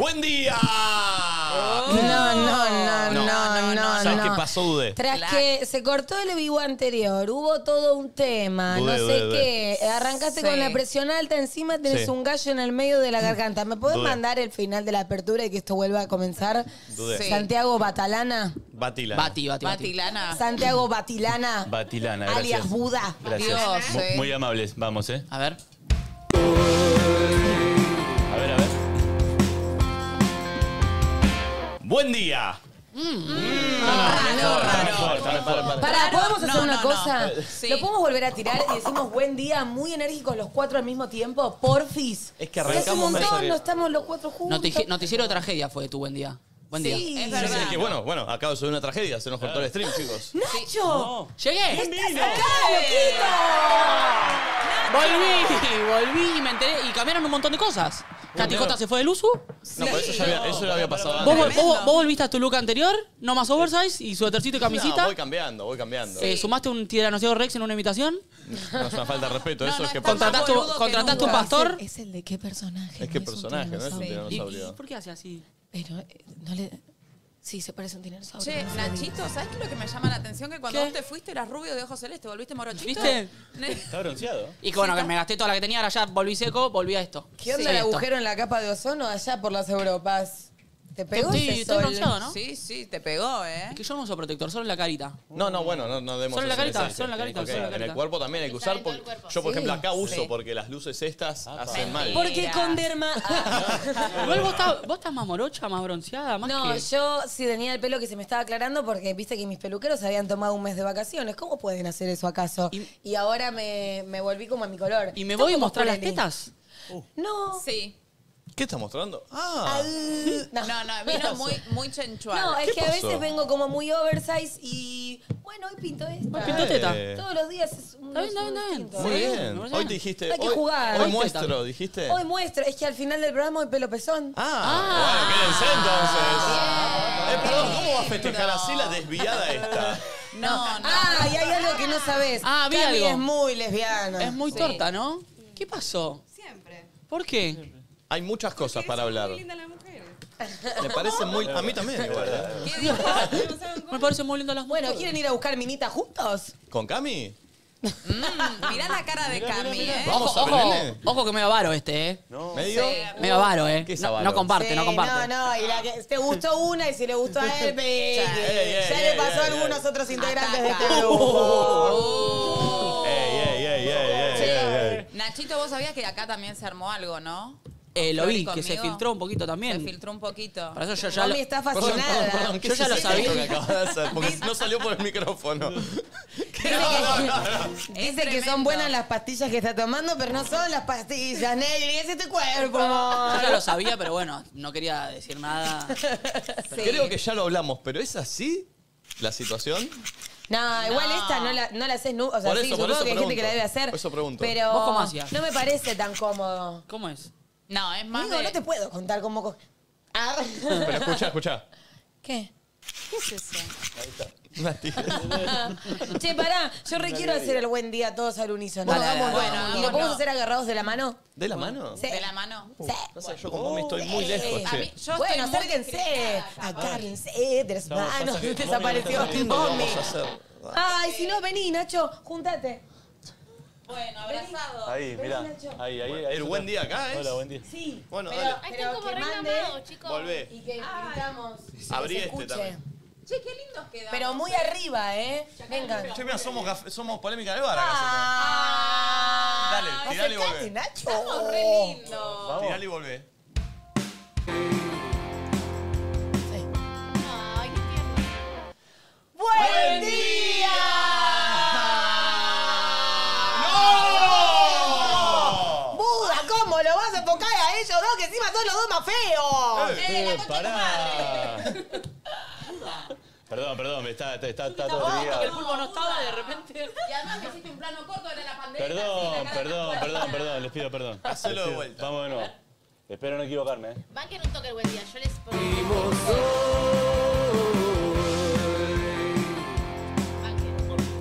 ¡Buen día! No. ¿Sabes qué pasó, Dudé? Tras que se cortó el vivo anterior, hubo todo un tema, Dudé. qué. Arrancaste con la presión alta, encima tenés un gallo en el medio de la garganta. ¿Me podés mandar el final de la apertura y que esto vuelva a comenzar? Dudé. Santiago Batalana. Batilana. Santiago Batilana. Batilana, gracias. Alias Buda. Gracias. Dios, Muy amables, vamos, A ver. A ver. ¡Buen día! Pará, ¿podemos hacer una cosa? Sí. ¿Lo podemos volver a tirar y decimos buen día, muy enérgicos los cuatro al mismo tiempo? Porfis. Es que Hace un arrancamos montón, no estamos los cuatro juntos. Noticiero tragedia fue tu buen día. Buen día. Sí. Es verdad. Es que bueno, acabo de subir una tragedia, se nos cortó el stream, chicos. ¡Nacho! ¡Llegué! ¡Estás acá, loquito! Volví y me enteré. Y cambiaron un montón de cosas. Katy Jota se fue del uso. No, pero eso ya había pasado ¿Vos antes. volviste a tu look anterior? No más oversize y suétercito y camisita. No, voy cambiando. ¿Sumaste un tiranosaurio Rex en una imitación? No es una falta de respeto, eso es que ¿Contrataste un pastor? ¿Es el de qué personaje? Es que personaje, no es un ¿Y tiranosaurio. por qué hace así? Pero no le... Sí, se parece a un tiranosaurio. Che, no se lo Nachito, ¿sabes qué es lo que me llama la atención? Que cuando ¿Qué? vos te fuiste eras rubio de ojos celeste, volviste morochito. ¿Viste? Está bronceado. Y que bueno, que me gasté toda la que tenía, ahora ya volví seco, volví a esto. ¿Qué onda el agujero en la capa de ozono allá por las Europas? ¿Te pegó ese Estoy sol? bronceado, ¿no? Sí, te pegó, ¿eh? Es que yo no uso protector, solo en la carita. No, bueno, no demos Solo en la ese carita, mensaje. solo en la carita, Ok, solo en la en carita. el cuerpo también hay que usar. Porque yo, por ejemplo, acá uso porque las luces estas hacen mal. Porque con derma... Igual vos estás más morocha, más bronceada, más No, que... yo sí tenía el pelo que se me estaba aclarando porque viste que mis peluqueros habían tomado un mes de vacaciones. ¿Cómo pueden hacer eso acaso? Y ahora me volví como a mi color. ¿Y me voy a Como mostrar las Pirelli. tetas? No. Sí. ¿Qué está mostrando? No, vino muy chenchual. No, es ¿Qué que a pasó? veces vengo como muy oversize y bueno, hoy pinto esta. Hoy pinto teta. Todos los días es un Está bien. distinto. Muy Sí, bien. me parece Hoy bien. dijiste. Hay que jugar. Hoy Hoy muestro, dijiste. Hoy muestro, es que al final del programa hoy pelo pezón. Bueno, quédense entonces. Perdón, ¿cómo va a festejar así la desviada esta? No. Y hay algo que no sabés. Ah, vi Cami algo. es muy lesbiana. Es muy torta, ¿no? ¿Qué pasó? Siempre. ¿Por qué? Hay muchas cosas para hablar. Muy lindas las mujeres. Me parece muy. A mí también, igual. ¿Qué dijo? Me parece muy lindo las Bueno, mujeres. ¿quieren ir a buscar minita juntos? ¿Con Cami? Mirá la cara de Cami, ¿eh? Vamos a Ojo, Belén. ojo que me avaro este, ¿Medio? Me avaro, ¿Qué es No, avaro? no comparte, Sí, no comparte. No, y la que te gustó una y si le gustó a él, ya le pasó a algunos otros integrantes de este grupo. Nachito, vos sabías que acá también se armó algo, ¿no? Lo vi, Flori que se conmigo. filtró un poquito también. Se filtró un poquito. Para eso yo ya Mami lo... está fascinada. Perdón, ¿qué Yo ya es lo esto sabía. que acabas de hacer? Porque no salió por el micrófono. Dice que son buenas las pastillas que está tomando, pero no son las pastillas, Nelly, es tu cuerpo. Yo ya lo sabía, pero bueno, no quería decir nada. Creo que ya lo hablamos, pero ¿es así la situación? No, igual esta no la haces nunca. O sea, Por sí, eso supongo que hay gente pregunto. que la debe hacer. Por eso pregunto. Pero ¿Vos cómo hacías? no me parece tan cómodo. ¿Cómo es? No, es más Digo, de... no te puedo contar cómo... Pero escuchá. ¿Qué? ¿Qué es eso? Una tira. Che, pará, yo requiero hacer el buen día todos al unísono. Dale, Vamos, dale, ¿y dale. lo Bueno, podemos no. hacer agarrados de la mano? ¿De la mano? Sí. ¿De la mano? Sí. No sé, yo con mami estoy muy lejos, A che. mí, yo Bueno, estoy muy acérquense, discreta. agárrense de las manos. Pasa que Desapareció mami no Mommy. vamos a hacer. Ay, si no, vení, Nacho, júntate. Bueno, abrazado. Ahí, mirá. Ahí. El buen día acá, ¿eh? Hola, buen día. Sí. Bueno, pero, dale. Ahí pero están como que re mande enamorados, chicos. Volvé. y que gritamos. Abrí que se este escuche. también. Che, qué lindos quedamos. Pero muy arriba, ¿eh? Vengan. Che, mira, somos polémica de bar acá. Ah, Dale, tirale y acercate, volvé. Nacho. Estamos re lindos. Tirale y volvé. Ay, qué tierno. ¡Buen día! ¡No! ¡Buda, cómo lo vas a enfocar a ellos dos que encima son los dos más feos! Pará. Perdón, está todo Que el ligado. pulpo no estaba de repente... Y además que hiciste un plano corto, era la pandemia. Perdón, les pido perdón. Hacelo de vuelta. Vamos de nuevo. Espero no equivocarme, Banquen un toque el buen día. Yo les pongo. Banquen.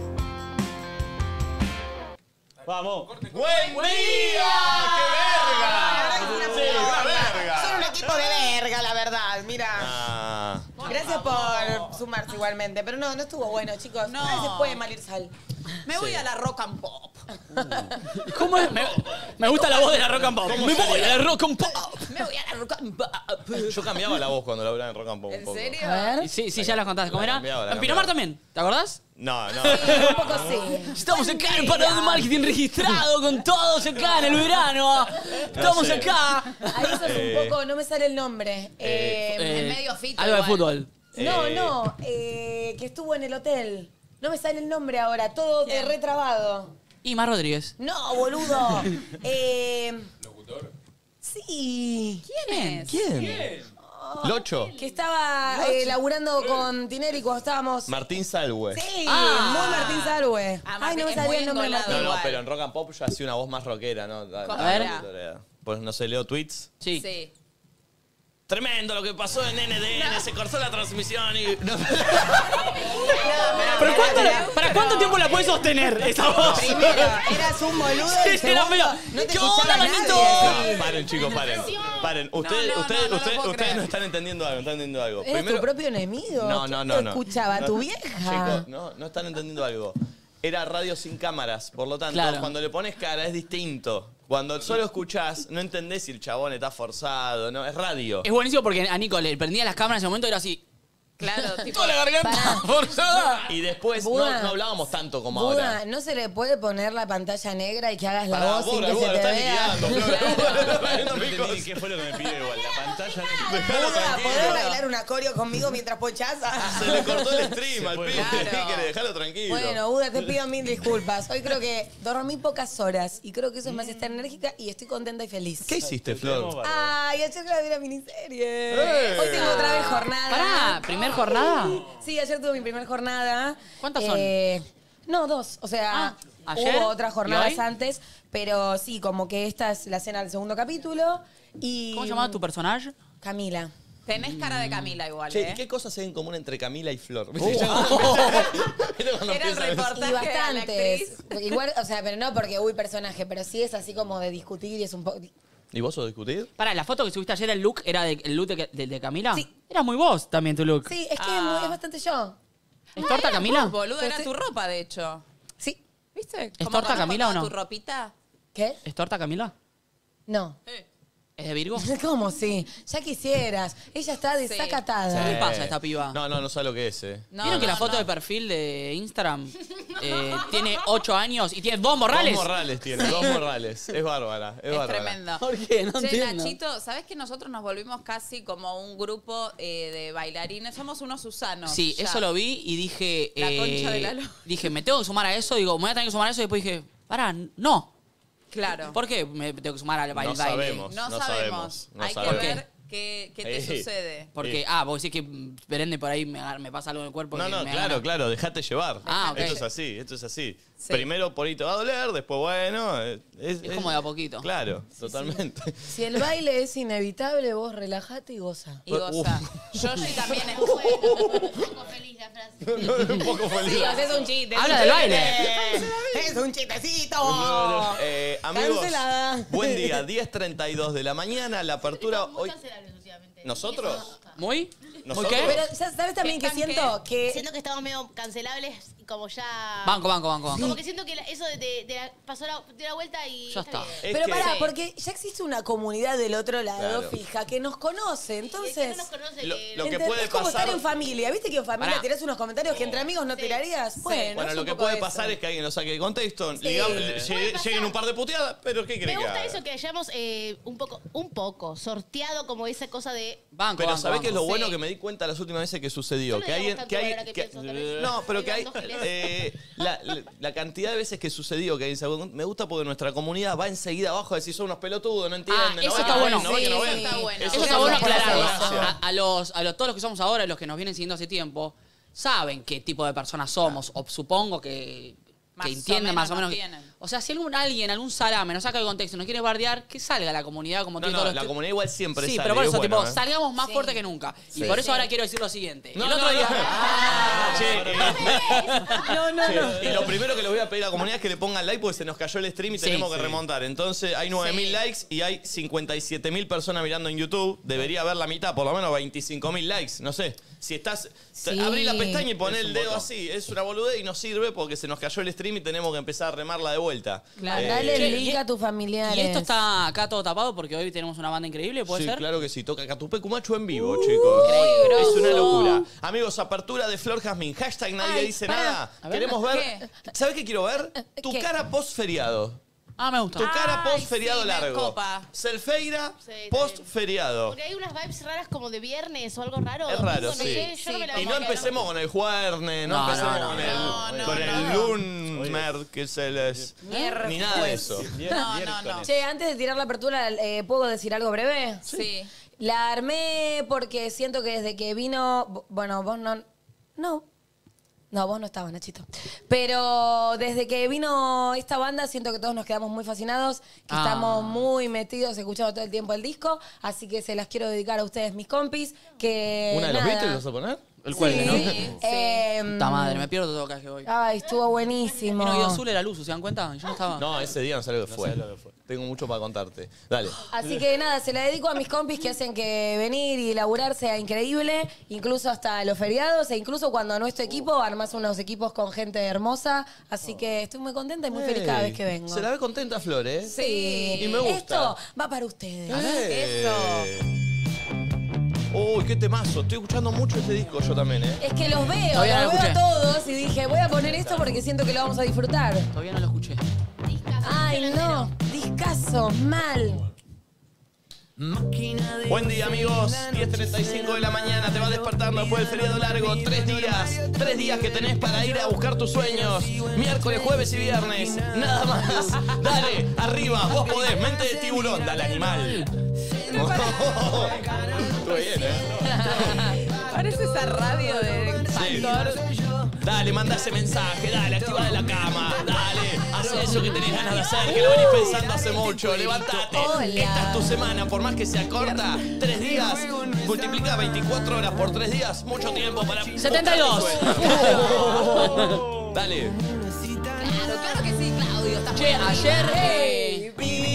Vamos. ¡Buen día! ¡Qué verga! Son un equipo de verga, verdad, mira. Ah. Gracias por sumarse igualmente. Pero no estuvo bueno, chicos. No. A veces puede mal ir sal. Me voy a la rock and pop. ¿Cómo es? Me gusta la voz de la rock and pop. Me voy a la rock and pop. Me voy a la rock and pop. Yo cambiaba la voz cuando la hablaba en Rock and Pop un ¿En poco. serio? A ver. Sí, ya las contaste. ¿Cómo era? cambiaba, la En Pinamar cambiaba. también. ¿Te acordás? No. Un poco sí. Estamos acá en el Parado de Marketing registrado con todos acá en el verano. Estamos sé. acá. Ahí sos un poco, no me sale el nombre. En medio fito Algo de igual. fútbol. Que estuvo en el hotel. No me sale el nombre ahora, todo ¿Quién? retrabado. Imar Rodríguez. No, boludo. ¿Locutor? Sí. ¿Quién es? ¿Quién? Locho. Que estaba laburando con Tinelli cuando estábamos... Martín Salwe. Sí, Ah. muy Martín Salwe. Ah, Ay, no me es salía muy el nombre de engolado. Martín. No, Igual. pero en Rock and Pop yo hacía una voz más rockera, ¿no? ¿Cómo era? Pues no sé, leo tweets. Sí. Sí. Tremendo lo que pasó en NDN, se cortó la transmisión y... No. ¿Pero ¿para cuánto tiempo la puedes sostener esa voz? Primero, eras un boludo. Sí, y segundo, pero- no te ¿Qué escuchaba onda, nadie. Manito? Paren, chicos, paren. Ustedes no lo puedo creer. no están entendiendo algo, están entendiendo algo. ¿Eras tu propio enemigo? No. ¿Quién te escuchaba? No, ¿Tu vieja? Chicos, no están entendiendo algo. Era radio sin cámaras, por lo tanto, Claro. cuando le pones cara es distinto. Cuando solo escuchás, no entendés si el chabón está forzado, ¿no? Es radio. Es buenísimo porque a Nico le prendía las cámaras en ese momento y era así. Claro, tipo. Toda la garganta Pará. forzada. Y después Buda. no hablábamos tanto como Buda, ahora. ¿no se le puede poner la pantalla negra y que hagas la Pará, voz sin Buda, que Buda, se lo te estás vea? liquidando, Flor. No entendí qué fue lo que me pidió igual. La pantalla negra. Dejalo Buda, tranquilo. ¿podés bailar un acorio conmigo mientras pochás? Se le cortó el stream al puede. pibe. Claro. ¿Qué querés? Dejalo tranquilo. Bueno, Buda, te pido mil disculpas. Hoy creo que dormí pocas horas y creo que eso me hace estar enérgica y estoy contenta y feliz. ¿Qué hiciste, Flor? Ay, ayer grabé la miniserie. Hoy tengo otra vez jornada. Pará, ¿primer jornada? Sí, ayer tuve mi primera jornada. ¿Cuántas son? No, 2. O sea, ¿ayer? hubo otras jornadas ¿Y hoy? antes, pero sí, como que esta es la cena del segundo capítulo. Y ¿Cómo se llamaba tu personaje? Camila. Tenés cara de Camila igual, Che, ¿eh? ¿qué cosas hay en común entre Camila y Flor? ¿Viste? ¿Viste cuando Era el empiezan? reportaje Y de la bastantes. actriz. Igual, o sea, pero no porque uy personaje, pero sí es así como de discutir y es un poco... ¿Y vos sos discutir? Pará, la foto que subiste ayer, el look, ¿era el look de Camila? Sí. Era muy vos también tu look. Sí, es que es bastante yo. ¿Es torta, Camila? Boludo, Pero era sí. tu ropa, de hecho. Sí. ¿Viste? ¿Es Como torta, cuando Camila, o no? tu ropita. ¿Qué? ¿Es torta, Camila? No. ¿Es de Virgo? ¿Cómo sí? Ya quisieras. Ella está Sí. desacatada. ¿Qué le pasa a esta piba? No sabe lo que es, No, ¿Vieron que no, la foto no. de perfil de Instagram tiene 8 años y tiene 2 morrales? Dos morrales tiene, dos morrales. Es bárbara, es Es bárbara. tremendo. ¿Por qué? No Che, entiendo. Nachito, ¿sabés que nosotros nos volvimos casi como un grupo de bailarines? Somos unos Susanos. Sí, ya. eso lo vi y dije... La concha de la lora. Dije, me tengo que sumar a eso. Digo, me voy a tener que sumar a eso. Y después dije, pará, no. Claro. ¿Por qué me tengo que sumar al baile? No sabemos. No No sabemos. sabemos, no Hay sabemos. que ver qué te Ey. sucede. Porque, vos decís que Berende por ahí me pasa algo en el cuerpo. No, que no, me claro, gana. claro, dejate llevar. Ah, ok. Esto es así, esto es así. Sí. Primero por ahí te va a doler, después bueno. Es como de a poquito. Claro, totalmente. Si el baile es inevitable, vos relajate y goza. Y goza. Yoshi también es... Un poco feliz la frase. Un poco feliz. Sí, haces un chiste. Habla es un del baile. chiste. Es un chistecito. Amigos, Cancelada. buen día, 10:32 de la mañana, la apertura Muy hoy. cancelables últimamente. ¿Nosotros? ¿Muy? ¿Nosotros? qué? Pero ya sabes también que ¿Están qué? siento que... Siento que estamos medio cancelables y como ya... Banco. Como que siento que eso pasó dio la vuelta y... Ya está. bien. Es Pero que- pará, Sí. porque ya existe una comunidad del otro lado Claro. fija que nos conoce, Que entonces... no nos conoce, Lo- que- lo que ¿entendés? puede Es como pasar- estar en familia. ¿Viste que en familia Pará. tirás unos comentarios que entre amigos no tirarías? Bueno, Bueno, es lo un que poco puede eso. pasar es que alguien lo saque de contexto, Sí. digamos, Puede pasar. lleguen un par de puteadas, pero ¿qué Me crees que gusta haga? eso que hayamos un poco sorteado como esa cosa de... Banco, Pero banco, ¿sabés qué es lo banco. bueno Sí. que me di cuenta las últimas veces que sucedió? Yo no Que digamos alguien, tanto que ahora alguien, que que- pienso, ¿sabés? no, pero que hay Digan dos giles. la cantidad de veces que sucedió que dice, me gusta porque nuestra comunidad va enseguida abajo a decir son unos pelotudos, no entienden, eso no está ven, bueno. no ven, no ven. Eso está bueno. Eso está bueno Gracias. aclararlo. A todos los que somos ahora y los que nos vienen siguiendo hace tiempo, saben qué tipo de personas somos. O supongo que Más que o entienden menos más o menos. nos tienen. O sea, si alguien, algún salame nos saca de contexto, nos quiere bardear, que salga la comunidad como tiene todos los la comunidad igual siempre Sí, sale, pero por es eso, bueno, tipo, salgamos más fuerte que nunca. Y por eso ahora quiero decir lo siguiente. No, el otro día. Y lo primero que les voy a pedir a la comunidad es que le pongan like porque se nos cayó el stream y Sí. tenemos que remontar. Entonces hay 9.000 likes y hay 57.000 personas mirando en YouTube. Debería haber la mitad, por lo menos 25.000 likes. No sé. Si estás. Abrí la pestaña y poné el dedo así. Es una boludez y no sirve porque se nos cayó el stream y tenemos que empezar a remarla de vuelta. Claro. Dale el Che, link a tus familiares. Y esto está acá todo tapado porque hoy tenemos una banda increíble, ¿puede Sí, ser? claro que sí. Toca Catupe Cumacho en vivo, chicos. Increíble. Es una locura. Amigos, apertura de Flor Jazmín. Hashtag nadie dice nada. Queremos ver. ¿Sabes qué quiero ver? Tu ¿Qué? cara post feriado. Ah, me gusta. Tu cara Ay, post feriado sí, me largo. copa. Selfeira Sí, está post feriado. Porque hay unas vibes raras como de viernes o algo raro. Es raro, No sí. sé, yo no me la Y voy no a quedar. empecemos con el juerne, no, No, empecemos no, con no, el, no, con no, el no. Lunmer, que es el... Ni nada de eso. No. Che, antes de tirar la apertura, ¿puedo decir algo breve? Sí. La armé porque siento que desde que vino... Bueno, vos no... No, vos no estabas, Nachito. Pero desde que vino esta banda, siento que todos nos quedamos muy fascinados, que estamos muy metidos, escuchando todo el tiempo el disco. Así que se las quiero dedicar a ustedes, mis compis. Que ¿Una de los nada. Beatles vas a poner? El cuelgue, ¿no? Sí. Puta madre, me pierdo todo cada vez que voy. Ay, estuvo buenísimo. Vino Guido Azul era luz, ¿se dan cuenta? Yo no estaba. No, ese día no sé lo que fue. Tengo mucho para contarte. Dale. Así que nada, se la dedico a mis compis que hacen que venir y laburar sea increíble, incluso hasta los feriados e incluso cuando no es tu equipo, armás unos equipos con gente hermosa. Así que estoy muy contenta y muy feliz cada vez que vengo. Se la ve contenta Flor, ¿eh? Sí. Y me gusta. Esto va para ustedes. Uy, qué temazo. Estoy escuchando mucho este disco yo también, ¿eh? Es que los veo, Todavía no los lo veo a escuché. todos y dije, voy a poner esto porque siento que lo vamos a disfrutar. Todavía no lo escuché. Ay, no, discazo, mal. Buen día, amigos. 10:35 de la mañana. Te vas despertando después del feriado largo. 3 días. 3 días que tenés para ir a buscar tus sueños. Miércoles, jueves y viernes. Nada más. Dale, arriba. Vos podés. Mente de tiburón. Dale, animal. Estuvo bien, ¿eh? Parece esa radio de Pastor. Dale, manda ese mensaje. Dale, activa de la cama. Dale, haz eso que tenés ganas de hacer, que lo venís pensando hace mucho. Levantate. Hola. Esta es tu semana, por más que sea corta. 3 días. Multiplica 24 horas por 3 días. Mucho tiempo para... 72. Dale. Claro que sí, Claudio. Estás Che, ayer.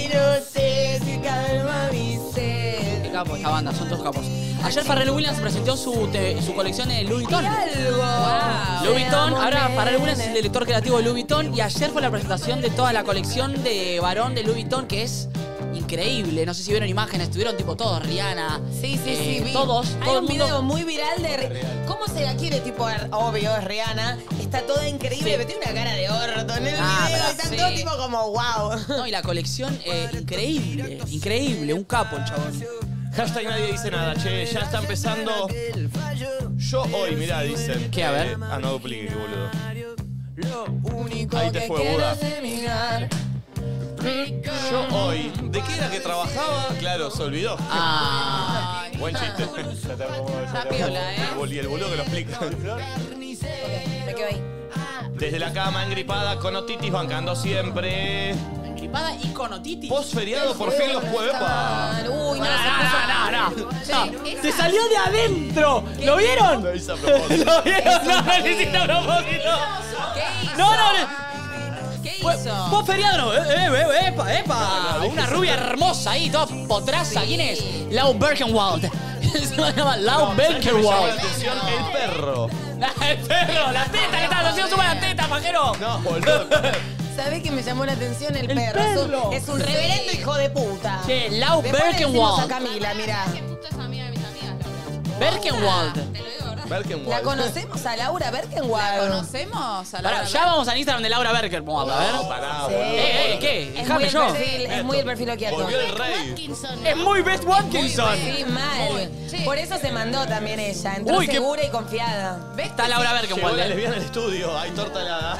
Qué capo esta banda, son todos capos. Ayer Pharrell Williams presentó su colección de Louis Vuitton. Louis Vuitton, ahora Pharrell Williams es el director creativo de Louis Vuitton y ayer fue la presentación de toda la colección de varón de Louis Vuitton que es increíble. No sé si vieron imágenes, estuvieron tipo todos, Rihanna. Sí, vi. Todos, Hay todo el un mundo. video muy viral de cómo se la quiere, tipo, obvio, es Rihanna. Está toda increíble, Sí. pero tiene una cara de orto en el Ah, video. pero Y están sí. todos tipo como, wow. No, y la colección, increíble, increíble, un capo el chabón. Hashtag nadie dice nada, che. Ya está empezando. Yo hoy, mirá, dicen. ¿Qué? A ver. No duplique, qué boludo. Único Ahí te que fue, quiero Buda. terminar. Yo hoy. ¿De qué era que trabajaba? Claro, se olvidó. Ah, Buen chiste. Está piola, ¿eh? Y el boludo que lo explica. Me quedo ahí. Desde la cama, engripada, con otitis, bancando siempre. gripada y con otitis. Post feriado, por fin los puedo. ¡Epa! Uy, no, No, te salió de adentro. ¿Lo vieron? Lo hice a propósito. ¿Lo vieron? No, lo hiciste a propósito. ¿Qué hizo? No. ¿Qué Fue- hizo? Post feriado, no. Epa. Una rubia hermosa ahí, toda potraza. ¿Quién es? Lau Birkenwald. Se llama Lau Me llama la Birkenwald. atención el perro. El perro, la teta, que estás haciendo suma la teta, pajero. No, boludo. ¿Sabés que me llamó la atención el El perro? perro. Es un reverendo hijo de puta. Che, Lau Después le decimos a Birkenwald. Camila, mirá. Justo es amiga de mis amigas, Laura. Birkenwald. Te lo digo, ¿verdad? ¿La Birkenwald. conocemos a Laura ¿La Birkenwald? conocemos? A la Pará, ya vamos al Instagram de Laura Birkenwald, a ver. No, pará, Sí. boludo. ¿Qué? Es muy Déjame el yo. perfil, es muy el perfil oquiato. Volvió el rey. Watkinson. Es muy Beth Watkinson. Sí, mal. Por eso se mandó también ella. Entró Uy, qué- segura y confiada. Está Laura Llegó Birkenwald. la lesbiana al estudio, hay torta helada.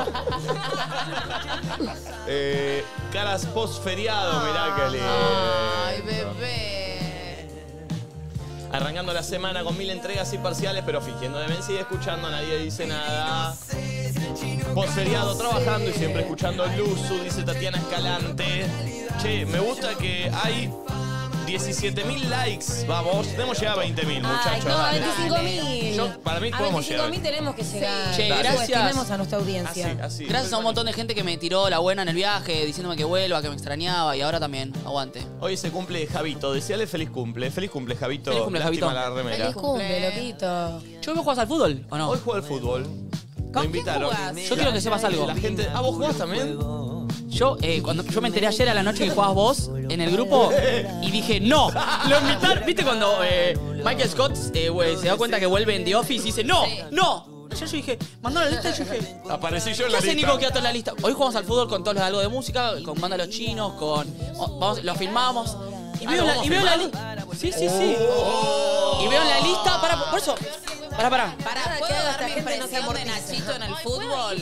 Caras post feriado, mirá que lindo. Ay, bebé. Arrancando la semana con 1000 entregas y parciales, pero fingiendo demencia y escuchando, nadie dice nada. Posferiado trabajando y siempre escuchando Luzu, dice Tatiana Escalante. Che, me gusta que hay 17.000 likes. Vamos, tenemos llegado a 20.000, muchachos. No, dale. 25.000. Para mí A podemos llegar. 25.000 tenemos que llegar. Che, No gracias. subestimemos a nuestra audiencia. Así. Gracias a un montón de gente que me tiró la buena en el viaje, diciéndome que vuelva, que me extrañaba y ahora también. Aguante. Hoy se cumple Javito. Deseale feliz cumple. Feliz cumple, Javito. Feliz cumple, Lástima Javito. la remera. Feliz cumple, loquito. ¿Yo vos jugás al fútbol o no? Hoy juega al fútbol. Me quién invitaron. jugás? Yo quiero que sepas algo. La gente. ¿Ah, vos jugás también? Yo, cuando yo me enteré ayer a la noche que jugabas vos en el grupo y dije, no, lo invitaron. ¿Viste cuando Michael Scott se da cuenta que vuelve en The Office y dice, no, no? Yo dije, mandó la lista y yo dije, Aparecí yo en ¿qué la hace lista. Nico Quiato en la lista? Hoy jugamos al fútbol con todos los de algo de música, con Banda Los Chinos, lo filmamos. Y veo la lista. Sí. Y veo la lista, por eso. Pará. ¿Puedo que dar mi esta gente no se impresión de amortiza. Nachito en el fútbol?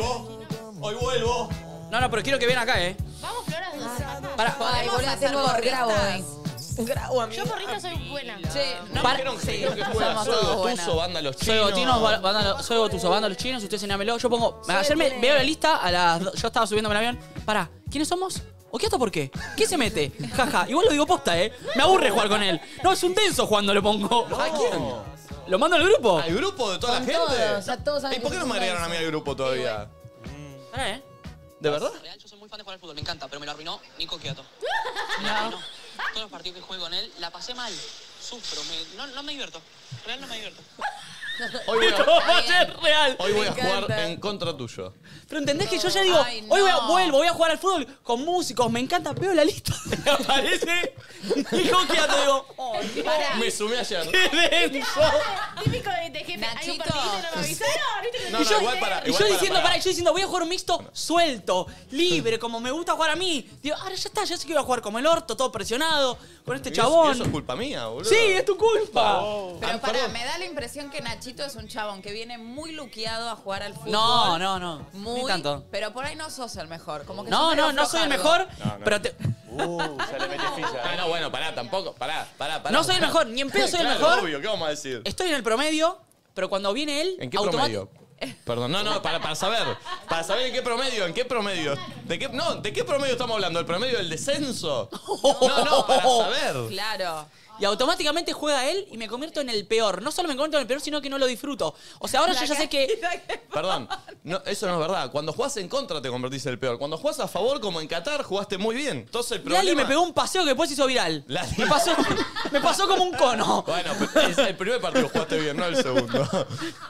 Hoy vuelvo. No, pero quiero que vean acá, Vamos, Flora. Pará. Ay, boludo, hacer tengo grabo hoy. Grabo, amigo. Yo porrista soy buena. Che, no Para- Dijeron que juega somos Soy todos Gotuso, buenas. Banda Los Soy Chinos. Gotino, soy Gotuso, Banda Los Chinos, usted señámelo. Yo pongo. Ayer veo la lista a las. Yo estaba subiéndome al avión. Pará, ¿quiénes somos? ¿Oquiato por qué? ¿Qué se mete? Jaja. Igual lo digo posta, Me aburre jugar con él. No, es un denso cuando lo pongo. ¿A quién? ¿Lo mando al grupo? ¿Al grupo de toda Con la gente? todos, ya todos saben ¿Y por qué que no me sos agregaron a mí al grupo todavía? Pará, ¿De verdad? Real, yo soy muy fan de jugar al fútbol, me encanta, pero me lo arruinó Nico Quiato. Me lo arruinó. Todos los partidos que juego con él, la pasé mal. Sufro, no me divierto. Real no me divierto. Hoy voy ¿Cómo a, va a ser real? hoy voy a Me jugar encanta. en contra tuyo. Pero entendés que yo ya digo, Ay, hoy no. vuelvo, voy a jugar al fútbol con músicos, me encanta, veo la lista. Me aparece Nico Quiato, digo, oh, Me sumé ayer. qué denso. Típico de jefe. Hay un Nachito. partidito y no me avisaron. ¿Viste? No, no, igual para. Y yo diciendo, yo diciendo, voy a jugar un mixto suelto, libre, como me gusta jugar a mí. Digo, ahora ya está, ya sé que voy a jugar como el orto, todo presionado, con este ¿Y chabón. eso es culpa mía, boludo? Sí, es tu culpa. Pero pará, perdón. me da la impresión que Nachito es un chabón que viene muy luqueado a jugar al fútbol. No, Muy, ni tanto. pero por ahí no sos el mejor. Como que No, yo no soy el mejor, pero te... Se le metió ficha. Ah, no, bueno, pará, tampoco. Pará. No soy el mejor, ni en pedo soy el Claro, mejor. obvio, ¿qué vamos a decir? Estoy en el promedio, pero cuando viene él, ¿En qué promedio? Perdón, no, para saber. Para saber en qué promedio. ¿De qué promedio estamos hablando? ¿El promedio del descenso? No, para saber. Claro. y automáticamente juega él y me convierto en el peor. No solo me convierto en el peor, sino que no lo disfruto. O sea, ahora yo ya sé que... Perdón, no, eso no es verdad. Cuando jugás en contra te convertís en el peor. Cuando jugás a favor, como en Qatar, jugaste muy bien. Entonces el problema... Lali me pegó un paseo que después se hizo viral. Lali. Me pasó como un cono. Bueno, pero el primer partido jugaste bien, no el segundo.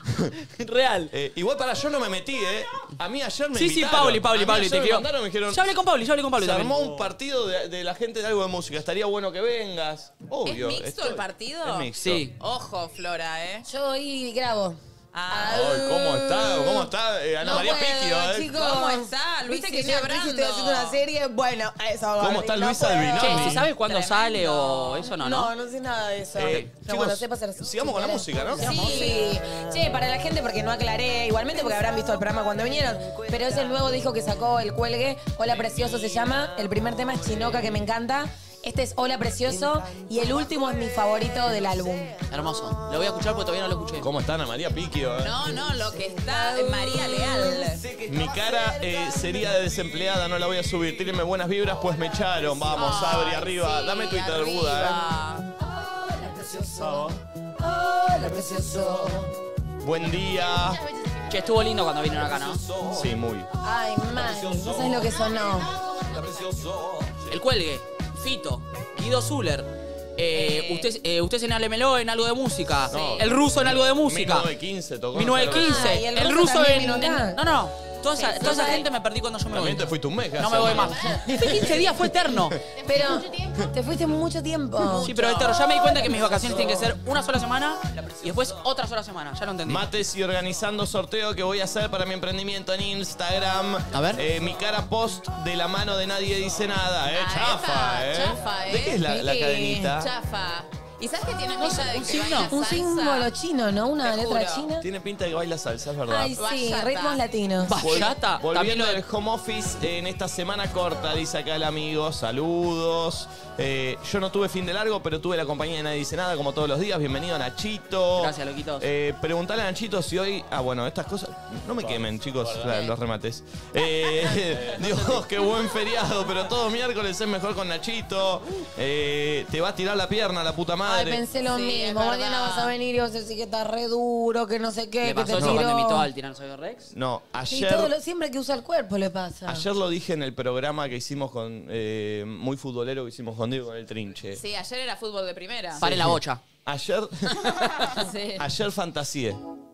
Real. Igual para yo no me metí, ¿eh? A mí ayer me Sí, invitaron. Pauli, A mí ayer te me quiero. mandaron y me dijeron... Yo hablé con Pauli Se también. armó un partido de la gente de algo de música. Estaría bueno que vengas. Obvio. ¿Es mixto el partido? Es mixto. Sí. Ojo, Flora, ¿eh? Yo hoy grabo. Ah, Ay, ¿cómo está? Ana No María puedo, Piquio, chicos. ¿Cómo está? Luis Viste que Silvia yo Luis, Brando. estoy haciendo una serie. Bueno, a eso hago. ¿Cómo está No Luis puedo. Albinoni? Che, ¿se sabe cuándo Tremendo. sale o eso no? No sé nada de eso. Chicos, Pero bueno, sepas hacer- sigamos con la música, ¿no? Sí. Che, para la gente, porque no aclaré, igualmente porque habrán visto el programa cuando vinieron, pero es el nuevo disco que sacó el Cuelgue. Hola Precioso se llama. El primer tema es Chinoca, que me encanta. Este es Hola Precioso. Y el último es mi favorito del álbum. Hermoso. Lo voy a escuchar porque todavía no lo escuché. ¿Cómo está Ana María Piquio? No, lo que está María Leal. Mi cara sería de desempleada, no la voy a subir. Tírenme buenas vibras, pues me echaron. Vamos, Abri, arriba. Sí, Dame Twitter, Buda, arriba. Hola Precioso. Hola Precioso. Buen día. Che, estuvo lindo cuando vinieron acá, ¿no? Sí, muy. Ay, man, no sabes lo que sonó. El Cuelgue, Fito, Guido Zuller. Usted señálemelo en algo de música. No. El ruso en algo de música. 1915 tocó. 1915. Ah, y el el ruso ruso también en. vino acá. No. Toda esa gente me perdí cuando yo me voy. También te fuiste un mes. No me voy más. Fue 15 días, fue eterno. Pero te fuiste mucho tiempo. Sí, pero eterno. Ya me di cuenta que mis vacaciones tienen que ser una sola semana y después otra sola semana. Ya lo entendí. Mates y organizando sorteo que voy a hacer para mi emprendimiento en Instagram. A ver. Mi cara post de la mano de Nadie Dice Nada, Ah, chafa, ¿De qué es la Sí. cadenita? Chafa. ¿Y sabes que tiene pinta de un que signo. baila Un salsa? símbolo chino, ¿no? Una Te letra juro. china. Tiene pinta de que baila salsa, es verdad. Ay, sí, Bachata. ritmos latinos. Bachata. También Volviendo lo del home office en esta semana corta, dice acá el amigo. Saludos. Yo no tuve fin de largo, pero tuve la compañía de Nadie Dice Nada, como todos los días. Bienvenido, Nachito. Gracias, loquitos. Preguntale a Nachito si hoy... bueno, estas cosas... No me quemen, chicos, los remates. Dios, qué buen feriado, pero todo miércoles es mejor con Nachito. Te va a tirar la pierna, la puta madre. Ay, pensé lo mismo. Mañana vas a venir y vas a decir que está re duro, que no sé qué, ¿Le que pasó te eso cuando imitó tiró. al Tiranosaurio Rex? No, Y ayer... siempre que usa el cuerpo le pasa. Ayer lo dije en el programa que hicimos con... muy futbolero que hicimos con Diego con el Trinche. Sí, ayer era fútbol de primera. Pare la bocha. Ayer... Sí. Ayer fantaseé.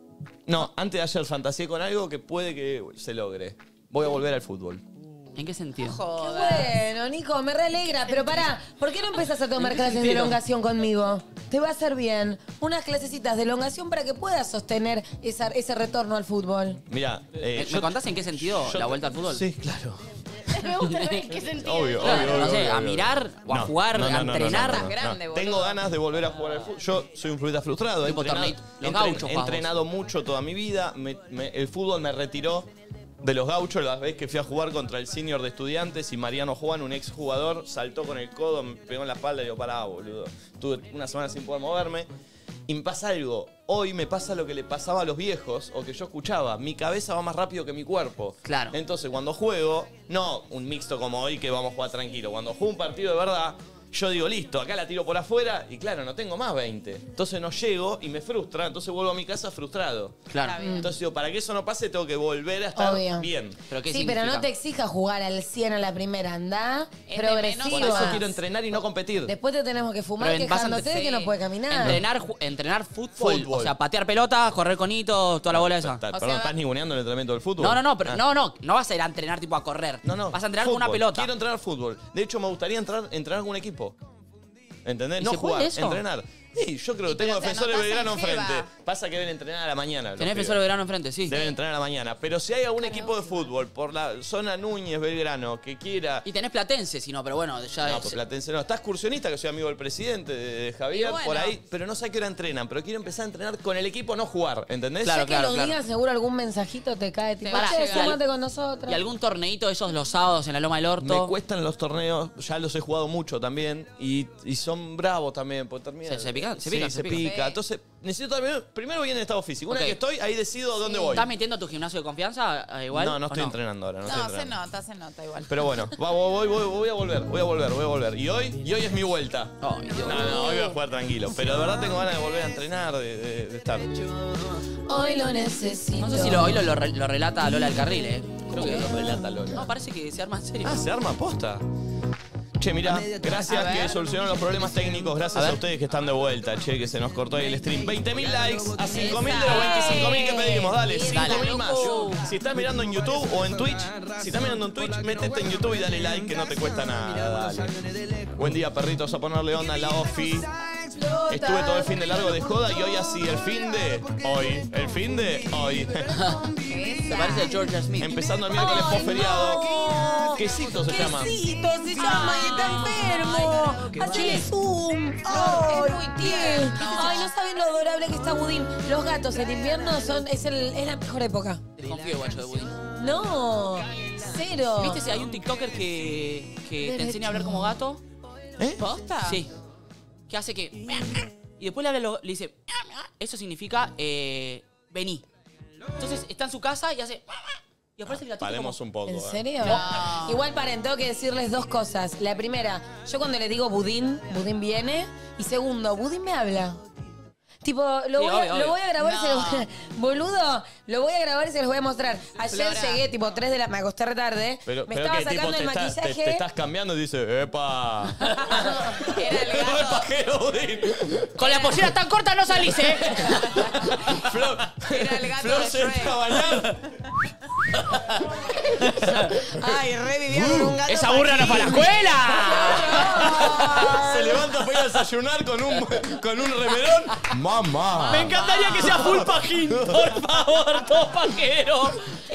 No, antes de ayer fantaseé con algo que puede que se logre. Voy a volver al fútbol. ¿En qué sentido? Qué Joder. bueno, Nico, me realegra. Pero pará, ¿por qué no empezás a tomar clases de elongación conmigo? Te va a hacer bien. Unas clasecitas de elongación para que puedas sostener ese retorno al fútbol. Mira, ¿Me contás en qué sentido la vuelta al fútbol? Sí, claro. Me gusta, ¿en qué sentido? Obvio, Claro, obvio, no sé, obvio, a obvio. mirar o a jugar, a entrenar. Estás grande, boludo. Tengo ganas de volver a jugar al fútbol. Yo soy un futbolista frustrado. He Tipo entrenado, torneo- los gauchos he jugamos. entrenado mucho toda mi vida. El fútbol me retiró de los gauchos la vez que fui a jugar contra el senior de Estudiantes y Mariano Juan, un ex jugador, saltó con el codo, me pegó en la espalda y yo pará, boludo. Tuve una semana sin poder moverme. Y me pasa algo. Hoy me pasa lo que le pasaba a los viejos o que yo escuchaba. Mi cabeza va más rápido que mi cuerpo. Claro. Entonces, cuando juego, no un mixto como hoy que vamos a jugar tranquilo. Cuando juego un partido de verdad, yo digo, listo, acá la tiro por afuera y claro, no tengo más 20. Entonces no llego y me frustra, entonces vuelvo a mi casa frustrado. Claro. Entonces digo, para que eso no pase, tengo que volver a estar Obvio. bien. ¿Pero qué Sí, significa? pero no te exijas jugar al 100 a la primera. Andá Es de progresivo. Por menos eso más. quiero entrenar y no competir. Después te tenemos que fumar Pero vas a quejándote de que no sí. puede caminar. Entrenar fútbol. Fútbol. O sea, patear pelotas, correr con hitos, toda la bola esa. Perdón, sea, ¿estás ninguneando el entrenamiento del fútbol? No, pero Ah. no vas a ir a entrenar tipo a correr. No. Vas a entrenar con una Fútbol. pelota. Quiero entrenar fútbol. De hecho, me gustaría entrenar con un equipo. ¿Entendés? ¿Y No se puede jugar, eso? entrenar. Sí, yo creo que Y tengo pero te defensores de anotás Belgrano en enfrente. Jeva. Pasa que deben entrenar a la mañana. los Tenés pibes. profesor de verano enfrente, sí. Deben entrenar a la mañana. Pero si hay algún equipo de fútbol por la zona Núñez, Belgrano, que quiera... Y tenés Platense, si no, pero bueno, ya No, es. pues Platense no. Está excursionista, que soy amigo del presidente, de Javier, Y bueno. por ahí. Pero no sé a qué hora entrenan. Pero quiero empezar a entrenar con el equipo, no jugar. ¿Entendés? Claro, Ya que lo claro. digas, seguro algún mensajito te cae. Tipo, va a che, llegar. sumate con nosotros. Y algún torneito de esos los sábados en la Loma del Orto. Me cuestan los torneos, ya los he jugado mucho también. Y son bravos también. Porque terminan- Se pican, se Sí, pican, se se pican. pica. Entonces, necesito también, primero voy en estado físico. Una Ok. vez que estoy, ahí decido dónde voy. ¿Estás metiendo tu gimnasio de confianza igual? No, no ¿o estoy entrenando ahora. No, estoy No, entrenando. se nota igual. Pero bueno, voy a volver. Y hoy es mi vuelta. Ay, Dios. No, hoy voy a jugar tranquilo. Pero de verdad tengo ganas de volver a entrenar, de estar. Hoy lo necesito. No sé si hoy lo relata Lola del Carril, ¿eh? Creo que Lo relata Lola. No, parece que se arma en serio. Ah, se arma posta. Che, mirá, gracias A ver. que solucionaron los problemas técnicos. Gracias A a, ver. ustedes que están de vuelta, che, que se nos cortó ahí el stream. 20.000 likes a 5.000 de los 25.000 que pedimos. Dale, 5.000 más. Si estás mirando en YouTube o en Twitch, si estás mirando en Twitch, métete en YouTube y dale like que no te cuesta nada. Dale. Buen día, perritos, a ponerle onda en la ofi. Estuve todo el fin de largo de joda y hoy así, el fin de hoy. El fin de hoy. Se parece a Georgia Smith. Empezando el miércoles post feriado. Quesito se llama. Quesito se llama y está enfermo. Hacele zoom. Ay, muy tierno. Ay, no saben lo adorable que está Budín. Los gatos en invierno es la mejor época. Desconfío, guacho, de Budín. No, cero. ¿Viste si hay un TikToker que te enseña a hablar como gato? ¿Posta? Sí. Que hace que... Y después le dice... Eso significa... vení. Entonces está en su casa y hace... Y aparece el gatito Paremos como- un poco. ¿En eh. serio? No. Igual, paren, tengo que decirles dos cosas. La primera, yo cuando le digo Budín, Budín viene. Y segundo, Budín me habla. Tipo, lo Sí, voy obvio, a grabar y se No. Boludo, lo voy a grabar y se los voy a mostrar. Ayer Flora. llegué, tipo, 3 de la... Me acosté re tarde. Pero me estaba que tipo sacando el maquillaje. te estás cambiando y dice, ¡epa! Era el ¡El gato. pajero, Budín! Con la pollera tan corta no salís, ¿eh? Flor, Era el gato Flor de se entra a Shrek. bañar. Ay, revivía con un gato. ¡Esa burra no es para la escuela! Se levanta para ir a desayunar con un remerón. ¡Mamá! Me encantaría que sea full pajín, por favor, todo pajero.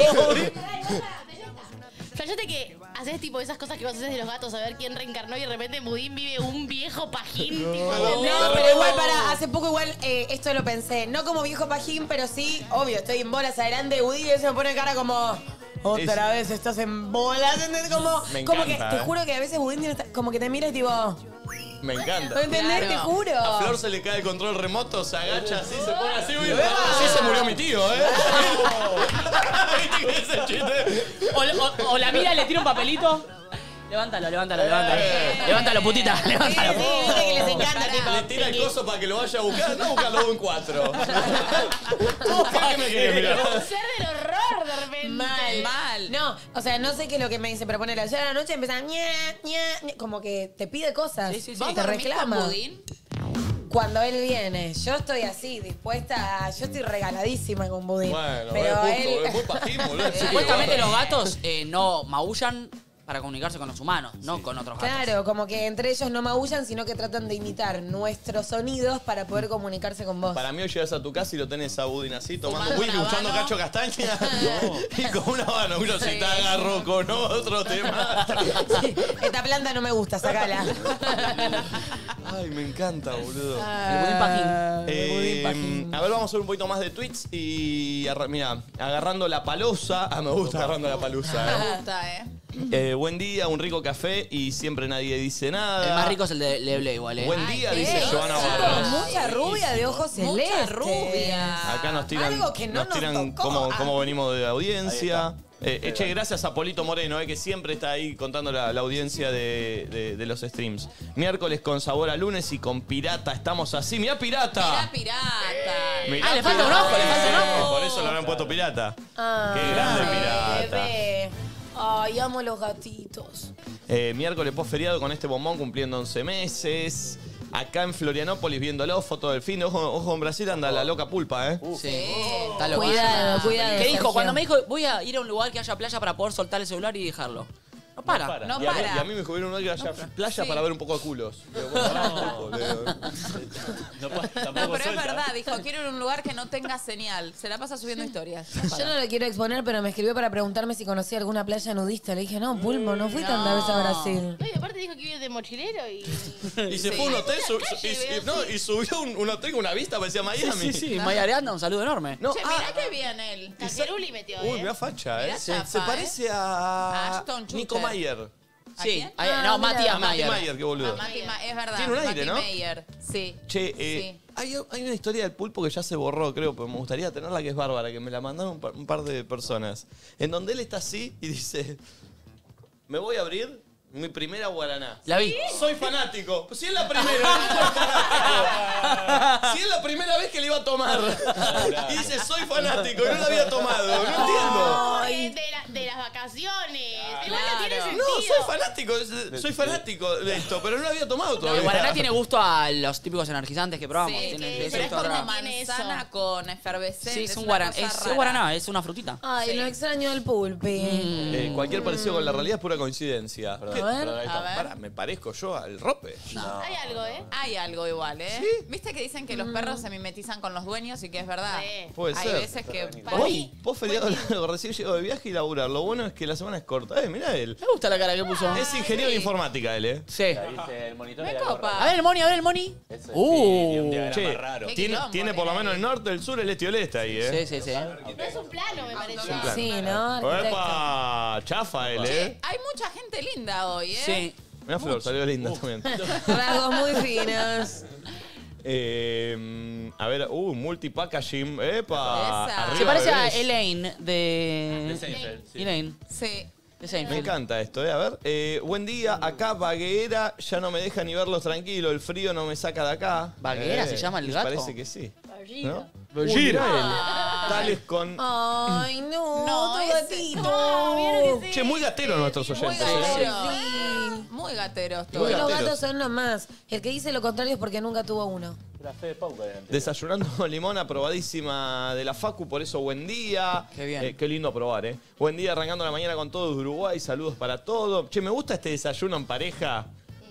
Fíjate que haces tipo esas cosas que vos haces de los gatos, a ver quién reencarnó y de repente Budín vive un viejo pajín. Tipo, No, pero igual hace poco igual esto lo pensé. No como viejo pajín, pero sí, obvio, estoy en bolas adelante de Budín y se me pone cara como... otra vez estás en bolas. ¿Entendés? Como Me que encanta, te juro que a veces Budín como que te mira y tipo... Me encanta. ¿No entendés? Claro. Te juro. A Flor se le cae el control remoto, se agacha así, se pone así. Uy, así se murió mi tío, ¿eh? ¿Viste que ese chiste? O la mira y le tira un papelito. Levántalo. Levántalo, putita. Levántalo. Sí, viste que les encanta, tipo... Le tira el coso para que lo vaya a buscar. No, buscarlo en 4. ¿Qué me querés mirar? Ser del horror de repente. Mal. No, o sea, no sé qué es lo que me dice, pero ponele ayer a la noche empieza como que te pide cosas. Sí, sí, sí. ¿Vos Te dormís con reclama. Budín? Cuando él viene, yo estoy así, dispuesta, yo estoy regaladísima con Budín. Bueno, pero es muy pajín, boludo. Supuestamente los gatos no maullan para comunicarse con los humanos, no con otros gatos. Claro, como que entre ellos no maullan, sino que tratan de imitar nuestros sonidos para poder comunicarse con vos. Para mí hoy llegas a tu casa y lo tenés a Budín así, tomando Fumando whisky, un escuchando habano. cacho castaña. Y con una habana, uno si te agarro con otro tema. Sí, esta planta no me gusta, sacala. Ay, me encanta, boludo. El budín pajín. A ver, vamos a hacer un poquito más de tweets y mira, agarrando la palosa. Ah, me gusta agarrando la palusa. Me gusta, Buen día, un rico café y siempre nadie dice nada. El más rico es el de Leble igual, Buen día, dice Chicos, Joana Barros. mucha rubia de ojos Mucha celestes. rubia. Acá nos tiran, Algo que no nos tiran tocó. cómo venimos de audiencia. Che, gracias a Polito Moreno, que siempre está ahí contando la audiencia de los streams. Miércoles con sabor a lunes y con pirata. Estamos así. ¡Mirá, pirata! Mira pirata. Mirá, le falta un ojo, le falta un ojo. Por eso le habrán puesto pirata. Ah, Qué grande pirata. bebé. Ay, amo los gatitos. Miércoles post feriado con este bombón cumpliendo 11 meses. Acá en Florianópolis viéndolo, foto del fin. Ojo, en Brasil anda la loca pulpa, ¿eh? Sí. Está loquísimo. Cuidado, cuidado. ¿Qué dijo? Sergio. Cuando me dijo, voy a ir a un lugar que haya playa para poder soltar el celular y dejarlo. No para. No Y para. a mí me dijo que no que haya playa Sí. para ver un poco de culos. Digo, bueno, pará un poco, digo. No, pero es verdad, dijo, quiero ir a un lugar que no tenga señal. Se la pasa subiendo historias. Yo no lo quiero exponer, pero me escribió para preguntarme si conocía alguna playa nudista. Le dije, no, Pulpo, no fui tantas veces a Brasil. No, y aparte dijo que iba de mochilero y... Y se fue a un hotel y subió un hotel con una vista, parecía Miami. Sí, Maya Arianda, un saludo enorme. No, Che, mirá qué bien él. Taqueruli metió, Uy, mirá facha, Mirá Se chapa, parece a Ashton Kutcher. Nico Mayer. ¿A Sí. quién? No, Matías A Mati Mayer. Mayer, qué boludo. Es verdad. Tiene un aire, Mati ¿no? Meyer. Sí. Che, Sí. hay una historia del pulpo que ya se borró, creo, pero me gustaría tenerla, que es bárbara, que me la mandaron un par de personas. En donde él está así y dice, me voy a abrir mi primera guaraná. La vi. Soy fanático. Si es la primera, si es la primera vez que le iba a tomar. Y dice, soy fanático, y no la había tomado. No entiendo. De las vacaciones. Igual Claro. no tiene sentido. No, soy fanático de esto, pero no la había tomado El todavía. guaraná tiene gusto a los típicos energizantes que probamos. Sí, Tiene sí, ese pero es gusto como raro. manzana con efervescente. Sí, es un una guaraná. cosa Es rara. guaraná, es una frutita. Ay, Sí. lo extraño del pulpi. Cualquier parecido con la realidad es pura coincidencia. ¿Qué? A ver. A ver. Pará, ¿me parezco yo al rope? Hay algo, ¿eh? Hay algo igual, ¿eh? ¿Viste que dicen que los perros se mimetizan con los dueños y que es verdad? Sí. Puede Hay ser. veces que... Hoy, vos feriado largo, recién llego de viaje y laburar. Lo bueno es que la semana es corta. Mirá él. Me gusta la cara que puso. Es ingeniero de informática él, ¿eh? Sí. Dice el monitor Me era algo copa. A ver el Moni, a ver el Moni. raro. Eso, sí, un diagrama Che, raro. Qué tiene, quilombo, tiene por lo menos el norte, el sur, el este y el este ahí, ¿eh? Sí, sí, sí. Pero es un plano, me parece. Sí, ¿no? Arquitecto. ¡Epa! Chafa él, ¿eh? Hay mucha gente linda hoy, ¿eh? Sí. Mirá Flor, salió linda también. Rasgos muy finos. A ver, multipackaging. ¡Epa! Esa. Arriba Se parece a bebés. Elaine de... Seinfeld, sí. Elaine Sí. de Me Seinfeld. encanta esto, ¿eh? A ver. Buen día, acá Baguera ya no me deja ni verlos tranquilo, el frío no me saca de acá. ¿Baguera se llama el me gato? Parece que sí. ¿No? Baguera. Tales con... Ay, no, No, tu ese- gatito. Che, muy gatero nuestros Muy oyentes. ¿eh? gatero. Sí. Muy gateros Muy todos. Los gateros. gatos son nomás. El que dice lo contrario es porque nunca tuvo uno. Era Fede Pauca de antes. Desayunando limón, aprobadísima de la Facu, por eso buen día. Qué bien. Qué lindo probar, ¿eh? Buen día, arrancando la mañana con todos de Uruguay, saludos para todos. Che, me gusta este desayuno en pareja.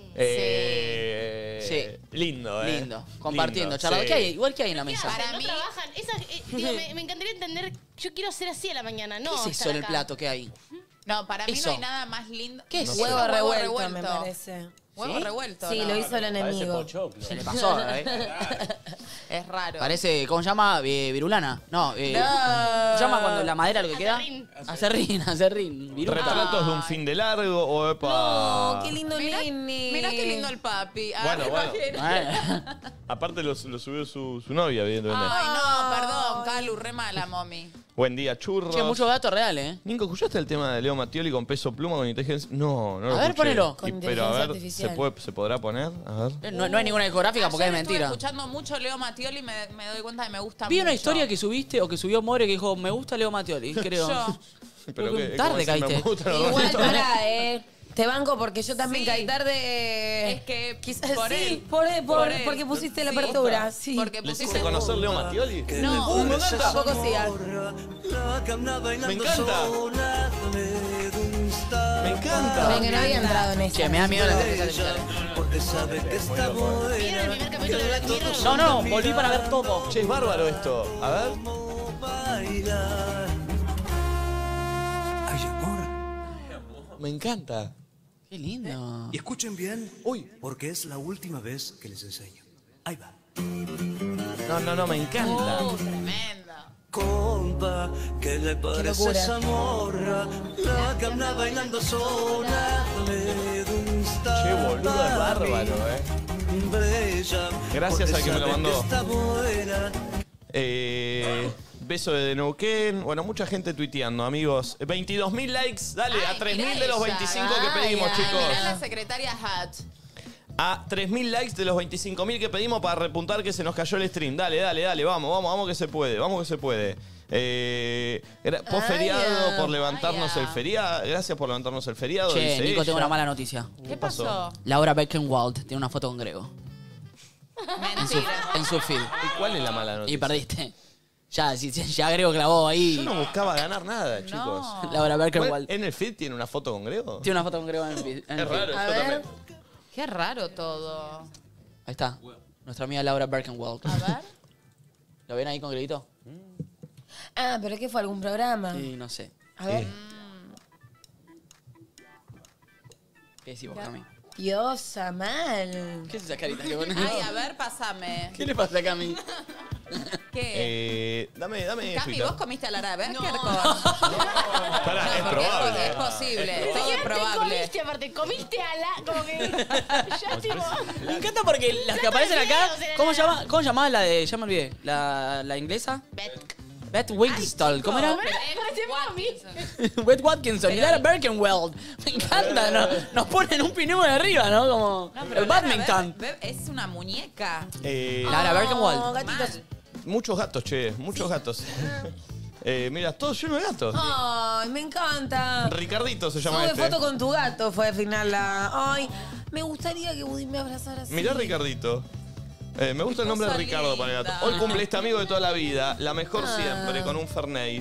Sí. Lindo, ¿eh? Lindo. Compartiendo, Lindo, charlando. sí. ¿Qué hay? Igual que hay en la mesa. Para no mí- trabajan. Digo, me encantaría entender. Yo quiero ser así a la mañana, ¿no? ¿Qué es eso estar en el acá. plato que hay? No, para mí Eso. no hay nada más lindo. ¿Qué es No eso? sé. Huevo revuelto, me parece. Huevo ¿Sí? revuelto. Sí, no. lo hizo el Parece enemigo. pochoclo. Se le pasó, ¿eh? Es raro. Parece, ¿cómo se llama? Virulana. No, ¿cómo se llama cuando la madera lo que queda? Acerrín. Virulana. Retratos de un fin de largo o epa. No, qué lindo Mirá, nene. mirá qué lindo el papi. Bueno, bueno. Bueno. Aparte lo subió su novia, evidentemente. Ay, no, perdón, Calu, re mala, mami. Buen día, churros. Che, mucho gato real, ¿eh? Nico, ¿escuchaste el tema de Leo Mattioli con Peso Pluma con inteligencia? No, no lo A ver, escuché. ponelo. Con Pero a ver, inteligencia ¿se podrá poner? A ver. No hay ninguna discográfica porque es Ayer mentira. estuve escuchando mucho Leo Mattioli y me doy cuenta que me gusta Vi mucho. una historia que subiste o que subió More que dijo, me gusta Leo Mattioli, creo. Yo. Pero que, Tarde como decir, caíste. me gustan los Igual, rolitos. pará, te banco porque yo también Sí. caí tarde. Es que Quizás por sí, él. por él, Por él. porque pusiste la Sí. apertura. Sí. Porque ¿Les pusiste hice conocer Leo Mattioli? No, me encanta. Tampoco sigas. Me encanta. Me encanta. Ven, que no había entrado en eso. Che, me da miedo la inteligencia artificial. ¿Vieron el primer capítulo de Black Mirror? No, volví para ver todo. Che, es bárbaro esto. A ver. Hay amor. Me encanta. Qué lindo. Y escuchen bien, Uy. porque es la última vez que les enseño. Ahí va. No, me encanta. tremendo. Compa, ¿qué le parece locura. esa morra? La que anda bailando sola. Che, boludo, es bárbaro, Gracias al que me lo mandó. Beso de Neuquén. Bueno, mucha gente tuiteando, amigos. 22.000 likes. Dale, a 3.000 de los 25 que pedimos, chicos. Mirá la secretaria Hat. A 3.000 likes de los 25.000 que pedimos para repuntar que se nos cayó el stream. Dale, vamos que se puede, Post feriado por levantarnos el feriado. Gracias por levantarnos el feriado. Che, dice Nico, ella. tengo una mala noticia. ¿Qué pasó? Laura Beckenwald tiene una foto con Grego. Mentira. En su feed. ¿Y cuál es la mala noticia? Y perdiste. Ya Grego clavó ahí. Yo no buscaba ganar nada, chicos. Laura ¿Cuál- Beckenwald. ¿En el feed tiene una foto con Grego? Tiene una foto con Grego en el feed. Es raro, A yo ver. también. Qué raro todo. Ahí está. Nuestra amiga Laura Beckenwald. A ver. ¿Lo ven ahí con Greguito? Ah, pero ¿qué fue? ¿Algún programa? Sí, no sé. A ver. ¿Qué decimos, Cami? Diosa, mal. ¿Qué es esa carita que pones? Ay, a ver, pasame. ¿Qué le pasa a Cami? ¿Qué? Dame Cami, Twitter. ¿vos comiste a Lara Berker con...? Pará, No, es porque probable. Es posible, todo es Te probable. comiste, aparte, comiste a la... Como que... ya, tipo... Me encanta porque las que aparecen acá. ¿Cómo llamaba la de.? Ya me olvidé. La inglesa. Beth Winston. ¿Cómo era? Parece mami. Beth Watkinson y Lara Beckenwald. Me encanta. Nos ponen un pinimo de arriba, ¿no? Como No, pero el Lara badminton. Es una muñeca. Lara Beckenwald. Oh, gatitos. Mal. Muchos gatos, che, muchos gatos. Mira, todo lleno de gatos. Ay, me encanta. Ricardito se llama Sube este. foto con tu gato, fue al final la... Ay, me gustaría que Budín me abrazara así. Mirá Ricardito. Me gusta el nombre de cosa Ricardo para el gato. linda. Hoy cumple este amigo de toda la vida, la mejor siempre, con un Fernet.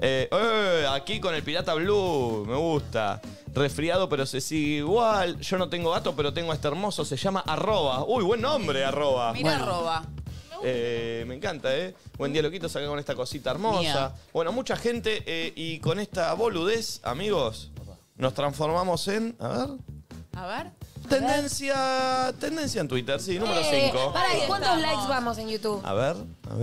Aquí con el Pirata Blue, me gusta. Resfriado, pero se sigue igual. Yo no tengo gato, pero tengo a este hermoso, se llama Arroba. Uy, buen nombre, Arroba. Mira, Bueno. arroba. Me encanta, ¿eh? Buen día, loquitos, acá con esta cosita hermosa. Mía. Bueno, mucha gente y con esta boludez, amigos, nos transformamos en... A ver... A ver. Tendencia en Twitter, sí, número 5. Pará, ¿y Ahí cuántos estamos. likes vamos en YouTube? A ver.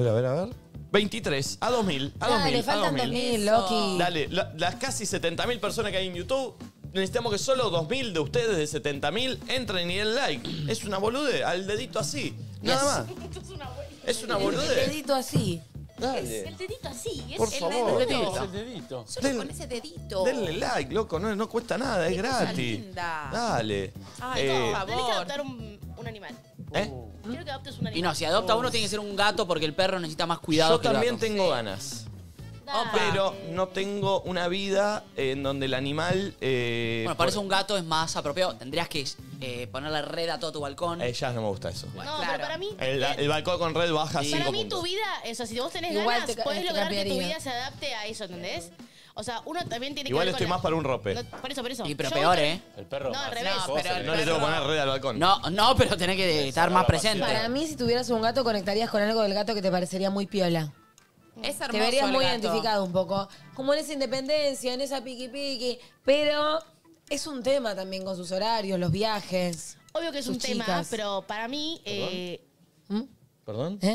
23, a 2000, a 2000, Dale, a faltan 2000. 2000, Loki. Dale, las casi 70.000 personas que hay en YouTube, necesitamos que solo 2.000 de ustedes de 70.000 entren y den like. Es una boludez, al dedito así, nada más. Es una El boludez. dedito así. Dale, El dedito así. Es por el favor. dedito. Solo con ese dedito. Denle like, loco, no cuesta nada, es Qué cosa gratis. linda. Dale. Ay, por Tenés que favor. adoptar un animal. ¿Eh? Quiero que adoptes un animal. Y no, si adopta uno tiene que ser un gato porque el perro necesita más cuidado Yo que el también gato. tengo ganas. Dale. Pero no tengo una vida en donde el animal... Bueno, para eso un gato es más apropiado. Tendrías que ponerle red a todo tu balcón. Ya no me gusta eso. No, Claro. pero para mí... El balcón con red baja 5 Para mí puntos. tu vida, o sea, si vos tenés Igual ganas, te- podés te lograr que tu cambiaría. vida se adapte a eso, ¿entendés? O sea, uno también tiene Igual que ver estoy con más para un rope. Por eso. Y pero Yo peor, voy ¿eh? El perro. No, al más revés. No, cosa. pero el No le tengo que poner red al balcón. No, pero tenés que estar más presente. Para mí, si tuvieras un gato, conectarías con algo del gato que te parecería muy piola. Es hermoso Te verías el muy gato. identificado un poco. Como en esa independencia, en esa piqui. Pero es un tema también con sus horarios, los viajes. Obvio que es sus un tema, chicas. pero para mí... ¿Perdón? ¿Eh?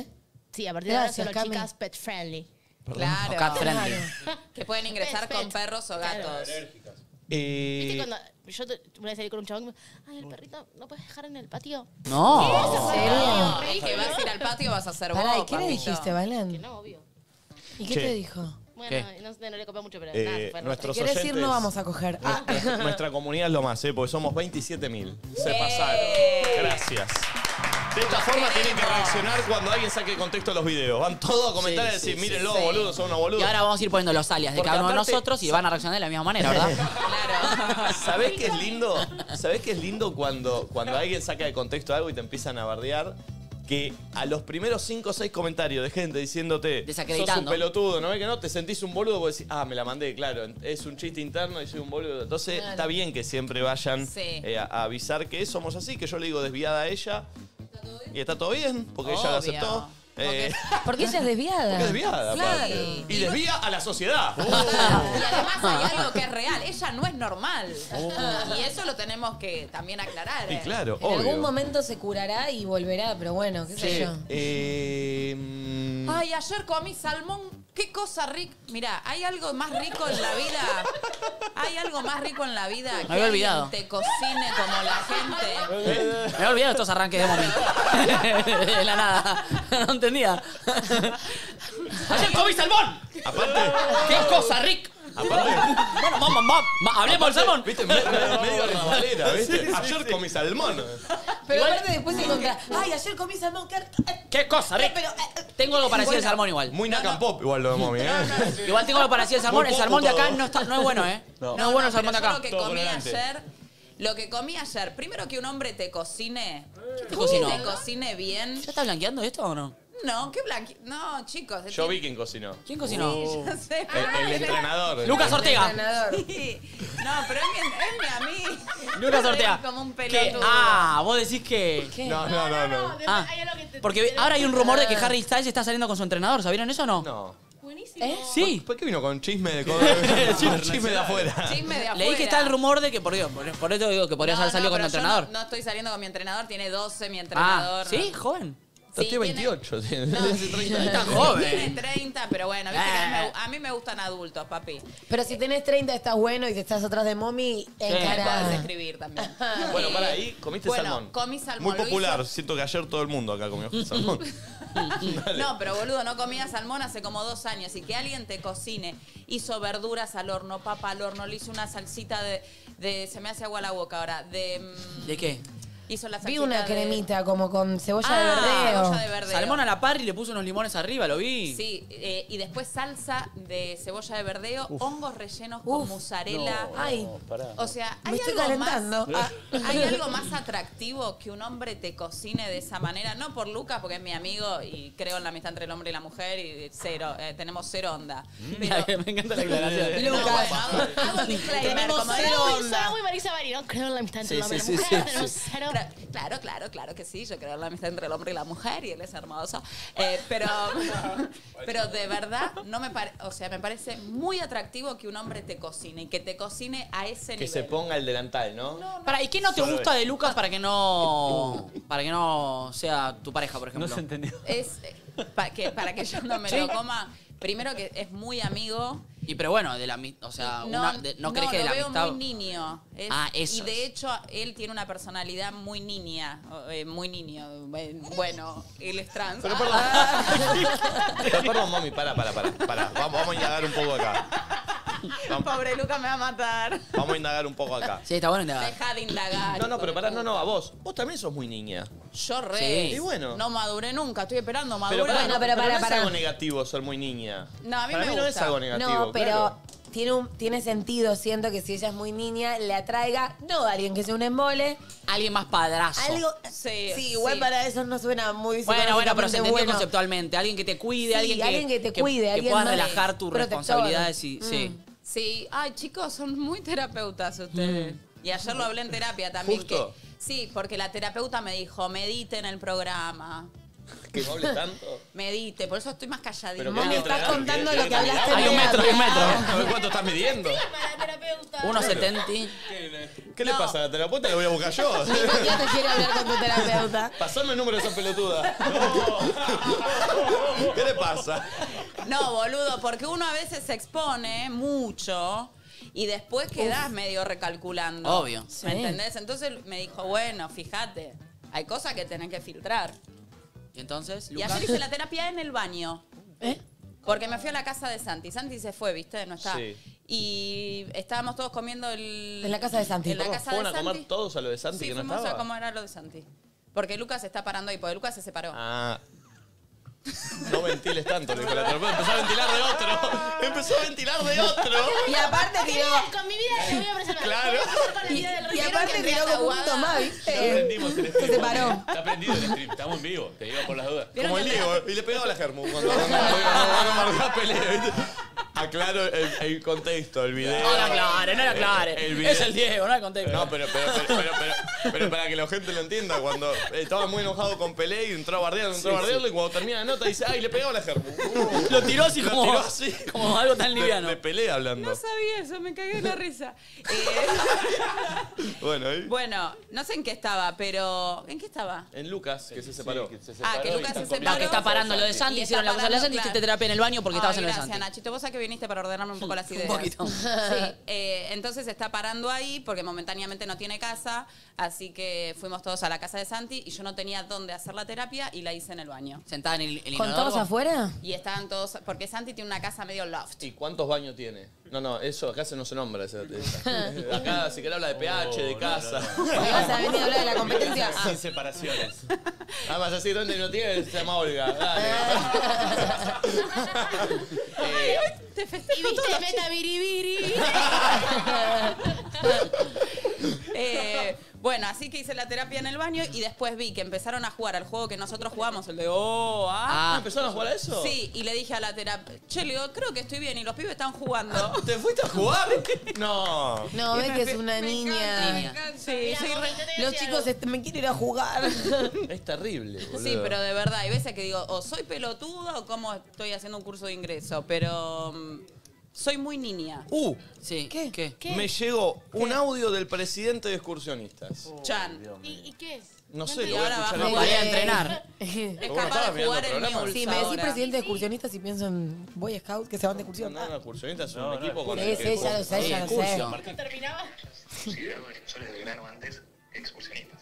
Sí, a partir de ahora Gracias, solo Cami. chicas pet friendly. Claro. O cat friendly. Que pueden ingresar Pet. con perros o gatos. ¿Viste cuando yo una vez salí con un chabón y me dijo, ay, el perrito, ¿no puedes dejar en el patio? No. Y que vas a ir al patio vas a hacer Pará, ¿y vos, qué le papito. dijiste, Valen? Que no, obvio. ¿Y qué Che. te dijo? Bueno, no le copé mucho, pero nada, se fue. Nuestros ¿Quieres oyentes, ir? No vamos a coger. Ah. Nuestra comunidad es lo más, porque somos 27.000. Se Bien. pasaron. Gracias. De esta forma tienen que reaccionar cuando alguien saque de contexto los videos. Van todos a comentar y a decir, mírenlo, boludos, son unos boludos. Y ahora vamos a ir poniendo los alias de Porque cada uno de aparte- nosotros y van a reaccionar de la misma manera, ¿verdad? Claro. ¿Sabés qué es lindo? ¿Sabés qué es lindo cuando alguien saca de contexto algo y te empiezan a bardear? Que a los primeros 5 o 6 comentarios de gente diciéndote sos un Desacreditando. pelotudo, ¿no ves que no? Te sentís un boludo porque decís, me la mandé, claro, es un chiste interno y soy un boludo. Entonces Claro. está bien que siempre vayan Sí. a avisar que somos así, que yo le digo desviada a ella. ¿Y está todo bien? Porque ella lo Obvio. aceptó. Porque- Porque ella es desviada. Porque es desviada, Claro. aparte. Y desvía a la sociedad. Y además hay algo que es real. Ella no es normal. Y eso lo tenemos que también aclarar. Y claro, En obvio. algún momento se curará y volverá, pero bueno, qué sé Che, yo. Ay, ayer comí salmón. Qué cosa rica. Mira, hay algo más rico en la vida. Hay algo más rico en la vida que había olvidado. alguien te cocine como la gente. Me había olvidado estos arranques de momento. De la nada. No entendía. ¡Ayer comí salmón! Aparte, ¡Qué cosa, Rick! aparte, Bueno, hablemos del salmón. viste, medio rabalera, ¿viste? Ayer comí salmón. Pero aparte después se encontrá, ay, ayer comí salmón, ¿Qué cosa, Rick? pero, Tengo algo parecido al salmón igual. Muy Nakan Pop igual lo de Mommy, ¿eh? Igual tengo algo parecido al salmón. Muy El poco salmón de acá todo. no es bueno, ¿eh? No es bueno el salmón de pero yo acá. lo que Todo comí tolerante. ayer. Lo que comí ayer, primero que un hombre te cocine. te cocinó? Te cocine bien. ¿Ya está blanqueando esto o no? No, qué blanqui. No, chicos. Yo vi quién cocinó. ¿Quién cocinó? Sí, ya sé. El entrenador. Lucas Ortega. entrenador. Sí. No, pero es mi amigo. Lucas Ortega. Como un ¿Qué? pelotudo. vos decís que... ¿Qué? No. Ah, Hay algo que te- porque ahora hay un rumor de que Harry Styles está saliendo con su entrenador. ¿Sabieron eso o no? No. Buenísimo. ¿Eh? Sí. ¿Por qué vino con chisme con chisme de afuera? Chisme de afuera. Leí que está el rumor de que, por eso digo que podrías haber salido con pero tu yo entrenador. No estoy saliendo con mi entrenador, tiene 12 mi entrenador. Ah, ¿sí? ¿Joven? Yo Sí, estoy tiene- 28, tiene No, hace 30 años. Tan Tiene joven. 30, pero bueno, viste que a mí me gustan adultos, papi. Pero si tenés 30 estás bueno y si estás atrás de mommy, Me podés encará. escribir también. Bueno, para ahí, comiste Bueno, salmón. comí salmón, Muy lo popular. hizo- Siento que ayer todo el mundo acá comió salmón. Dale. No, pero boludo, no comía salmón hace como 2 años. Y que alguien te cocine, hizo verduras al horno, papa al horno, le hizo una salsita de se me hace agua la boca ahora, ¿De qué? hizo la salsita Vi una de- cremita como con cebolla de Ah, verdeo. cebolla de verdeo. Salmón a la par y le puso unos limones arriba, lo vi. Sí, y después salsa de cebolla de verdeo, hongos rellenos con Uf. mozzarella. Ay, O sea, me hay estoy algo calentando. más. Hay algo más atractivo que un hombre te cocine de esa manera. No por Lucas, porque es mi amigo y creo en la amistad entre el hombre y la mujer y cero, tenemos cero onda. Pero, Me encanta la aclaración. no, bueno, hago disclaimer, Tenemos como cero digo, onda. Suena muy Marisa Bari, ¿no? Creo en la amistad entre Sí, el hombre y sí, la sí, mujer. sí, Tenemos sí. cero. Claro que sí, yo creo en la amistad entre el hombre y la mujer y él es hermoso. Pero de verdad, no me o sea, me parece muy atractivo que un hombre te cocine y que te cocine a ese Que nivel. se ponga el delantal, ¿no? ¿Y qué no te gusta de Lucas para que no sea tu pareja, por ejemplo? No se entendió. Es para que yo no me lo coma. Primero que es muy amigo. Pero bueno, de la o sea, ¿no crees que de la lo veo amistad? muy niño. Eso Y de es. hecho, él tiene una personalidad muy niña. Muy niño. Bueno, él es trans. Pero perdón, mami, para. Vamos a indagar un poco acá. Pobre Luca me va a matar. Vamos a indagar un poco acá. Sí, está bueno indagar. Deja de indagar. No, pero pará, no, a vos. Vos también sos muy niña. Yo re. Sí. Y bueno. No maduré nunca, estoy esperando Pero madurar. pará, Bueno, pero no es pará. algo negativo ser muy niña. No, a mí Para me mí no es gusta. algo negativo. No, pero claro. tiene sentido. Siento que si ella es muy niña, le atraiga, no a alguien que sea un embole, Alguien más padrazo. algo. Sí, igual sí. para eso no suena muy Bueno, pero se psicológicamente entendió bueno. conceptualmente. Alguien que te cuide, Sí, alguien que te cuide, que alguien puedas más relajar tus protector. responsabilidades y sí. Sí, ay chicos, son muy terapeutas ustedes. Y ayer lo hablé en terapia también. ¿Justo? Sí, porque la terapeuta me dijo, medite en el programa. Que no hables tanto. Medite, por eso estoy más calladita. Pero Vos me ¿qué estás entrenar? contando ¿Qué- lo qué que hablaste entrenar? Hay un metro, hay un metro. A ver cuánto estás midiendo. Para terapeuta. 1.70. ¿Qué le pasa a la terapeuta? La voy a buscar yo. Ya te quiere hablar con tu terapeuta. Pasame el número de esa pelotuda. ¿Qué le pasa? No, boludo, porque uno a veces se expone mucho y después quedás medio recalculando. Obvio. ¿Me entendés? Entonces me dijo, bueno, fíjate, hay cosas que tenés que filtrar. Y entonces, Y Lucas. ayer hice la terapia en el baño. Porque me fui a la casa de Santi. Santi se fue, ¿viste? No está. Sí. Y estábamos todos comiendo el... En la casa de Santi. En la casa de ¿Fueron a Santi. comer todos a lo de Santi Sí, que no fuimos estaba? a comer a lo de Santi. Porque Lucas está parando ahí, porque Lucas se separó. Ah. No ventiles tanto, le dijo la terapeuta. Empezó a ventilar de otro. Empezó a ventilar de otro. Y aparte tiró. Con mi vida lo voy a preservar. Claro. Lo voy a hacer con la vida del Y resto. aparte tiró como un punto más, ¿viste? Aprendimos el Se stream. separó. Está prendido el stream. Estamos en vivo. Te digo por las dudas. Como el Diego. Y le pegaba a la Germu cuando no marcaba pelea. ¿viste? Aclaro el contexto, el video. No la aclare, no la aclare. El video. Es el Diego, no el contexto. No, pero para que la gente lo entienda, cuando estaba muy enojado con Pelé y entró a bardearlo, y cuando termina la nota dice, ay, le pegó a la Germu. Lo tiró así Lo como, tiró así. como algo tan liviano. De Pelé hablando. No sabía eso, me cagué de la risa. Bueno, ahí. Bueno, no sé en qué estaba, pero... ¿En qué estaba? En Lucas, que se separó. Sí, que se Ah, separó que y Lucas están se comiendo. No, que está parando lo de Santi, Y hicieron está la cosa de la parando, Santi, hiciste claro. terapia en el baño porque estabas en lo de Gracias, Santi. Nachito. Vos sabés que viniste para ordenarme un poco las ideas. Un poquito. Sí, entonces está parando ahí porque momentáneamente no tiene casa, así que fuimos todos a la casa de Santi y yo no tenía dónde hacer la terapia y la hice en el baño. Sentada en el ¿Con inodoro. todos afuera? Y estaban todos, porque Santi tiene una casa medio loft. ¿Y cuántos baños tiene? No, eso acá no se nombra. Acá si querés habla de pH, de casa. ¿Vas a venir a hablar de la competencia? Sin separaciones. Además, así donde no tiene, se llama Olga. Dale. Te Y festejo viste, todo. meta biribiri. Bueno, así que hice la terapia en el baño y después vi que empezaron a jugar al juego que nosotros jugamos, el de Ah, ¿empezaron a jugar a eso? Sí, y le dije a la terapia, che, le digo, creo que estoy bien y los pibes están jugando. ¿Te fuiste a jugar? No. No, ves que es una niña. Sí, sí, Los chicos me quieren ir a jugar. Es terrible, boludo. sí, pero de verdad, hay veces que digo, o soy pelotuda o como estoy haciendo un curso de ingreso, pero soy muy niña. Sí. ¿Qué? Me llegó un audio del presidente de excursionistas. Chan. ¿Y qué? No sé, Y lo voy ahora a escuchar va en a Para ir a vivo. entrenar. Es Bueno, capaz estabas de mirando jugar en programas. News Sí, me decís ahora. presidente de excursionistas y pienso en Boy Scout que se van de No, excursión. no, excursionistas es un No, no, equipo con Sí, el sí, que... ya lo sé, ya lo sé. Excursión. ¿Terminaba? Considerado defensores del grano antes, excursionistas.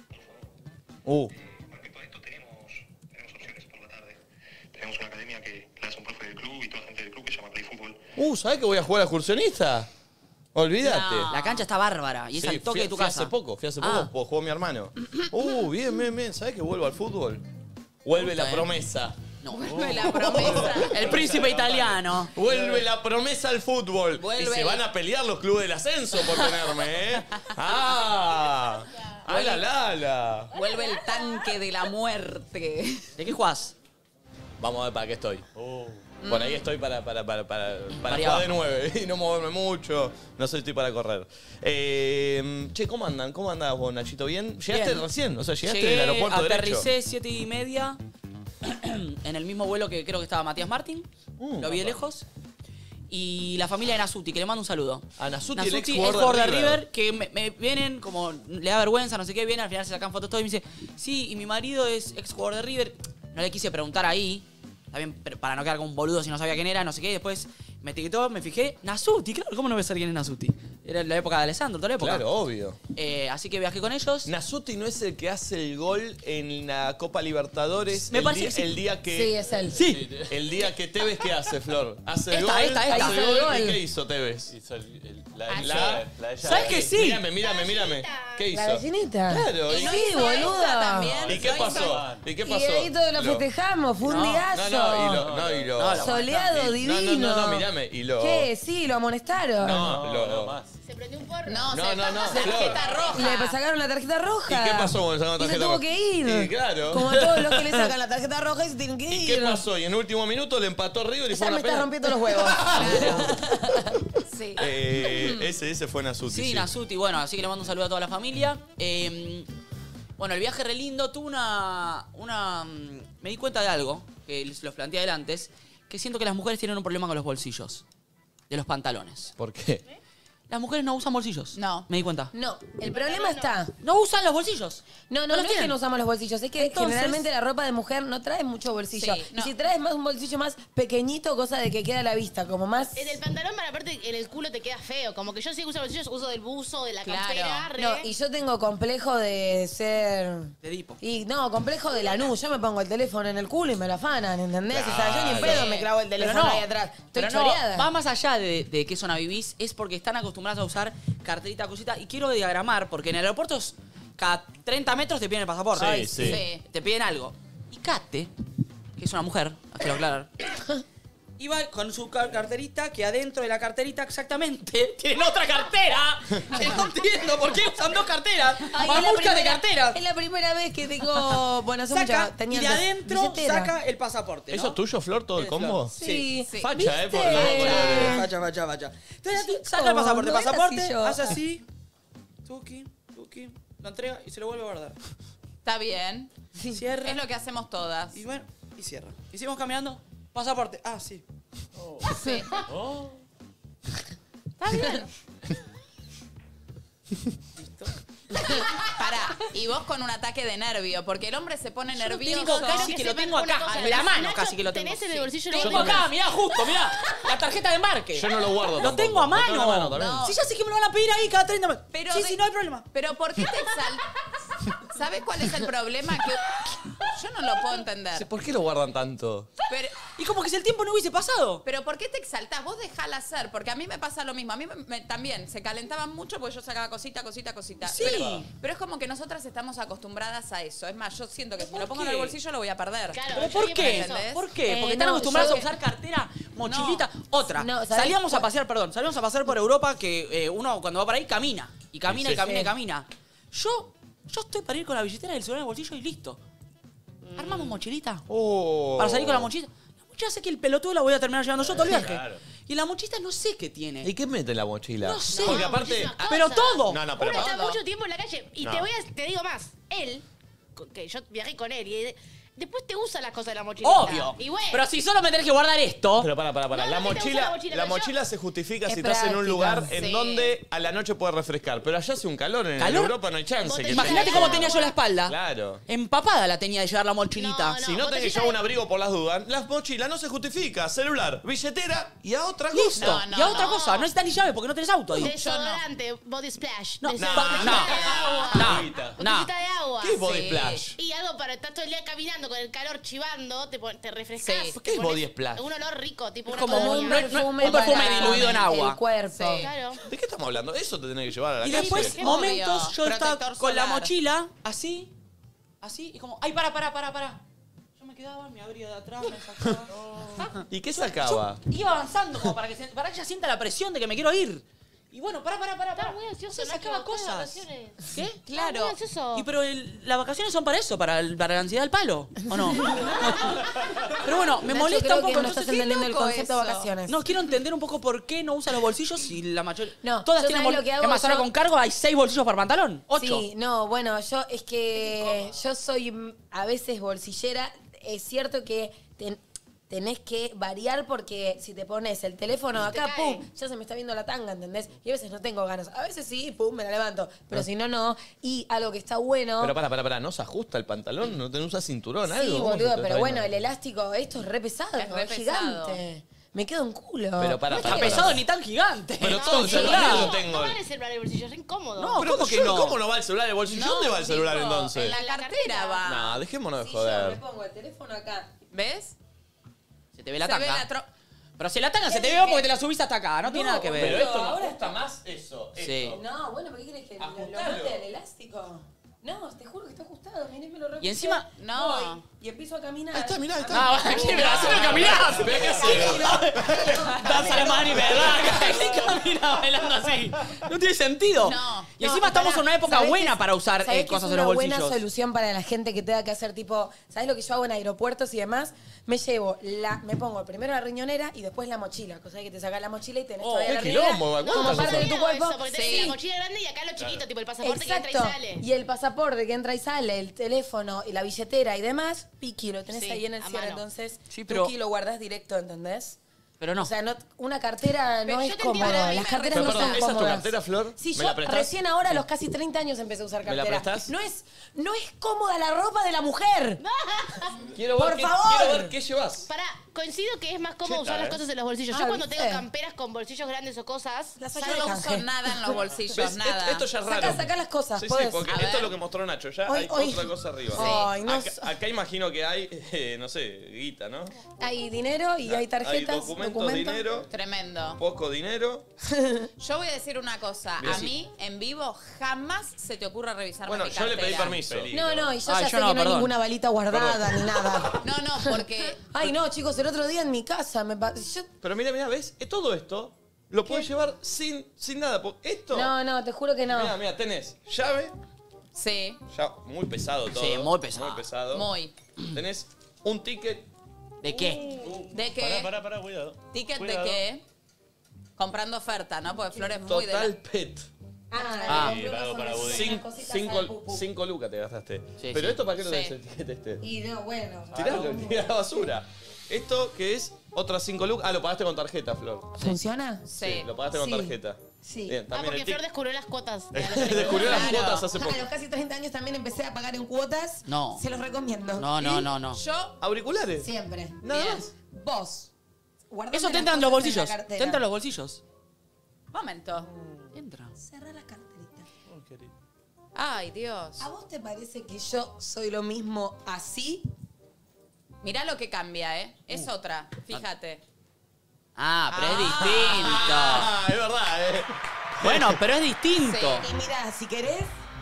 Porque para esto tenemos opciones por la tarde. Tenemos una academia que la hace un profe del club y toda la gente del club que se llama Play Fútbol. ¿Sabés que voy a jugar a excursionista? Olvídate. La cancha está bárbara y es Sí, al toque de tu fui casa. hace poco, Ah. porque jugó mi hermano. Bien. ¿Sabés que vuelvo al fútbol? Vuelve la promesa. No. Vuelve la promesa. El príncipe italiano. Vuelve la promesa al fútbol. Vuelve Y se el- van a pelear los clubes del ascenso por tenerme, ¿eh? ¡Ah! ¡La! Vuelve el tanque de la muerte. ¿De qué jugás? Vamos a ver para qué estoy. Por ahí estoy para Variado. jugar de 9 y no moverme mucho. No sé si estoy para correr. Che, ¿cómo andan? ¿Cómo andás vos, Nachito? ¿Bien? ¿Llegaste Bien. recién? O sea, ¿llegaste Llegué, del aeropuerto aterricé 7:30 en el mismo vuelo que creo que estaba Matías Martín. Lo vi de lejos. Y la familia de Nasuti, que le mando un saludo. A Nasuti, el ex jugador jugador de River, que me vienen, como le da vergüenza, no sé qué, viene, al final se sacan fotos todo y me dice, sí, y mi marido es ex jugador de River. No le quise preguntar ahí, también para no quedar como un boludo si no sabía quién era, no sé qué. Después me etiquetó, me fijé, Nasuti, claro, ¿cómo no voy a saber quién es Nasuti? Era la época de Alessandro, toda la época. Claro, obvio. Así que viajé con ellos. Nasuti no es el que hace el gol en la Copa Libertadores. Me el parece día, que sí. el día que. Sí, es él. Sí. El día que Tevez, ¿qué hace, Flor? Hace el Esta, gol. esta. Hace Hace el el gol. ¿Y gol. qué hizo Tevez? Hizo la La- de ella. ¿Sabes que sí? Mírame. ¿Qué hizo? La gallinita. Claro. Sí, esta boluda. también. ¿Y qué pasó? ¿Y qué Y pasó? ahí todos lo festejamos, fue un diazo. Soleado, divino. No, mirame. Y lo. ¿Qué? Sí, lo amonestaron. No, más. Se prendió un porro. No, No, se no, pasa Flor. tarjeta roja. Le sacaron la tarjeta roja. ¿Y qué pasó cuando le sacaron la Y se tarjeta tuvo roja? que ir. Y claro. Como a todos los que le sacan la tarjeta roja y se tienen que ir. ¿Y qué pasó? Y en el último minuto le empató River y fue Ya me una está pena. rompiendo los huevos. Sí. Ese fue Nasuti. Sí, Nasuti, bueno, así que le mando un saludo a toda la familia. Bueno, el viaje re lindo, tuve me di cuenta de algo, que les los planteé antes, que siento que las mujeres tienen un problema con los bolsillos de los pantalones. ¿Por qué? Las mujeres no usan bolsillos. No. Me di cuenta. No, el problema está. No usan los bolsillos. No los es que tienen. no usamos los bolsillos, es que Entonces- generalmente la ropa de mujer no trae mucho bolsillo. Sí, Y no. si traes más un bolsillo más pequeñito, cosa de que queda a la vista, como más. En el pantalón, para aparte, en el culo te queda feo. Como que yo sí uso bolsillos, uso del buzo, de la Claro. campera. re. No, y yo tengo complejo de ser. De Edipo. Y no, complejo de la nube. Yo me pongo el teléfono en el culo y me lo afanan, ¿entendés? O sea, yo ni en pedo me clavo el Pero teléfono no, ahí atrás. Estoy pero no, choreada. va más allá de qué zona vivís, es porque están acostumbrados a usar carterita, cosita. Y quiero diagramar, porque en aeropuertos cada 30 metros te piden el pasaporte. Sí, sí. Sí. Te piden algo. Y Kate, que es una mujer, quiero aclarar, iba con su carterita, que adentro de la carterita exactamente tienen otra cartera. Que no entiendo por qué usan dos carteras. Ay, Van es la busca de primera- carteras. Es la primera vez que tengo. Bueno, hace mucho. Saca, Tenía y de antes adentro billetera. saca el pasaporte. ¿no? ¿Eso es tuyo, Flor, todo el Es combo? Flor. Sí. Sí. Facha, ¿Viste? Facha. Entonces Chico, saca el pasaporte, no era pasaporte, así yo. hace así, tuki, lo entrega y se lo vuelve a guardar. Está bien. Cierra. Es lo que hacemos todas. Y bueno, y cierra. Y seguimos caminando, pasaporte. Ah, sí. Sí. Oh. Está bien. Pará, y vos con un ataque de nervio, porque el hombre se pone nervioso. tengo casi que lo tengo acá, en la mano Nacho, casi que lo tengo. Tenés en el bolsillo el Tengo acá, mirá, justo, mirá. La tarjeta de embarque. Yo no lo guardo Lo tampoco. tengo a Lo tengo en la mano. también. No. Sí, ya sé que me lo van a pedir ahí cada 30 minutos. Pero Sí, de- sí, no hay problema. Pero ¿por qué te ¿Sabes cuál es el problema? Que yo no lo puedo entender. ¿Por qué lo guardan tanto? Pero, Y como que si el tiempo no hubiese pasado. pero ¿por qué te exaltás? Vos dejala hacer, porque a mí me pasa lo mismo. A mí también se calentaban mucho porque yo sacaba cosita. Sí. Pero es como que nosotras estamos acostumbradas a eso. Es más, yo siento que si me lo ¿Por pongo en qué? el bolsillo lo voy a perder. Claro, ¿Pero yo por siempre qué? pienso. ¿Por qué? Porque están no, acostumbrados yo- a usar cartera, mochilita. Otra. No, ¿sabés Salíamos a cuál? pasear, salimos a pasear por Europa que uno cuando va para ahí camina. Y camina, Sí, y camina, sí. y camina. Yo estoy para ir con la billetera y el celular en el bolsillo y listo. Armamos mochilita. Oh. Para salir con la mochila. La mochila sé que el pelotudo la voy a terminar llevando yo todo el viaje. Claro. Y la mochilita no sé qué tiene. ¿Y qué mete en la mochila? No sé. Porque aparte. muchísimas cosas. Pero todo. No, no, pero. Uno está todo. mucho tiempo en la calle. Y No. te digo más. Él, que yo viajé con él, y después te usa las cosas de la mochila. Obvio. Y bueno. Pero si solo me tenés que guardar esto. Pero para. No, La no te gusta mochila, la mochila, la pero yo- mochila se justifica Es si estás en un práctica. lugar en Sí. donde a la noche puede refrescar. Pero allá hace un calor, en ¿Calor? Europa no hay chance. Vos que te- Imagínate tenga cómo eso. tenía yo la espalda. Claro. Empapada la tenía de llevar la mochilita. No, Si no vos te tenés que fijas llevar un de- abrigo por las dudas, la mochila no se justifica. Celular, billetera y a otra Listo. cosa. No, y a otra no. cosa. No necesitas ni llave porque no tenés auto ahí. Desodorante, body splash. No, desodorante, no, botellita de agua. no, Agüita. no. Botellita de agua. ¿Qué es body Sí. splash? Y algo para estar todo el día caminando con el calor chivando, te refrescas. Sí. te ¿Qué es pones body splash? Un olor rico, tipo Es una como colonia. un perfume para diluido en agua. El cuerpo. Sí. Claro. ¿De qué estamos hablando? Eso te tenés que llevar a la Y calle. después, Obvio. momentos, yo estaba Protector con la solar. mochila, así, y como, ay, para. Yo me quedaba, me abría de atrás, me sacaba. ¿Y qué sacaba? Iba avanzando como para que ella sienta la presión de que me quiero ir. Y bueno, para. Estaba muy ansioso, Entonces Nacho, sacaba estaba de cosas. vacaciones. ¿Qué? Claro. Muy ansioso. Y pero las vacaciones son para eso, para la ansiedad del palo, ¿o no? Pero bueno, me Nacho, molesta creo un poco. que no entonces, estás entendiendo el loco concepto de eso. vacaciones. no, quiero entender un poco por qué no usa los bolsillos y la mayoría... No, todas yo tienen sabés lo que bolsillos. hago, Es más, ahora yo- con cargo hay 6 bolsillos por pantalón. 8. Sí, no, bueno, yo es que yo soy a veces bolsillera. Es cierto que tenés que variar porque si te pones el teléfono te acá, cae. pum, ya se me está viendo la tanga, ¿entendés? Y a veces no tengo ganas. A veces sí, pum, me la levanto. Pero si no, no. Y algo que está bueno. Pero para, ¿no se ajusta el pantalón? ¿No te usas cinturón? ¿Algo? Sí, ¿Cómo se boludo, te pero está bueno, viendo? el elástico, esto es re pesado, Es re es gigante. pesado. Me quedo en culo. Pero para, No es Está que- pesado ni tan gigante. Pero No, todo el sí, celular no, lo tengo. No va el celular en el bolsillo, es re incómodo. No, Pero ¿cómo que yo- no? ¿Cómo no va el celular en el bolsillo? ¿Dónde va el celular tipo, entonces? En la cartera va. No, dejémonos de Si yo me joder. pongo el teléfono acá. ¿Ves? Se te ve la Se ve tanga. la tro- Pero si la tanga se te ve porque te la subiste hasta acá. No tiene nada que ver. Pero esto no ahora ajusta más eso. Sí. esto. No, bueno, ¿por qué querés que lo Ajustalo. mate al elástico? No, te juro que está ajustado, mirá, me lo repuse. Y encima- No. Voy y empiezo a caminar. Ahí está, mirá, ahí está. No, ¿qué me la haces caminar? Mirá qué hace. Danza la mano y verdad. ¿Qué camina bailando así? No tiene sentido. No. Y encima estamos en una época ¿sabés buena qué- para usar ¿sabés qué cosas es en los una bolsillos. buena solución para la gente que tenga que hacer tipo, ¿sabes lo que yo hago en aeropuertos y demás? Me llevo me pongo primero la riñonera y después la mochila, cosa de que te sacas la mochila y tenés todavía qué la riñonera quilombo, como ¿cuántas parte de cosas? tu cuerpo. Eso, porque tenés Sí. la mochila grande y acá lo chiquito, tipo el pasaporte que Exacto. entra y sale. Y el pasaporte que entra y sale, el teléfono y la billetera y demás, piqui, lo tenés Sí, ahí en el a cierre, mano. entonces Sí, pero- tuki lo guardás directo, ¿entendés? Pero no. O sea, una cartera Pero no yo es te entiendo, cómoda. a mí Las me carteras Pero no perdón, son ¿esa es tu cómodas. cartera, Flor? Sí, ¿Me yo la prestás? recién ahora, a los casi 30 años, empecé a usar ¿Me la cartera. prestás? No es cómoda la ropa de la mujer. Quiero Por favor. Quiero ver qué llevas. Pará, coincido que es más cómodo Cheta, usar las cosas en los bolsillos. Yo Ah, cuando ¿viste? tengo camperas con bolsillos grandes o cosas, Las Yo saqué de no canje. uso nada en los bolsillos, ¿Ves? nada. Esto ya es raro. Saca las cosas, Sí, sí, podés. porque A esto ver. es lo que mostró Nacho. Ya Hoy- hay hoy- otra cosa arriba. Ay, no Acá imagino que hay, no sé, guita, ¿no? Hay dinero y hay tarjetas, Hay documentos, dinero, Tremendo. poco dinero. Yo voy a decir una cosa. Mira, A sí. mí, en vivo, jamás se te ocurra revisarme Bueno, mi yo cartera. le pedí permiso. No, no, y yo Ay, ya yo sé no, que no hay perdón. ninguna balita guardada ni nada. No, no, porque... Ay, no, chicos, el otro día en mi casa yo... Pero mira, ¿ves? Todo esto lo puedes llevar sin nada. Esto. No, te juro que no. Mira, tenés llave. Sí, Ya, muy pesado todo. Sí, muy pesado. Muy pesado. muy. Tenés un ticket. ¿De qué? ¿De qué? Pará, cuidado. ¿Ticket Cuidado. de qué? Comprando oferta, ¿no? Porque Flor es muy de la... Total pet. Ah. le compré pago unas para unas budín. cositas al pupú. 5 lucas te gastaste. Sí, Pero sí. esto, ¿para qué lo Sí. tenés el ticket este? Y no, bueno. Tiralo, tira a la basura. Esto que es otras 5 lucas. Ah, lo pagaste con tarjeta, Flor. ¿Funciona? Sí. Lo pagaste con Sí. tarjeta. Sí. Bien, también porque el Flor ticket. descubrió las cuotas. Descubrió las Claro. cuotas hace A poco. los casi 30 años también empecé a pagar en cuotas. No. Se los recomiendo. No. Yo... ¿Auriculares? Siempre. Nada Bien. más. Vos. guardate Eso te las entra en los cosas bolsillos. la Te cartera. entra en los bolsillos. Momento. Entra. Cerrá la carterita. Ay, Dios. ¿A vos te parece que yo soy lo mismo así? Mirá lo que cambia, ¿eh? Es otra. Fíjate. Ah, pero es distinto. Ah, es verdad, Bueno, pero es distinto. Y mira, si querés,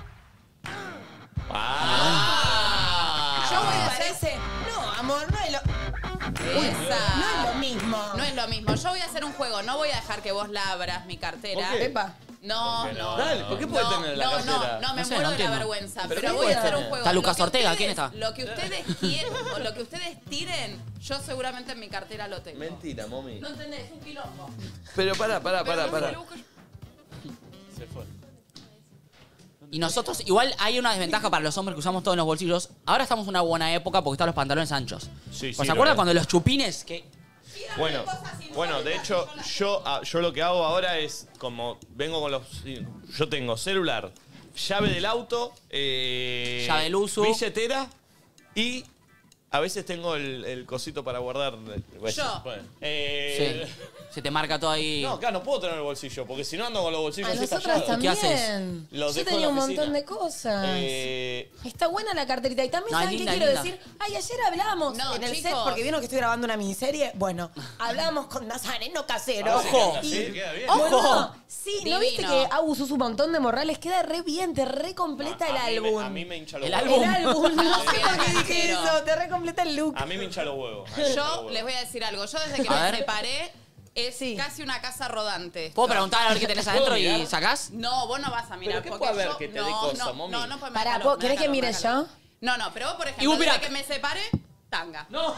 Yo voy a hacer... parece. No, amor, no es lo. Esa. No es lo mismo. No es lo mismo. Yo voy a hacer un juego. No voy a dejar que vos la abras mi cartera. ¿Por qué? Epa. No, no? Dale, ¿por qué puede tener en la cartera? No, me No sé, muero no de la entiendo. vergüenza. ¿Pero Pero qué voy a puede hacer un tener? juego. Está Lucas Lo que Ortega, ustedes- ¿quién está? Lo que ustedes quieren o lo que ustedes tiren, yo seguramente en mi cartera lo tengo. Mentira, mami. No entendés, es un quilombo. Pero pará. Se fue. Y nosotros, igual hay una desventaja para los hombres que usamos todos en los bolsillos. Ahora estamos en una buena época porque están los pantalones anchos. Sí, ¿Se lo acuerdan es. cuando los chupines que Bueno, de hecho, yo lo que hago ahora es como vengo con los. Yo tengo celular, llave del auto, Llave del uso. billetera y a veces tengo el cosito para guardar. Yo. Bueno. sí, se te marca todo ahí? No, acá no puedo tener el bolsillo, porque si no ando con los bolsillos A así nosotras tallados. también. ¿Qué haces? Los Yo dejo tenía en un la montón oficina. de cosas. Está buena la carterita. Y también, No, ¿saben linda, qué quiero linda. decir? Ay, ayer hablábamos No, en el set, chicos. porque vieron que estoy grabando una miniserie. Bueno, hablábamos con Nazareno Casero. Ojo. Y- Sí, queda bien. ¡Ojo! Boludo, sí, ¿no Divino. viste que Agus usa un montón de morrales? Queda re bien, te recompleta el álbum. A mí me hincha los El huevos. álbum. El álbum, no sé Bien, por qué dije canchero. eso, te recompleta el look. A mí me hincha los huevos. A mí me hincha los Yo huevos. les voy a decir algo. Yo desde que A me ver. separé es Sí. casi una casa rodante. ¿Puedo preguntar a ver qué tenés ¿Puedo adentro y mirar? sacás? No, vos no vas a mirar. ¿Pero qué porque puede haber yo- que te dé no, cosa, no, mami? no, pues me Pará, da calor, ¿querés me da que calor, mire me da calor. yo? No, pero vos, por Y ejemplo, Bupirak. desde que me separé, tanga. No.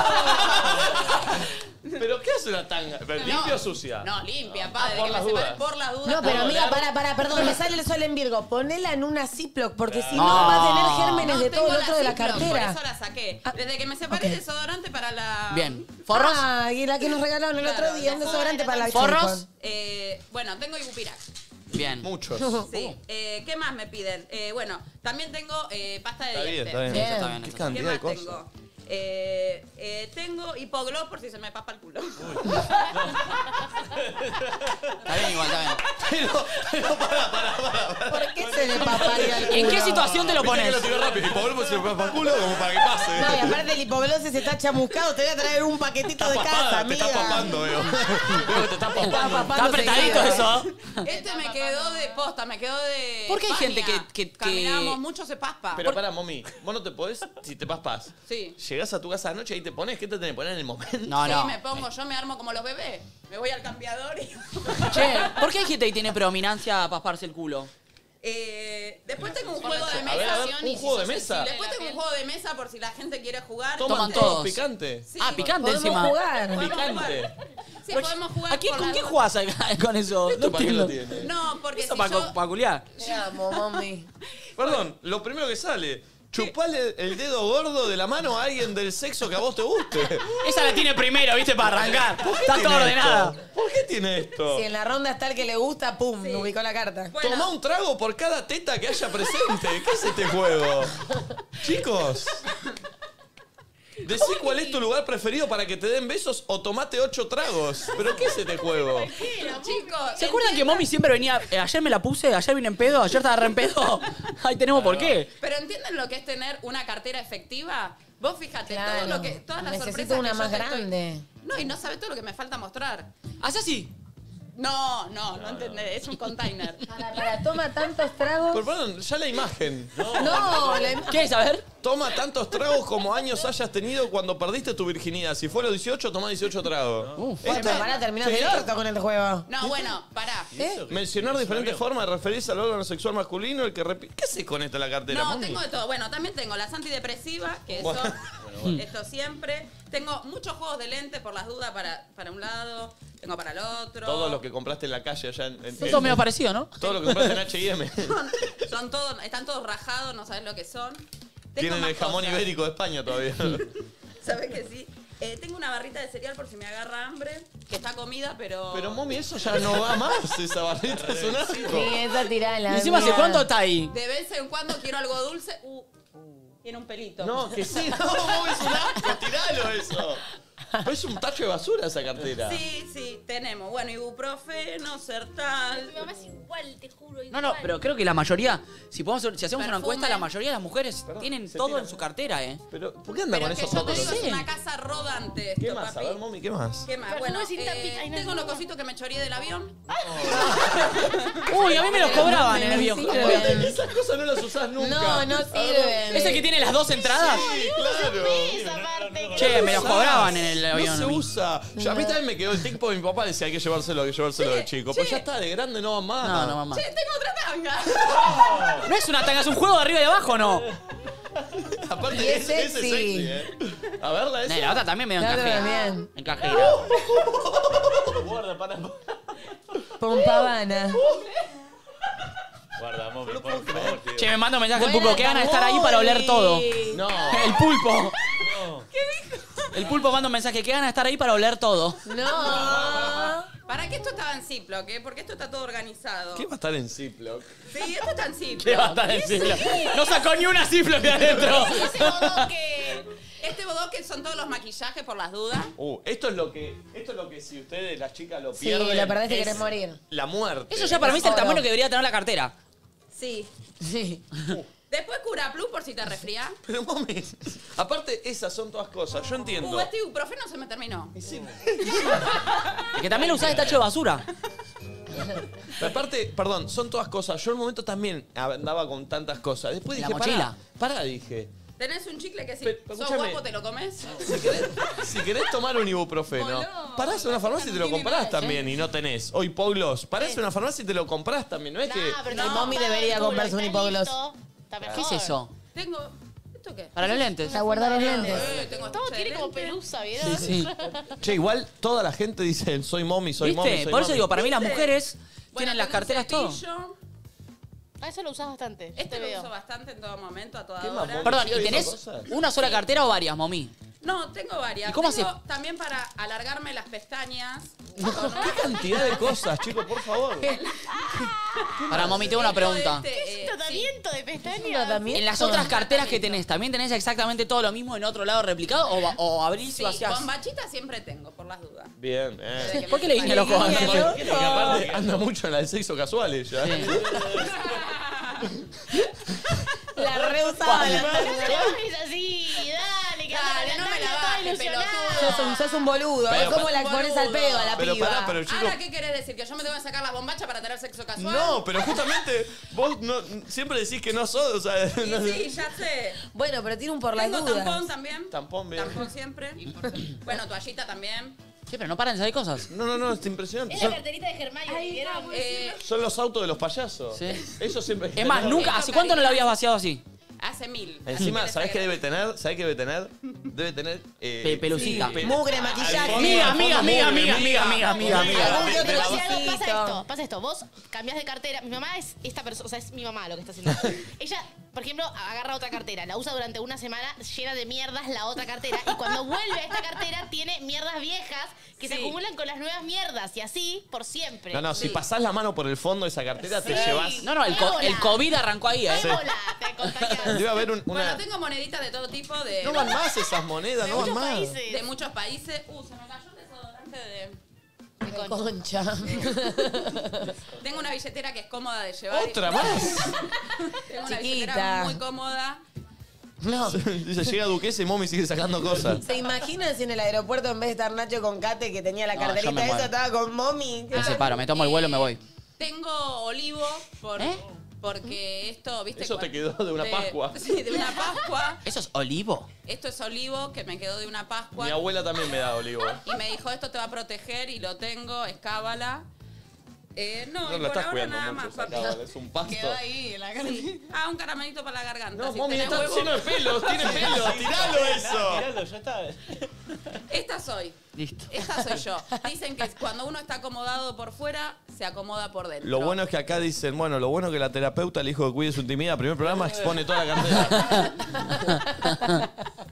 ¿Pero qué hace una tanga? ¿Pero ¿Limpia o sucia? No, limpia, padre. por que las me separé dudas. por las dudas. No, pero ¿Puedo amiga, mirar? perdón, me sale el sol en Virgo. Ponela en una Ziploc, porque si no No. va a tener gérmenes No de todo tengo el otro de la Ziploc, cartera. Por eso la saqué. Ah, Desde que me separé, ok. desodorante para la... Bien. ¿Forros? Ah, y la que nos regalaron el Claro, otro día, un ya desodorante para la ¿Forros? Bueno, tengo Ibupirac. Bien. Muchos. Sí. ¿Qué más me piden? Bueno, también tengo pasta de Está bien, dientes. está bien. Sí, eso está bien, ¿Qué eso ¿Qué cantidad de más cosas? tengo? Tengo hipogloss por si se me papa el culo. Está bien igual, está bien. ¿Por qué se le paparía el culo? ¿En qué situación te lo Viste que pones? lo tiró rápido y Pablo se lo pasa para el culo como para que pase. No, y aparte el hipogloss se está chamuscado, te voy a traer un paquetito de casa, Papada, te amiga. está papando, veo. Veo que te está papando. Está apretadito eso. Este me quedó de posta, me quedó de. ¿Por qué hay España. gente que- Caminábamos mucho, se paspa. Pero pará, mami, vos no te podés, si te paspas. Sí. Llegás a tu casa de noche y te pones, ¿qué te tenés que poner en el momento? No, Sí, no. me pongo, yo me armo como los bebés. Me voy al cambiador y. Che, ¿por qué hay gente que tiene predominancia a pasparse el culo? Después tengo un juego de A ver, a ver, mesa. ¿un juego de mesa? Después tengo un juego de mesa por si la gente quiere jugar. Toman todos todos. picante. Sí, Ah, picante Podemos encima. jugar. Podemos Picante. jugar. Sí, podemos jugar. ¿A quién, por ¿Con las qué dudas. jugás acá con eso? ¿Esto para qué lo entiendo. tiene? No, porque ¿Eso si para yo... culiar? Te amo, mami. Perdón, lo primero que sale. chupale el dedo gordo de la mano a alguien del sexo que a vos te guste. Esa la tiene primero, ¿viste? Para arrancar. Está todo tiene ordenada. esto? ¿Por qué tiene esto? Si en la ronda está el que le gusta, pum, me ubicó la carta. Bueno. Tomá un trago por cada teta que haya presente. ¿Qué es este juego? Chicos. Decí cuál es tu lugar preferido para que te den besos o tomate 8 tragos. ¿Pero qué es este juego? Chicos, ¿Se acuerdan que Mommy siempre venía? Ayer me la puse, ayer vine en pedo, ayer estaba re en pedo. Ahí tenemos por qué. ¿Pero entienden lo que es tener una cartera efectiva? Vos fíjate, Claro. todo lo que, todas las Necesito sorpresas una que yo más te estoy- grande. No, y no sabes todo lo que me falta mostrar. ¿Haz así? No entendés, es un container. Para, toma tantos tragos. Pero perdón, ya la imagen. No, ¿Qué es? A ver. Toma tantos tragos como años hayas tenido cuando perdiste tu virginidad. Si fue a los 18, toma 18 tragos. Bueno, pero pará, terminás de orto con el juego. No, bueno, pará. Mencionar diferentes formas de referirse al órgano sexual masculino, el que repite. ¿Qué haces con esto en la cartera, No, mami? tengo de todo. Bueno, también tengo las antidepresivas, que eso, esto siempre. Tengo muchos juegos de lente por las dudas para un lado, tengo para el otro. Todo lo que compraste en la calle allá en Son todos medio parecidos, ¿no? todo lo que compraste en H&M. Son todos, están todos rajados, no sabes lo que son. Tienen más el jamón cosas. ibérico de España todavía. ¿Sabes que sí? Tengo una barrita de cereal por si me agarra hambre, que está comida, pero... Pero, mami, eso ya no va más. Esa barrita es un asco. Sí, esa tirala. Y encima, ¿hace cuánto está ahí? De vez en cuando quiero algo dulce. Tiene un pelito. No, que sí, no, mami, es un asco. Tiralo eso. Pero es un tacho de basura esa cartera. Sí, tenemos. Bueno, ibuprofeno, Sertal. Mi mamá es igual, te juro. No, pero creo que la mayoría, si hacemos una Perfume. encuesta, la mayoría de las mujeres tienen todo tira. en su cartera, ¿eh? Pero, ¿por qué anda Pero con que esos yo te fotos? digo, es una casa rodante esto, ¿Qué más? papi. A ver, mami, ¿qué más? ¿Qué más? Perfume Bueno, sin tapita. Ay, no, tengo no. unos cositos que me choreé del avión. Uy, a mí me los cobraban en el me viejo. sirven. Esas cosas no las usás nunca. No sirven. ¿Ese que tiene las dos entradas? Sí, claro. Esa parte. Che, me los cobraban en el No avión. se a mí. usa. Ya, a mí también me quedó el tic porque mi papá decía hay que llevárselo de chico. Pero ya está, de grande no va más. No, mamá. Che, tengo otra tanga. No es una tanga, es un juego de arriba y de abajo, ¿no? Aparte, Y es ese es sexy. sexy, A verla, esa. La otra también me dio La otra encajera. también. Encajera. Guarda, para. Pompavana. Guarda, mami, por favor, tío. Che, me manda un mensaje el Buena, pulpo. Qué ganas de estar ahí para oler todo. No. El pulpo. ¿Qué dijo? El pulpo manda un mensaje. Qué ganas de estar ahí para oler todo. No. ¿Para qué esto estaba en Ziploc? Porque esto está todo organizado. ¿Qué va a estar en Ziploc? Sí, esto está en Ziploc. ¿Qué va a estar encima? No sacó ni una cifra de adentro. Ese bodoque. Este bodoque son todos los maquillajes por las dudas. Esto es lo que si ustedes, las chicas, lo Sí, pierden. lo perdés y es querés morir. La muerte. Eso ya para mí es el tamaño que debería tener la cartera. Sí. Sí. Después Cura Plus por si te resfría. Pero mami, aparte esas son todas cosas. Yo entiendo. Este ibuprofeno se me terminó. Y sí, Es que también lo usás de tacho de basura. pero aparte, perdón, son todas cosas. Yo en un momento también andaba con tantas cosas. Después La dije, mochila. pará, dije. Tenés un chicle que si Pero, sos escúchame. guapo te lo comes. Si querés tomar un ibuprofeno, Boludo. parás en una farmacia y te lo comprás también y no tenés. O hipogloss, parás en una farmacia y te lo comprás también. No es que... pero El mommy debería comprarse un hipogloss. ¿Qué es eso? Tengo... ¿Esto qué? Para los lentes. Para guardar los lentes. Tengo Todo estuche de tiene como lente. pelusa, ¿vieron? Sí. Che, igual toda la gente dice soy mommy, soy mommy, ¿Viste? soy Por eso mommy. digo, para mí las ¿Viste? mujeres Bueno, tienen las tengo un carteras todo. cepillo. Ah, eso lo usás bastante. Yo Este te lo veo. uso bastante en todo momento, a toda ¿Qué más, hora. mami? Perdón, ¿Sigue ¿y habiendo tenés cosas? una sola cartera o varias, mommy? No, tengo varias. ¿Y cómo tengo hace? también para alargarme las pestañas. ¿Qué cantidad de cosas, chicos, por favor? Para mommy, tengo una pregunta. ¿Es un tratamiento de pestañas? Tratamiento. En las otras carteras que tenés, ¿también tenés exactamente todo lo mismo en otro lado replicado? ¿O abrís y Sí, vaciás? bombachita siempre tengo, por las dudas. Bien, ¿Por qué le guiña el ojo a Guiña el ojo. Porque aparte anda mucho en la de sexo casual ella. La reusaba. Es así, dale, que Dale, no me la bajes, pelotudo. Sos un boludo. Pero Es como la sos un pones al boludo. pedo a la Pero piba. pará, pero chicos... Ahora, ¿qué querés decir? ¿Que yo me tengo que sacar las bombachas para tener sexo casual? No, pero justamente vos no, siempre decís que no sos, o sea... Sí, no- sí, ya sé. Bueno, pero tiene un por las Tengo dudas. tampón también. Tampón, bien. Tampón siempre. Bueno, toallita también. Sí, pero no paran de salir cosas. No, es impresionante. Es la carterita de Hermione, ¿vieron? Son los autos de los payasos. Sí. Eso siempre... Es más, nunca. ¿Hace cuánto no la habías vaciado así? Hace 1000. Encima, ¿sabés qué debe tener? ¿Sabés qué debe tener? Debe tener... Pelucita. Mugre, maquillaje. Amiga. Algún que otro Pasa chisito. esto. Vos cambiás de cartera. Mi mamá es esta persona, o sea, es mi mamá lo que está haciendo. Ella por ejemplo, agarra otra cartera, la usa durante una semana, llena de mierdas la otra cartera, y cuando vuelve a esta cartera tiene mierdas viejas que se acumulan con las nuevas mierdas, y así por siempre. No, si pasás la mano por el fondo de esa cartera, te llevas. No, el COVID arrancó ahí, ¿eh? Te contagias. Debe haber una. Bueno, tengo moneditas de todo tipo de. No van más esas monedas, no van muchos más. países. De muchos países. Se me cayó el desodorante de. Concha. Tengo una billetera que es cómoda de llevar. ¿Otra más? Tengo una Chiquita. billetera muy cómoda. No. Dice, llega Duquesa y Momi sigue sacando cosas. ¿Se imaginan si en el aeropuerto en vez de estar Nacho con Kate que tenía la No, yo carterita me esa muero. estaba con Mommy? Me separo, me tomo el vuelo y me voy. Tengo olivo porque esto, ¿viste? Eso te quedó de una Pascua. Sí, de una Pascua. ¿Eso es olivo? Esto es olivo que me quedó de una Pascua. Mi abuela también me da olivo. Y me dijo, esto te va a proteger y lo tengo, es cábala. No, No y la por estás ahora cuidando nada mucho, más, esa papi. cábala, es un pasto. Quedó ahí en la garganta. Un caramelito para la garganta. No, si Momi, tenés está huevo. lleno de pelos, tiene pelos, tiralo eso. Tiralo, ya está. Esta soy. Listo. Esta soy yo. Dicen que cuando uno está acomodado por fuera, se acomoda por dentro. Lo bueno es que acá dicen, bueno, lo bueno es que la terapeuta le dijo que cuide su intimidad. Primer programa expone toda la cartera.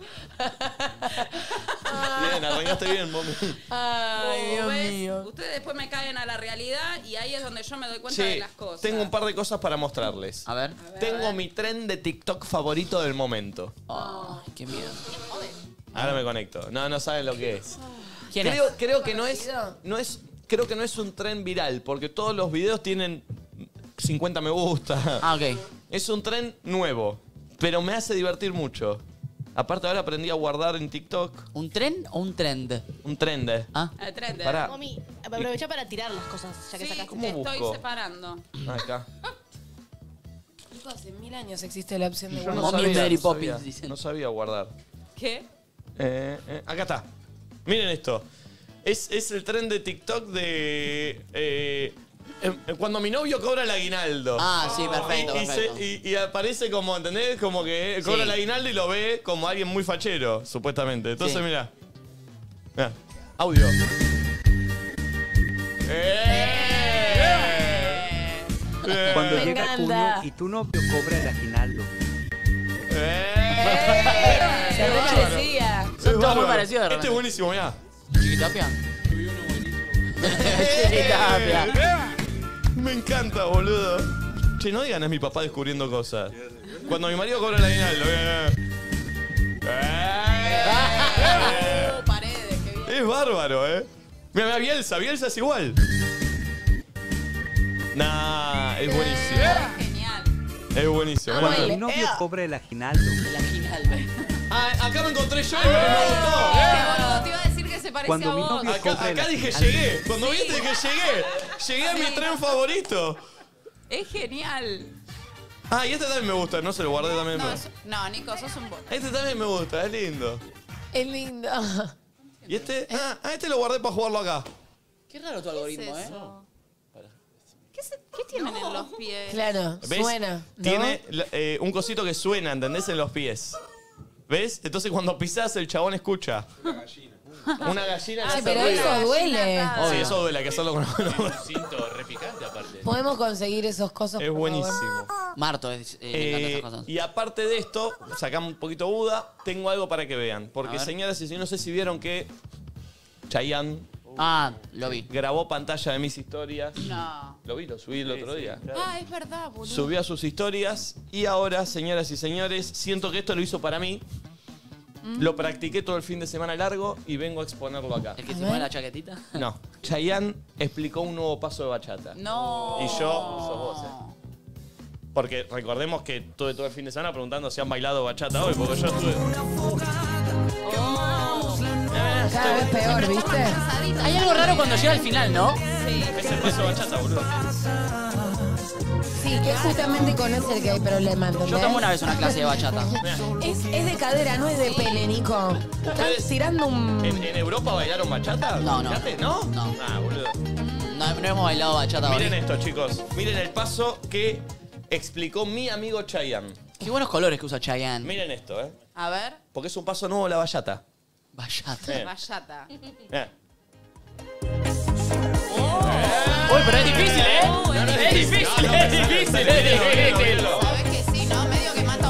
Bien, arrancaste bien, Momi. Ay, Dios ¿Ves? mío. Ustedes después me caen a la realidad y ahí es donde yo me doy cuenta Che, de las cosas. tengo un par de cosas para mostrarles. A ver. Tengo mi tren de TikTok favorito del momento. Ay, qué miedo. Ahora me conecto. No saben lo que es. ¿Quién es? Creo que no es creo que no es un tren viral, porque todos los videos tienen 50 me gusta. Ah, ok. Es un tren nuevo, pero me hace divertir mucho. Aparte ahora aprendí a guardar en TikTok. ¿Un tren o un trend? Un trend. Ah. El tren de... Pará. Mami, aprovecha para tirar las cosas, ya que Sí, sacas. ¿Cómo estoy busco? separando. Acá. Chicos, hace 1000 años existe la opción de Yo guardar. no Mommy sabía, Mary no Poppins, sabía, dicen. no sabía guardar. ¿Qué? Acá está. Miren esto. Es el tren de TikTok de... cuando mi novio cobra el aguinaldo. Ah, sí, perfecto, perfecto. Y aparece como, ¿entendés? Como que cobra Sí. el aguinaldo y lo ve como alguien muy fachero, supuestamente. Entonces, Sí. mirá. Mirá. Audio. Cuando Me llega junio encanta. y tu novio cobra el aguinaldo. Se re parecía. Son todos muy parecidos, de Este es repente. buenísimo, mirá. ¿Chiquitapia? Chiquitapia. Me encanta, boludo. Che, no digan es mi papá descubriendo cosas. Cuando mi marido cobra el aguinaldo. Paredes, qué bien. Es bárbaro, Mira, Bielsa es igual. Nah, es buenísimo. Genial. Es buenísimo. Amo Cuando el- mi novio cobra el aguinaldo. El aguinaldo. Acá me encontré yo y me gustó. Qué boludo, te iba a decir que se parece Cuando a mi vos. novio- Acá dije llegué. Cuando viste que llegué. Llegué a mi tren favorito. Es genial. Ah, y este también me gusta. No se lo guardé también. No, Nico, sos un boludo. Este también me gusta, es lindo. Es lindo. Y este, este lo guardé para jugarlo acá. Qué raro tu algoritmo, ¿eh? ¿Qué tienen en los pies? Claro, ¿Ves? suena. ¿no? Tiene un cosito que suena, ¿entendés? En los pies. ¿Ves? Entonces cuando pisás el chabón escucha. Una gallina que Ay, hace pero ruido. eso duele. Sí, eso duele, hay que hacerlo con Un cinto repicante aparte. Podemos conseguir esos cosas. Es por buenísimo. favor? Marto, le encantan esas cosas. Y aparte de esto, sacamos un poquito Buda, tengo algo para que vean. Porque A ver. señoras y señores, no sé si vieron que Chayanne Ah, lo vi. grabó pantalla de mis historias. No. Lo vi, lo subí el otro día. Ah, es verdad, boludo. Subió a sus historias y ahora, señoras y señores, siento que esto lo hizo para mí. Lo practiqué todo el fin de semana largo y vengo a exponerlo acá. ¿El que se pone la chaquetita? No, Chayanne explicó un nuevo paso de bachata. No. Y yo, sos vos, Porque recordemos que estuve todo el fin de semana preguntando si han bailado bachata hoy, porque yo estuve... Cada vez peor, ¿viste? Hay algo raro cuando llega al final, ¿no? Es el paso de bachata, boludo. Sí, que es justamente con ese el que hay problema, ¿entendés? Yo tomé una vez una clase de bachata. Es de cadera, no es de pene, Nico. Estás tirando un... ¿En Europa bailaron bachata? No, no. Fíjate, ¿no? No. Ah, boludo. No hemos bailado bachata hoy. Miren esto, chicos. Miren el paso que explicó mi amigo Chayanne. Qué buenos colores que usa Chayanne. Miren esto, A ver. Porque es un paso nuevo la bachata. Bachata. Bachata. Uy, pero es difícil, ¿eh? Es difícil, es difícil, es difícil. Sabes que sí, ¿no? Medio que mata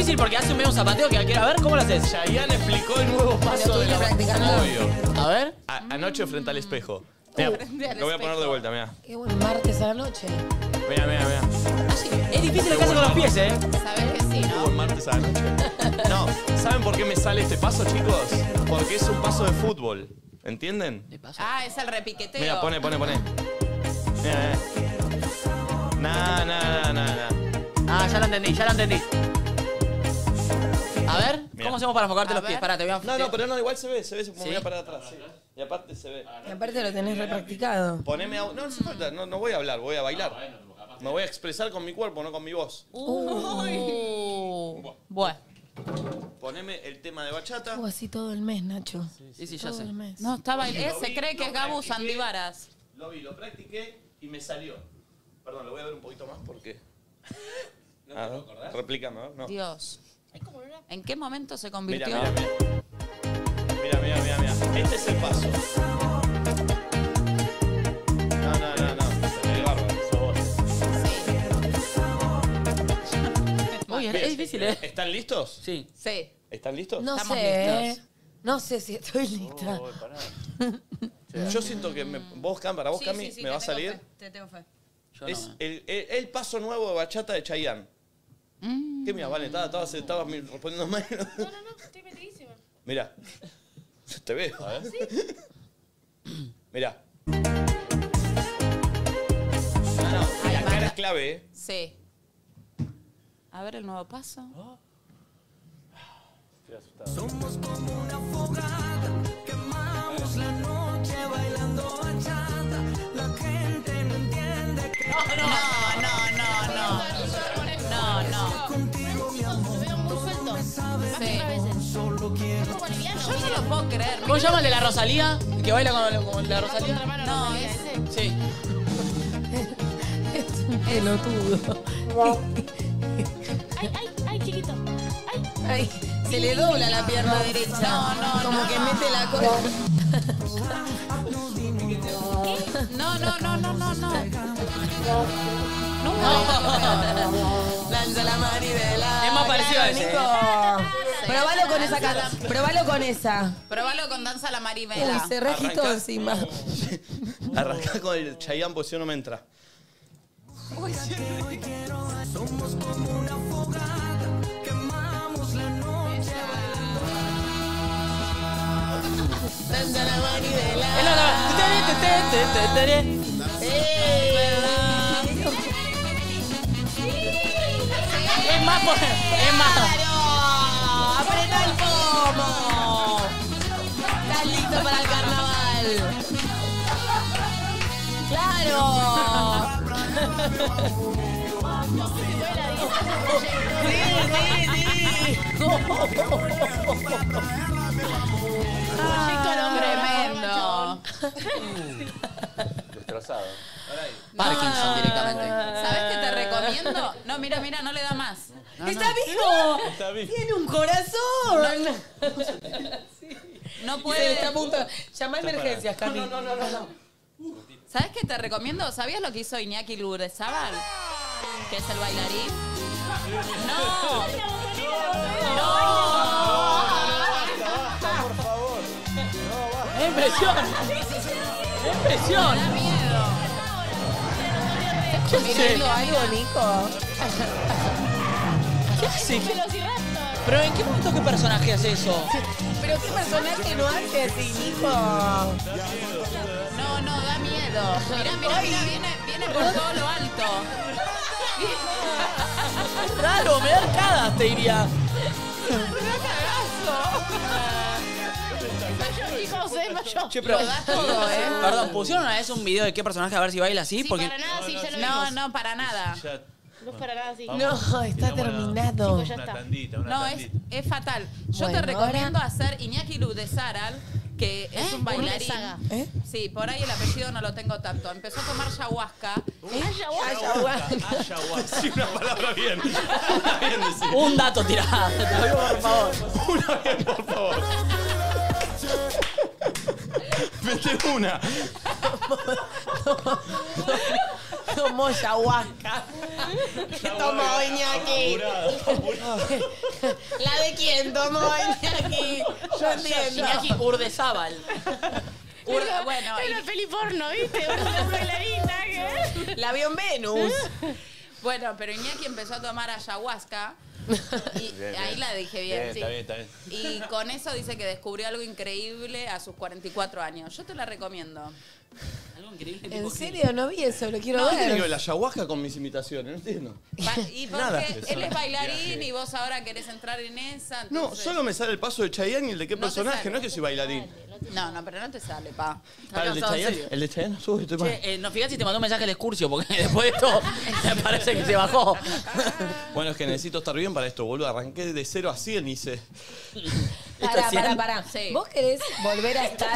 difícil porque hace un medio zapateo que quiero ver. ¿Cómo lo haces? Chayanne explicó el nuevo paso de la practicando. Obvio. A ver. Anoche frente al espejo. Mirá, lo voy a poner de vuelta, mirá. Qué buen martes a la noche. Mirá, mirá, mirá. Es difícil hacerse con los pies, ¿eh? Sabés que sí, ¿no? Buen martes a la noche. No, ¿saben por qué me sale este paso, chicos? Porque es un paso de fútbol. ¿Entienden? Ah, es el repiqueteo. Mira, pone. Mira. Nah. Ah, ya lo entendí. A ver, Mirá. ¿cómo hacemos para enfocarte los pies? Pará, te voy a... No, pero no, igual se ve como ¿Sí? voy a parar atrás. Sí. Y aparte se ve. Y aparte lo tenés repracticado. Poneme a... No hace falta, no voy a hablar, voy a bailar. Me voy a expresar con mi cuerpo, no con mi voz. Bueno. Poneme el tema de bachata. Así todo el mes, Nacho. Sí, ya Todo sé. el mes. No, está bailando. Se cree que es Gabu Sandivaras. Lo vi, lo practiqué y me salió. Perdón, lo voy a ver un poquito más porque... A ver, replícame, a ver. No. Dios. ¿En qué momento se Mira, convirtió? mira. Este es el paso. No. Se ve bárbaro, sos vos. Muy bien, es difícil, ¿eh? ¿Están listos? Sí. Sí. ¿Están listos? No Estamos sé, listos. No sé si estoy lista. Yo siento que para vos, Cami, me va a salir. Te tengo fe. Yo Es no. el paso nuevo de bachata de Chayanne. ¿Qué mira, Vale? Estabas respondiendo mal. No, estoy metidísima. Mira. Te veo. A ver. Mira. No, la cara es clave, ¿eh? Sí. A ver el nuevo paso. Estoy asustado. Somos como una fogata, quemamos la noche bailando bachata. La gente no entiende que No. contigo mi amor. Lo veo muy suelto. Más que Sí. otras veces. Solo quiero. Como liviano. Yo no lo puedo creer. ¿Cómo se llama el de la Rosalía? ¿El que baila con el de la Rosalía? No, ese. Sí. Es un pelotudo. Ay, chiquito. Ay, se le dobla la pierna derecha. No, Como que mete la cola. No. Lanza la manivela. Es más parecido a ese, Nico. Probalo con esa cara. Probalo con esa. Probalo con danza a la Uy, marimela. se registó encima. Arrancá con el Chayanne, porque si no, no me entra. Somos como una fogata, quemamos la noche. Lanza la manivela. Es la Es más. ¡Apretá el pomo! ¿Estás listo para el carnaval? ¡Claro! Tremendo. Destrozado. Parkinson directamente. ¿Sabes qué te recomiendo? No, mira, no le da más. ¡Está vivo! ¡Tiene un corazón! No Se puede. está a punto. Llama a emergencias, Cami. No. ¿Sabes qué te recomiendo? ¿Sabías lo que hizo Iñaki Lurdezábal? Que es el bailarín. ¡No! Por favor. ¡Es impresión! ¡Es impresión! Da miedo. ¿Mirando algo, Nico? ¿Qué hace? ¿Pero en qué momento qué personaje hace eso? ¿Pero qué personaje no hace así, Nico? No, da miedo. Mira, viene por todo lo alto. Claro, me da arcadas, te diría. Chicos, se desmayó. Che, pero... Lo da todo, ¿eh? Perdón, ¿pusieron una vez un video de qué personaje a ver si baila así? Sí, Porque... para nada, sí, ya lo vimos. No, para nada. No es para nada así. No, está terminado. Chicos, ya está. No, es fatal. Yo Bueno, te recomiendo ahora- hacer Iñaki Lurdezábal, que es un bailarín. Saga. ¿Eh? Sí, por ahí el apellido no lo tengo tanto. Empezó a tomar ayahuasca. Sí, una palabra bien. Bien decir. Un dato tirado, te lo digo por favor. Una bien, por favor. Mete una. Tomó ayahuasca. ¿Qué tomó Iñaki? ¿La de quién tomó Iñaki? Yo entiendo. Iñaki Urdezábal. Bueno, Era peli porno, ¿viste? Una bailarina. La vio en Venus. bueno, pero Iñaki empezó a tomar ayahuasca. Y Bien, ahí bien. la dije bien. Está bien, está bien. Y con eso dice que descubrió algo increíble a sus 44 años. Yo te la recomiendo. Algo increíble. ¿En serio? No vi eso, lo quiero ¿Qué tiene que ver ver. la ayahuasca con mis imitaciones? No entiendo. Y Nada. porque él es bailarín y vos ahora querés entrar en esa. No, entonces- solo me sale el paso de Chayanne y el de qué No te personaje, sale. no es que soy bailarín. No, pero no te sale, pa. Ah, el de cansado, en Chayanne, serio. el de Chayanne, sube, estoy mal. Che, no, fíjate si te mandó un mensaje el Excursio, porque después de esto me parece que se bajó. Bueno, es que necesito estar bien para esto, boludo. Arranqué de 0 a 100 y hice. Pará. Sí. ¿Vos querés volver a estar?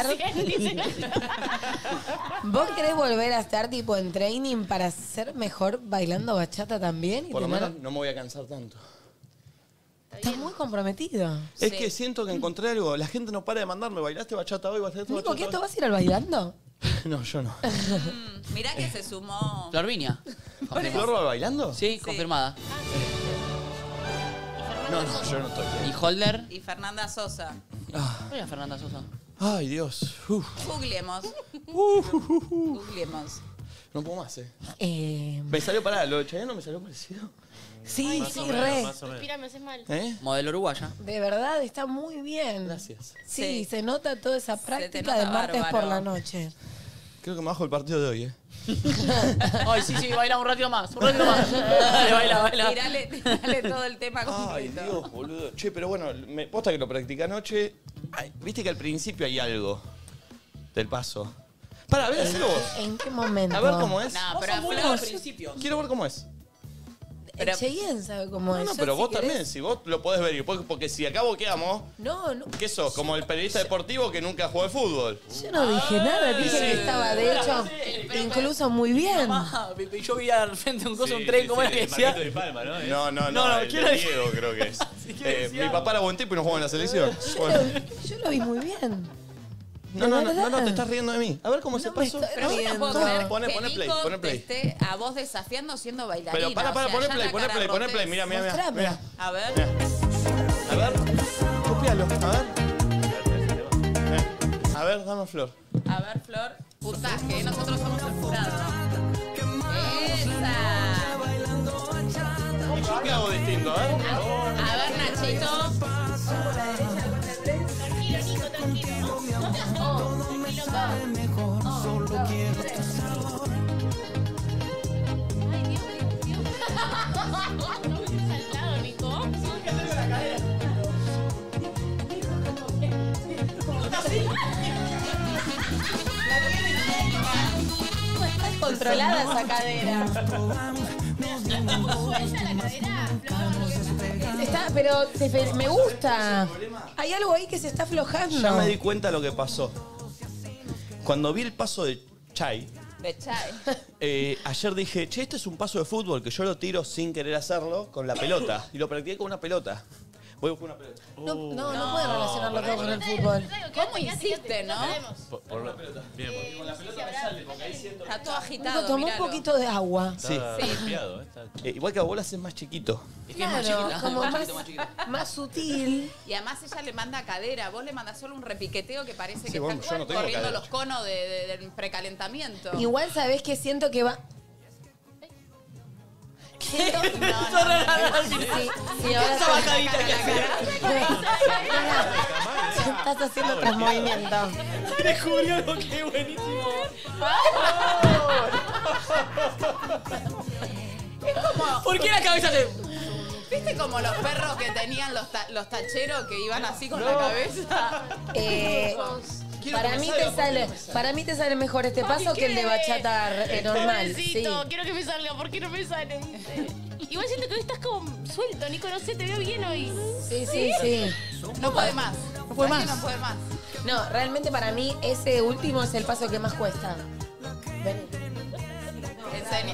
¿Vos querés volver a estar tipo en training para ser mejor bailando bachata también? Y Por lo tener- menos no me voy a cansar tanto. Estás muy comprometido. Es que siento que encontré algo. La gente no para de mandarme. ¿Bailaste bachata hoy? ¿Bailaste Nico, bachata ¿qué esto hoy? vas a ir al bailando? No, yo no. Mirá que se sumó. Florvinia. ¿Flor va bailando? Sí, confirmada. No, yo no estoy. ¿Y Holder? Y Fernanda Sosa. Oye, Fernanda Sosa. Ay, Dios. Uf. Googleemos. Googleemos. No puedo más, Me salió pará, lo de Chayanne no me salió parecido. Sí, Más sí, o menos, re. más o menos. Respira, me haces mal. Modelo uruguaya. De verdad, está muy bien. Gracias. Sí, Sí. se nota toda esa te práctica nota de martes bárbaro. por la noche. Creo que me bajo el partido de hoy, Ay, sí, baila un ratito más. Un ratito más. Dale, baila. Tirale todo el tema Ay, completo. Dios, boludo. Che, pero bueno, me posta que lo practicé anoche. Ay, viste que al principio hay algo del paso. Para, a ver, hacelo vos. ¿En qué momento? A ver cómo es. No, Vos pero sos muy Flor- buena al principio. Quiero ver cómo es. El Cheyenne sabe cómo es. No, Yo, pero si vos querés- también, si vos lo podés ver. Y después, porque si acá boqueamos, No, ¿qué sos? Como el periodista deportivo que nunca jugó al fútbol. yo no dije nada. Dije sí. que estaba, de hecho, incluso muy bien. Mamá, yo vi al frente un coso, un tren, ¿cómo era que decía? Marquito Di Palma, ¿no? No, el quiero de decir- Diego creo que es. quiero decir Mi algo. papá era buen tipo y no jugaba en la selección. Bueno. Yo lo vi muy bien. No, te estás riendo de mí. A ver cómo se No me pasó. estoy Pero yo no puedo Todo. creer Poné que play, Nico poné play. te esté a vos desafiando siendo bailarina. Pero para, O sea, poné ya play, la poné play, poné play. cara Mira, Mostrame. mira. A ver. A ver, copialo, a ver. A ver, dame Flor. A ver, Flor. Puntaje. Nosotros somos el jurado. ¡Esa! ¿Yo qué hago distinto, a ver? A ver, Nachito. Tranquilo, Nico, tranquilo. Tranquilo, acá. Ay, Dios. Saltado, Nico. Controlada esa cadera. ¿Suelta la cadera? Pero me gusta. Hay algo ahí que se está aflojando. Ya me di cuenta lo que pasó. Cuando vi el paso de Chai, De Chay. ayer dije, che, este es un paso de fútbol que yo lo tiro sin querer hacerlo con la pelota. Y lo practiqué con una pelota. Voy a buscar una pelota. No puede relacionarlo todo con el fútbol. ¿Cómo hiciste, no? Bien, Está todo agitado. Tomó un míralo. poquito de agua. Sí. está golpeado, está. Igual que a vos la haces más chiquito. Es que es más chiquita. como más más, chiquito, más chiquita. más sutil. Y además ella le manda cadera, vos le mandas solo un repiqueteo que parece que bueno, están yo no tengo corriendo cadera. los conos del precalentamiento. Igual sabés que siento que va. Siento... Sí, ahora Esa bajadita que hace. estás haciendo otros movimientos. Descubrió algo que es buenísimo. ¿Por qué la cabeza se...? ¿Viste como los perros que tenían los tacheros que iban así con la cabeza? Para mí te sale mejor este paso que el de bachata normal. Sí. Pobrecito, quiero que me salga. ¿Por qué no me sale? ¿Viste? Igual siento que hoy estás como suelto, Nico. No sé, te veo bien hoy. Sí. No puede más. No puede más. No puede más. No, realmente para mí ese último es el paso que más cuesta. Vení. Enseña.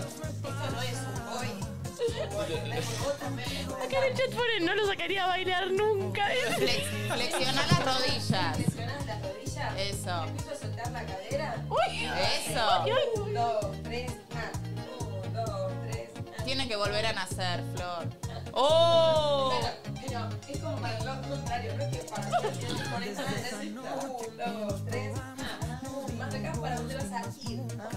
Acá en el chat ponen, no lo sacaría a bailar nunca. Flexiona las rodillas. Eso. ¿Empiezo a soltar la cadera? Uy. Eso. 2, 3, volver a nacer, Flor. ¡Oh! Pero es como para el lado contrario, no es que para por eso necesitas 1, 2, 3, más acá para dónde vas a ir.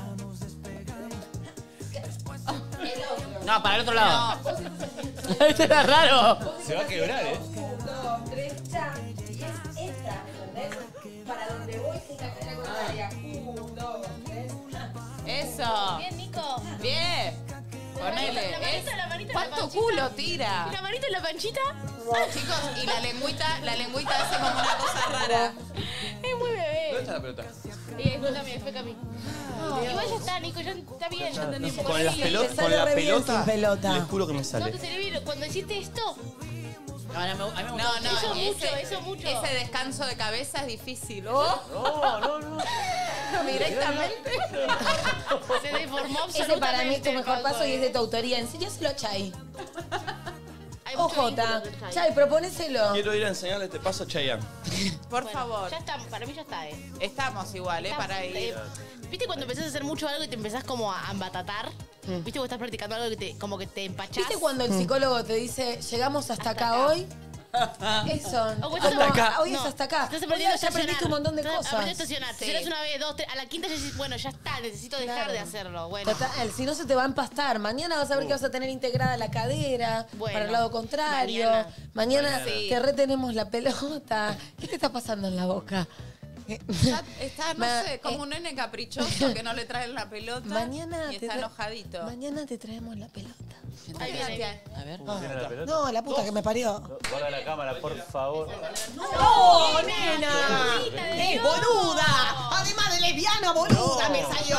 El otro. No, para el otro lado. Vos estás haciendo Este era raro. Se va a quebrar, 1, 2, 3, ya. Y es esta, ¿entendés? Para donde voy es la cadera contraria. 1, 2, 3, Eso. Bien, Nico. Bien. Ponele. La manito, la manito, la ¿Cuánto panchita. culo tira? ¿Y la manito en la panchita? Chicos, y la lengüita hace como una cosa rara. Es muy bebé. ¿Dónde está la pelota? Fue Cami. Igual ya está, Nico, ya está bien, ya entendí. Con la Te pelota, sale con la re bien pelota, sin pelota. les juro que me No, sale. te salió bien. Cuando hiciste esto, No, a mí me gusta. No, eso mucho. Ese descanso de cabeza es difícil. No. Directamente. se deformó absolutamente. Ese para mí es tu mejor el paso y es de tu coso, autoría. Enséñaselo a Chay. Hay mucho Ojota. vínculo con Chay. Chay, proponéselo. Quiero ir a enseñarle este paso a Chayanne. Por Bueno, favor. Ya está, para mí ya está, Estamos igual, para ir. ¿Viste cuando empezás a hacer mucho algo y te empezás como a embatatar? ¿Viste cuando estás practicando algo que te, como que te empachás? ¿Viste cuando el psicólogo te dice, llegamos hasta acá hoy? Eso. O Como, hasta acá. Hoy es hasta acá. Estás Hoy aprendiendo ya aprendiste un montón de Aprendiste a cosas. estacionar. Sí. Estacionás una vez, 2, 3. A la quinta ya decís, bueno, ya está, necesito dejar de hacerlo. Bueno. Total, si no se te va a empastar. Mañana vas a ver que vas a tener integrada la cadera Bueno, para el lado contrario. Mañana Sí. te retenemos la pelota. ¿Qué te está pasando en la boca? Está, no sé, como un nene caprichoso que no le traen la pelota Mañana y te está tra- enojadito. Mañana te traemos la pelota. Ahí viene, ahí viene. A ver. ¿Tiene la pelota? No, la puta que me parió. Guarda la cámara, por favor. ¡No, nena! ¡Es boluda! Además de lesbiana, boluda, me salió.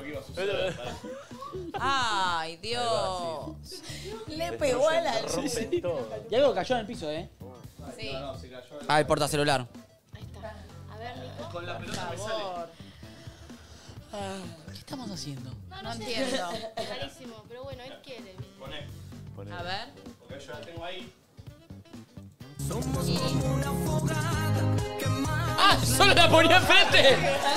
Ay, Dios. Le pegó a la... Rompe todo. Y algo cayó en el piso, Sí. Ah, el portacelular. Ahí está. A ver, Nico. Con la pelota Por favor. ¿Qué estamos haciendo? No entiendo. Rarísimo, pero bueno, él quiere. Poné. A ver. Porque yo la tengo ahí. ¡Ah! ¡Solo la ponía enfrente!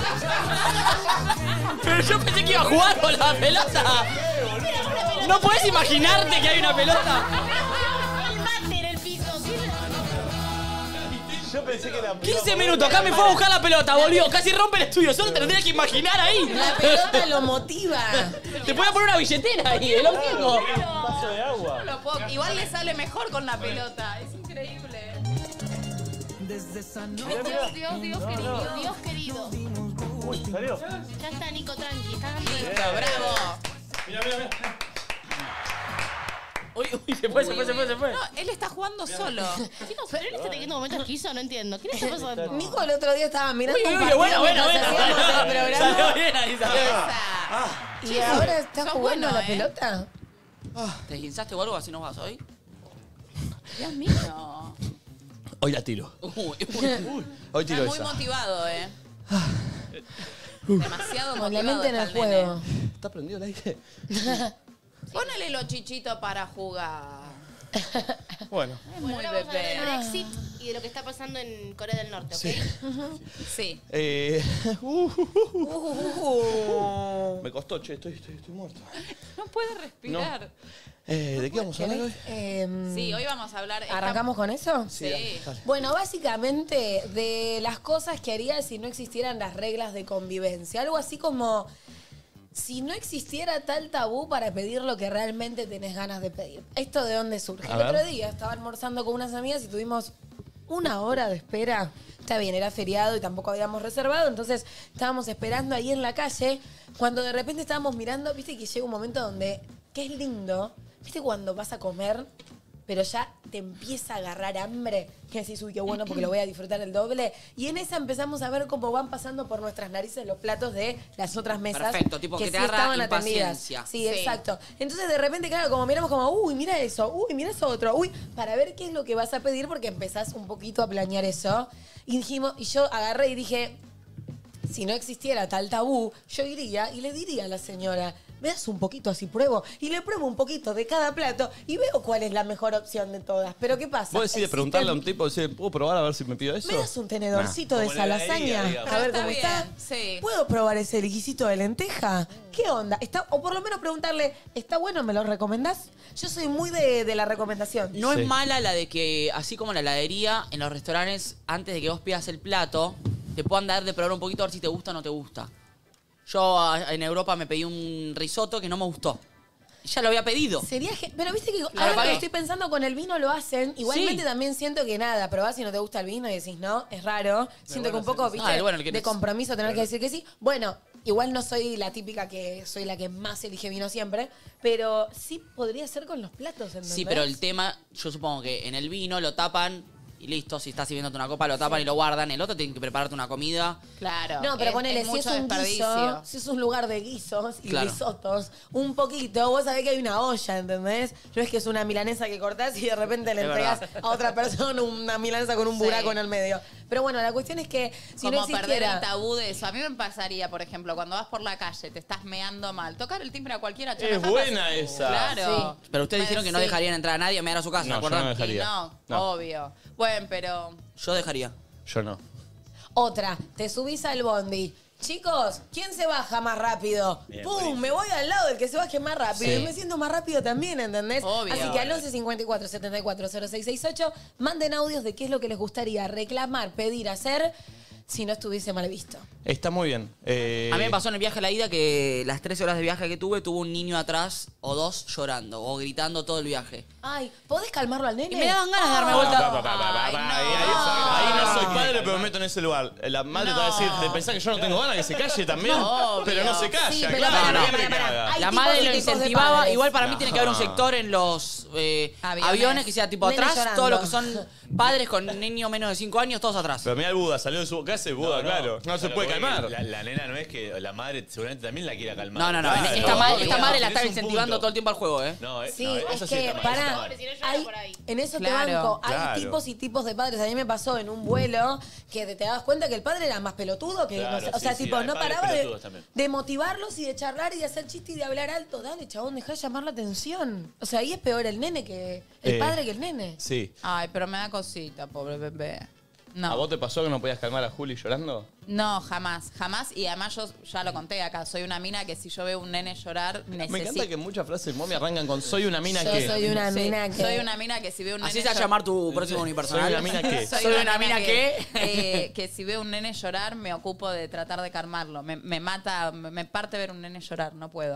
Pero yo pensé que iba a jugar con la pelota. ¿No puedes imaginarte que hay una pelota? El mate en el piso. Yo pensé que era... 15 minutos, acá me fue a buscar la pelota, volvió. Casi rompe el estudio, solo te lo tendrías que imaginar ahí. La pelota lo motiva. Te puede poner una billetera ahí, es lo mismo. Un vaso de agua. No puedo- Igual le sale mejor con la pelota. Es increíble. Dios querido. Uy, salió. Ya está, Nico, tranqui. Está dando Bravo. Mira, mira, mira. Uy, se fue. No, él está jugando solo. Chicos, pero él está teniendo momentos quiso, no entiendo. ¿Qué le está pasando? Nico el otro día estaba mirando Uy, un uy, partido bueno. mientras hacíamos el programa. Salió bien ahí, salió bien. Y ahora está sos jugando bueno, a la pelota. ¿Te guinzaste o algo así no vas hoy? Dios mío. Hoy la tiro. Uy, Hoy tiro Está muy esa. motivado, Demasiado Con la motivado. mente en el está nene. juego. ¿Está prendido el aire? Ponele los chichitos para jugar. Bueno. Es muy Ahora vamos a hablar bebé. del Brexit y de lo que está pasando en Corea del Norte, ¿ok? Sí. Me costó, che, estoy muerto. No puede respirar. ¿De qué vamos a hablar hoy? Sí, hoy vamos a hablar. ¿Arrancamos con eso? Sí. Dale. Bueno, básicamente de las cosas que harías si no existieran las reglas de convivencia. Algo así como si no existiera tal tabú para pedir lo que realmente tenés ganas de pedir. ¿Esto de dónde surge? A El ver. otro día estaba almorzando con unas amigas y tuvimos 1 hora de espera. Está bien, era feriado y tampoco habíamos reservado, entonces estábamos esperando ahí en la calle, cuando de repente estábamos mirando, viste que llega un momento donde, que es lindo, viste cuando vas a comer, pero ya te empieza a agarrar hambre, que decís, uy, qué bueno porque lo voy a disfrutar el doble, y en esa empezamos a ver cómo van pasando por nuestras narices los platos de las otras mesas. Perfecto, tipo que te sí agarra estaban atendidas. impaciencia. Sí, Sí. exacto. Entonces de repente, claro, como miramos como, uy, mira eso, uy, mira eso otro, uy, para ver qué es lo que vas a pedir porque empezás un poquito a planear eso. Y dijimos, y yo agarré y dije, si no existiera tal tabú, yo iría y le diría a la señora, me das un poquito así, pruebo. Y le pruebo un poquito de cada plato y veo cuál es la mejor opción de todas. Pero ¿qué pasa? Vos decís de preguntarle a un tipo, decís, ¿puedo probar a ver si me pido eso? ¿Me das un tenedorcito de Como esa la heladería, lasaña? digamos. A ver Está cómo bien, está. sí. ¿Puedo probar ese liquisito de lenteja? ¿Qué onda? O por lo menos preguntarle, ¿está bueno? ¿Me lo recomendás? Yo soy muy de la recomendación. No Sí. es mala la de que, así como en la heladería, en los restaurantes, antes de que vos pidas el plato, te puedan dar de probar un poquito a ver si te gusta o no te gusta. Yo en Europa me pedí un risotto que no me gustó. Ya lo había pedido. Pero viste que Lo ahora pagué. que estoy pensando con el vino lo hacen. Igualmente Sí. también siento que nada, probás si no te gusta el vino y decís no, es raro. Siento que un poco, viste, el que de compromiso tener que decir que sí. Bueno, igual no soy la típica que soy la que más elige vino siempre, pero sí podría ser con los platos, ¿entendés? Sí, pero el tema, yo supongo que en el vino lo tapan y listo. Si estás sirviéndote una copa, lo tapan y lo guardan. El otro tiene que prepararte una comida. Claro. No, pero ponele, si es mucho un desperdicio. guiso, si es un lugar de guisos y Claro. risotos, un poquito, vos sabés que hay una olla, ¿entendés? No es que es una milanesa que cortás y de repente le Es entregás verdad. a otra persona una milanesa con un Sí. buraco en el medio. Pero bueno, la cuestión es que si Como no perder existiera... el tabú de eso. A mí me pasaría, por ejemplo, cuando vas por la calle, te estás meando mal. Tocar el timbre a cualquiera. Es buena esa. Claro. Pero ustedes dijeron que no Sí. dejarían entrar a nadie a mear a su casa, No, ¿se yo acuerdan? no dejaría. Y no, No. obvio. Bueno, pero... Yo dejaría. Yo no. Otra, te subís al bondi. Chicos, ¿quién se baja más rápido? Bien, ¡Pum! buenísimo. Me voy al lado del que se baje más rápido. Sí. Y me siento más rápido también, ¿entendés? Obvio. Así que al 11 54 74 0668 manden audios de qué es lo que les gustaría reclamar, pedir, hacer si no estuviese mal visto. Está muy bien. A mí me pasó en el viaje a la ida que las 13 horas de viaje que tuve, tuvo un niño atrás o dos llorando o gritando todo el viaje. Ay, ¿podés calmarlo al nene? Y me daban ganas de darme Pa, vuelta. pa, pa, pa, pa, Ay, pa, no. ahí no soy padre, pero me meto en ese lugar. La madre te va a decir, No. ¿te pensás que yo no tengo ganas que se calle también? No, pero no obvio. se calla, Sí, pero claro, pará, no pará, quiere que pará. haga. Hay La tipos madre y lo tipos de incentivaba. padres. Igual para mí No. tiene que haber un sector en los aviones que sea tipo Nene atrás, llorando. todos los que son padres con niños menos de 5 años, todos atrás. Pero mira el Buda, salió de su casa y Buda, claro. No se Pero puede porque calmar. La nena no es que la madre seguramente también la quiera calmar. No, no, no. Claro, Esta madre la Tenés estaba un incentivando punto. todo el tiempo al juego, ¿eh? No, Sí, no, es eso sí que, está mal, eso está pará, mal. Si no llora hay- por ahí. en eso Claro. te banco. Hay Claro. tipos y tipos de padres. A mí me pasó en un vuelo que te das cuenta que el padre era más pelotudo que Claro, no sé, o sí, sea, sí, tipo, hay no padres paraba pelotudos también. de motivarlos y de charlar y de hacer chistes y de hablar alto. Dale, chabón, dejá de llamar la atención. O sea, ahí es peor el nene que el padre que el nene. Sí. Ay, pero me da cosita, pobre bebé. No. ¿A vos te pasó que no podías calmar a Juli llorando? No, jamás, jamás. Y además yo ya lo conté acá, soy una mina que si yo veo un nene llorar, Me necesito... encanta que muchas frases mommy arrancan con soy una mina Yo que. soy una Sí, mina que... soy una mina que si veo un Así nene se va a llor- llamar tu próximo unipersonal. Soy una mina que. Soy una mina que si veo un nene llorar, me ocupo de tratar de calmarlo. Me mata, me parte ver un nene llorar, no puedo.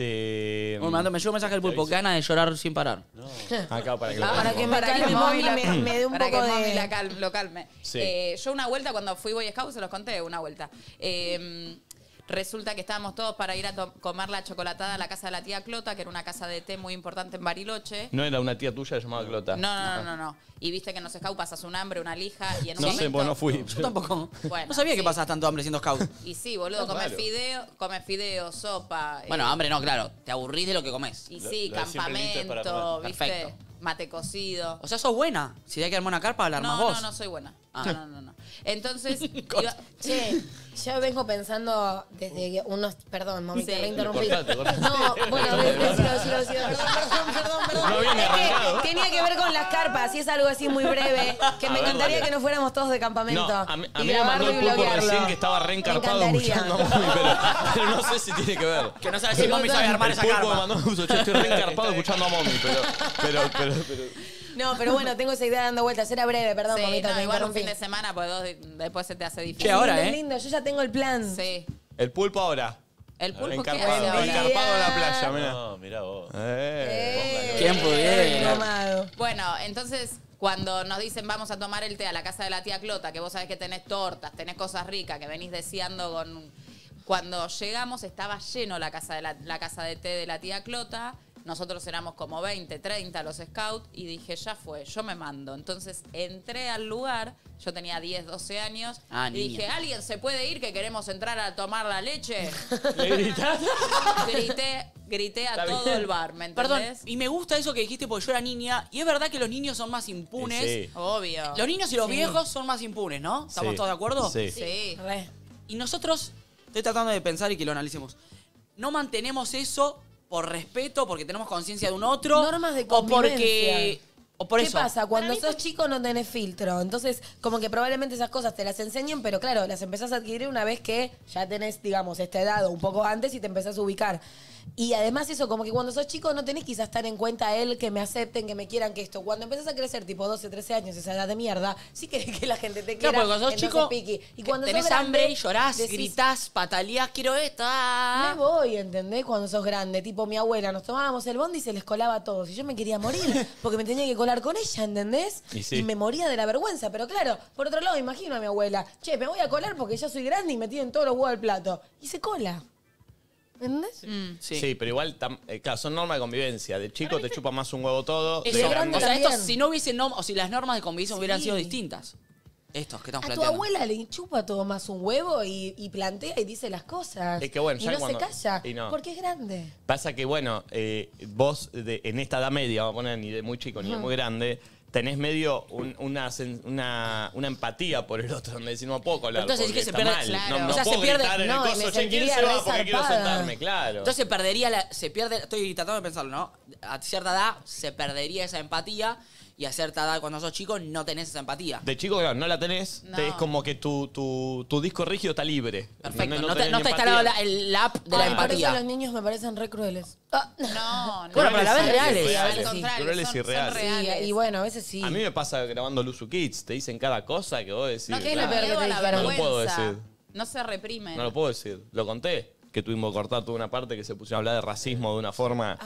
Me llegó un mensaje del pulpo, gana de llorar sin parar. Acá para que lo Para que me Para calme que mommy, Mommy me dé un para poco que Mommy de... lo calme. Sí. Yo una vuelta cuando fui Boy Scout, se los conté, una vuelta. Resulta que estábamos todos para ir a comer la chocolatada a la casa de la tía Clota, que era una casa de té muy importante en Bariloche. No era una tía tuya llamada Clota. No. Y viste que en los Scout pasas un hambre, una lija y en un No sé, momento... vos no fui. Yo tampoco. Bueno, no sabía que sí. pasabas tanto hambre siendo scout. Y sí, boludo, come Claro. fideo, sopa. Bueno, hambre no, claro. Te aburrís de lo que comes. Y sí, Lo de siempre listo es para campamento, comer. viste, Perfecto. mate cocido. O sea, sos buena. Si hay que armar una carpa, la armás vos. No soy buena. Ah. No. Entonces, Che, yo vengo pensando desde que unos... Perdón, mami, te Sí. reinterrumpí. Cortate. No, bueno, decilo. Perdón. No viene Es que arrancado. tenía que ver con las carpas y es algo así muy breve, que me encantaría que no fuéramos todos de campamento. No, a mí y me mandó grabarlo el y pulpo bloquearlo. recién que estaba reencarpado Me encantaría. escuchando a Mommy, pero no sé si tiene que ver. Que no sabes si mami sabe armar El esa pulpo me carpa. mandó yo estoy reencarpado escuchando a Mommy, pero. No, pero bueno, tengo esa idea dando vueltas. Era breve, perdón, sí, mamita, no, te igual un interrumpí. fin de semana, pues después se te hace difícil. Che, ahora, Lindo, ¿eh? lindo, yo ya tengo el plan. Sí. El pulpo ahora. El pulpo ¿qué hace Encarpado, ahora? encarpado en la playa, mirá. No, mirá vos. ¿Quién pudiera? Tomado. Bueno, entonces cuando nos dicen vamos a tomar el té a la casa de la tía Clota, que vos sabés que tenés tortas, tenés cosas ricas, que venís deseando con... Cuando llegamos estaba lleno la casa de té de la tía Clota. Nosotros éramos como 20, 30 los scouts y dije, ya fue, yo me mando. Entonces entré al lugar, yo tenía 10, 12 años, Ah, y niña. dije, ¿alguien se puede ir que queremos entrar a tomar la leche? ¿Le gritaste? Grité a Está todo bien. el bar, ¿me Perdón, entendés? y me gusta eso que dijiste porque yo era niña. Y es verdad que los niños son más impunes. Sí. Obvio. Los niños y los viejos son más impunes, ¿no? ¿Estamos Sí. todos de acuerdo? Sí. Sí. Re. Y nosotros, estoy tratando de pensar y que lo analicemos. no mantenemos eso por respeto, porque tenemos conciencia de un otro. Normas de o porque... O por ¿Qué eso. pasa? Cuando sos chico no tenés filtro. Entonces, como que probablemente esas cosas te las enseñen, pero claro, las empezás a adquirir una vez que ya tenés, digamos, esta edad o un poco antes y te empezás a ubicar. Y además eso, como que cuando sos chico no tenés quizás estar en cuenta él, que me acepten, que me quieran, que esto. Cuando empezás a crecer, tipo 12, 13 años, esa edad de mierda, sí querés que la gente te quiera. Claro, porque cuando sos chico, piqui. Y cuando tenés sos grande, hambre y llorás, decís, gritás, pataleás, quiero esta. me voy, ¿entendés? Cuando sos grande. Tipo, mi abuela, nos tomábamos el bondi y se les colaba a todos. Y yo me quería morir porque me tenía que colar con ella, ¿entendés? Y sí. Y me moría de la vergüenza. Pero claro, por otro lado, imagino a mi abuela. Che, me voy a colar porque ya soy grande y me tienen todos los huevos al plato. Y se cola. ¿Entendés? Sí, pero igual, claro, son normas de convivencia. De chico te chupa más un huevo todo. Eso, de grande- o sea, también. esto, si no hubiesen o si las normas de convivencia hubieran sido distintas. Estos que estamos A tu planteando. abuela le chupa todo más un huevo y plantea y dice las cosas. Es que bueno, y ya no cuando- se calla. y no. Porque es grande. Pasa que, bueno, vos en esta edad media, vamos a poner ni de muy chico ni de muy grande, tenés medio una empatía por el otro, donde decís, no puedo colar. Entonces, porque es que se está pierde- mal. claro. No, O sea, no se puedo pierde- gritar en el no, y coso, me che, ¿quién sentiría se va? re Porque quiero zarpada. sentarme, claro. Entonces se perdería, se pierde, estoy tratando de pensarlo, ¿no? A cierta edad se perdería esa empatía y a cierta edad cuando sos chico no tenés esa empatía. De chico, claro, no la tenés, No. es como que tu disco rígido está libre. Perfecto, no, tenés está ni instalado empatía. el app de la Ay, por empatía. eso los niños me parecen re crueles. Ah. No, no. Bueno, pero a la vez reales. Sí, al Reales. contrario, Crueles y son reales. reales. Sí, y bueno, a veces sí. A mí me pasa grabando Luzu Kids, te dicen cada cosa que vos decís. No, ¿Qué es claro, lo peor que miedo te a la dijeron? No lo puedo vergüenza. decir. No se reprimen. No lo puedo decir. Lo conté. Que tuvimos que cortar toda una parte que se pusieron a hablar de racismo de una forma.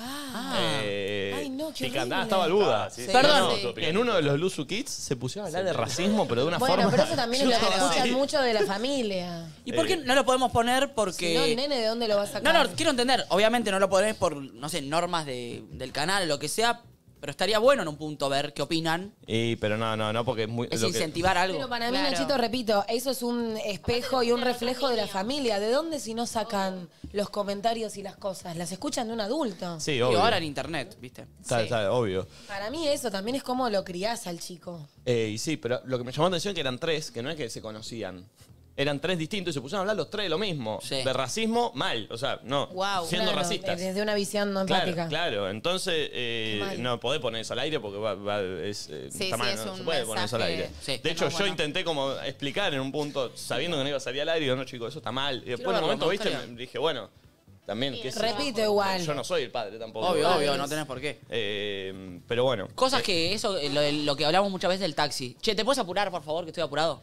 Ay, no, qué picante. horrible. Estaba Luda. Sí, Perdón. sí. En uno de los Luzu Kids se pusieron a hablar de racismo, pero de una Bueno, forma. pero eso también es lo que Yo- escuchan Sí. mucho de la familia. ¿Y por qué no lo podemos poner? Porque... Si no, el nene, ¿de dónde lo vas a sacar? No, quiero entender. Obviamente no lo ponés por, no sé, normas del canal o lo que sea, pero estaría bueno en un punto ver qué opinan. Pero no, porque es muy. Es lo que- incentivar algo. Pero para mí, Claro. Nachito, repito, eso es un espejo y un reflejo de la familia. ¿De dónde si no sacan los comentarios y las cosas? Las escuchan de un adulto. Sí, Y obvio. ahora en internet, ¿viste? Está, obvio. Para mí eso también es como lo criás al chico. Y sí, pero lo que me llamó la atención es que eran tres, que no es que se conocían. Eran tres distintos y se pusieron a hablar los tres de lo mismo. Sí. De racismo, mal. O sea, no. Wow. Siendo Claro, racistas. desde una visión no Claro, empática. claro. Entonces, mal. no podés poner eso al aire porque Sí, está sí, mal, es no un se puede poner eso al mensaje. aire. Sí. De hecho, No, yo bueno. intenté como explicar en un punto, sabiendo que no iba a salir al aire, digo, no, chicos, eso está mal. Y después en verlo, un momento, me viste, gustaría. dije, bueno, también, qué sé yo. Repito igual. Yo no soy el padre tampoco. Obvio, no tenés por qué. Pero bueno. Cosas que eso, lo que hablamos muchas veces del taxi. Che, ¿te puedes apurar, por favor, que estoy apurado?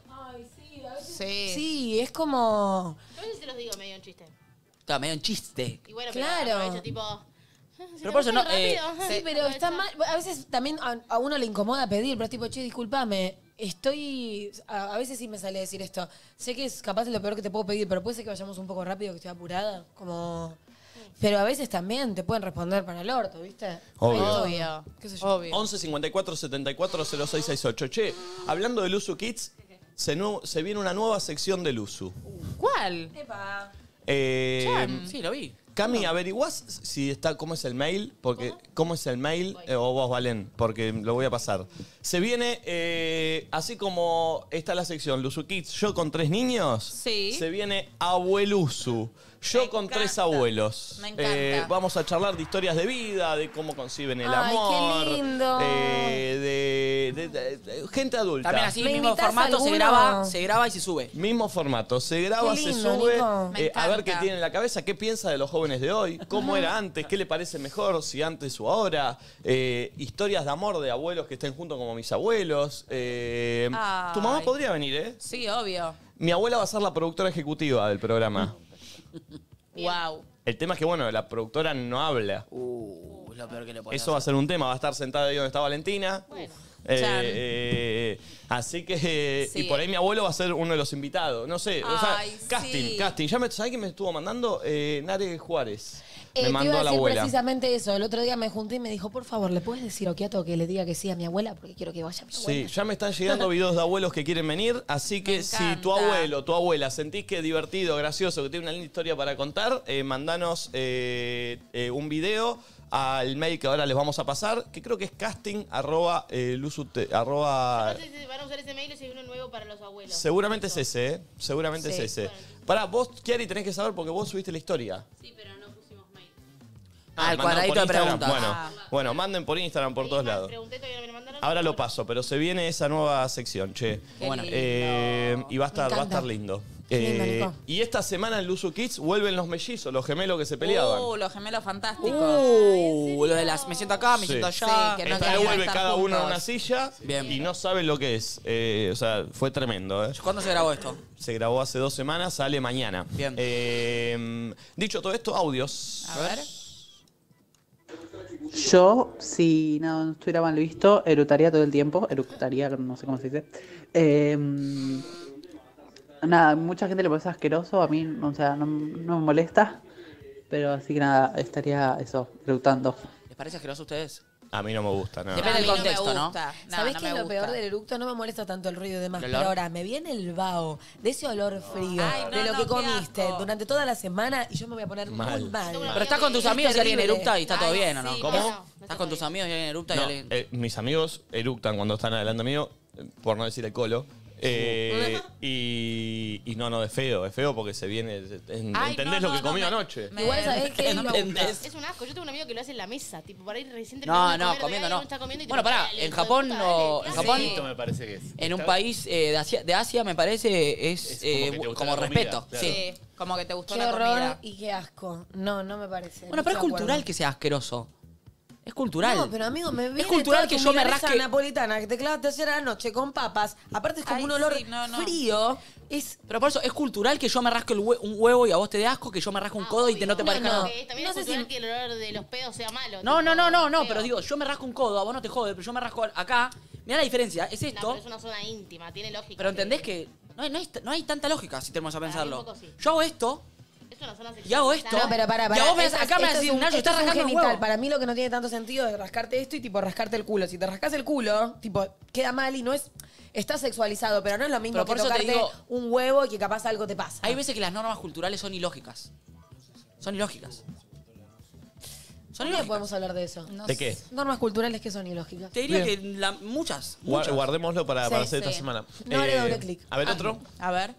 Sí. Sí, es como... A veces se los digo medio en chiste. Está medio en chiste. Y bueno, Claro. pero aprovecho tipo... Pero por eso no, Sí, pero está mal. A veces también a uno le incomoda pedir, pero es tipo, che, discúlpame, estoy... A veces sí me sale decir esto. Sé que es capaz lo peor que te puedo pedir, pero puede ser que vayamos un poco rápido, que estoy apurada. Como... Pero a veces también te pueden responder para el orto, ¿viste? Obvio. Obvio. ¿Qué sé yo? Obvio. 11 54 74 0668. Che, hablando de Luzu Kids, se viene una nueva sección de Luzu. ¿Cuál? Epa. Sí, lo vi. Cami, ¿averiguás si está cómo es el mail? Porque ¿cómo es el mail? O vos, Valen, porque lo voy a pasar. Se viene, así como está la sección Luzu Kids, yo con 3 niños. Sí. Se viene Abueluzu. Yo Me con encanta. 3 abuelos. Me encanta. Vamos a charlar de historias de vida, de cómo conciben el Ay, qué amor. lindo. De gente adulta. También así, ¿Me mismo invitás formato, se alguno? graba y se sube. Mismo formato, se graba, Qué se lindo, sube, Nico. Me a ver qué encanta. tiene en la cabeza, qué piensa de los jóvenes de hoy, cómo era antes, qué le parece mejor, si antes o ahora, historias de amor de abuelos que estén juntos como mis abuelos. Tu mamá Ay. podría venir, ¿eh? Sí, obvio. Mi abuela va a ser la productora ejecutiva del programa. Wow. El tema es que, bueno, la productora no habla. Es lo peor que le puede Eso va a ser un tema, va a estar sentada ahí donde está Valentina. Así que, Sí. y por ahí mi abuelo va a ser uno de los invitados. No sé, o sea, Ay, casting. sí. ¿Sabés qué me estuvo mandando? Nare Juárez. Te Me mandó iba a a la decir abuela. precisamente eso. El otro día me junté y me dijo, por favor, ¿le puedes decir a Okiato que le diga que sí a mi abuela? Porque quiero que vaya mi abuela. Sí, ya me están llegando videos de abuelos que quieren venir, así que Me si encanta. tu abuelo, tu abuela sentís que es divertido, gracioso, que tiene una linda historia para contar, mandanos un video al mail que ahora les vamos a pasar, que creo que es casting @lusute, No sé si van a usar ese mail o si hay uno nuevo para los abuelos. Seguramente es ese, ¿eh? Seguramente Sí. es ese. Pará, vos, Kiari, tenés que saber porque vos subiste la historia. Sí, pero no puse Ah, el mandado cuadradito por de Instagram. preguntas. Bueno, manden por Instagram por todos lados. Pregunté, todavía no me lo mandaron. Ahora lo paso, pero se viene esa nueva sección, che. Bueno. Y va a estar encanta. lindo. Qué lindo, Nico. Y esta semana en Luzu Kids vuelven los mellizos, los gemelos que se peleaban. Los gemelos fantásticos. Lo de las me siento acá, me Sí. siento allá. Sí, que no Esta querían vez vuelve estar cada uno en juntos. una silla Bien. y no saben lo que es. O sea, fue tremendo. ¿Cuándo se grabó esto? Se grabó hace 2 semanas, sale mañana. Bien. Dicho todo esto, audios. A ver. Yo, si no estuviera mal visto, eructaría todo el tiempo. Eructaría, no sé cómo se dice. Nada, mucha gente le parece asqueroso. A mí, o sea, no me molesta. Pero así que nada, estaría eso, eructando. ¿Les parece asqueroso a ustedes? A mí no me gusta, no. Depende A del mí no me contexto, ¿no? gusta. ¿Sabés no qué me es lo gusta. peor del eructo? No me molesta tanto el ruido y demás. ¿El Pero olor? ahora me viene el vaho de ese olor frío, Ay, no, de lo no, que qué comiste asco. durante toda la semana y yo me voy a poner Mal. muy mal. Pero estás con tus Es amigos y alguien terrible. eructa y está todo Ay, bien, ¿o no? sí, ¿Cómo? No, Estás con tus amigos y alguien eructa y No, alguien... mis amigos eructan cuando están adelante mío, por no decir el colo. Y no, es feo porque se viene. Ay, ¿Entendés no, lo que no, comió me- anoche? me- Igual sabés que No no me gusta. entendés. Es un asco. Yo tengo un amigo que lo hace en la mesa. Tipo, para ir recién No, terminando de no, comer, comiendo de ahí no. uno está comiendo y Bueno, tipo, pará, dale, en hijo de Japón puta, no- dale, en ¿qué Japón- haces? Esto me parece que es. En un país de Asia, me parece, es Es como que te gusta como la respeto. comida, Sí. Sí, como que te gustó Qué la horror comida. y qué asco. No, no me parece. Bueno, no pero es estoy de cultural acuerdo. que sea asqueroso. Es cultural. No, pero amigo, me viene cultural toda que tu yo me milanesa rasque- napolitana que te clavaste ayer a la noche con papas. Aparte es como Ay, un olor sí, no, no. frío. Es Pero por eso, es cultural que yo me rasque un huevo y a vos te dé asco, que yo me rasque un codo y no te parezca nada. También No es sé cultural si- que el olor de los pedos sea malo. No, tipo, no, feo. pero digo, yo me rasco un codo, a vos no te jode, pero yo me rasco acá. Mirá la diferencia, es No, esto. pero es una zona íntima, tiene lógica. Pero entendés que no hay tanta lógica si tenemos a Para mí pensarlo. un poco sí. Yo hago esto Es una zona y hago sexual. esto. No, pero para. Y a vos me Esto acá me vas a esto decir, es un- Nacho, esto estás es un rascando un genital. huevo. Para mí lo que no tiene tanto sentido es rascarte esto y tipo rascarte el culo. Si te rascas el culo, tipo, queda mal y no es. Está sexualizado, pero no es lo mismo Pero que por eso te tocarte digo- un huevo y que capaz algo te pasa. Hay veces que las normas culturales son ilógicas. Son ilógicas. Son ¿Por qué ilógicas. podemos hablar de eso? ¿De qué? Normas culturales que son ilógicas. Te diría Bien. que muchas. Guardémoslo para Sí, hacer esta sí. semana. No haré doble clic. A ver, otro. A ver.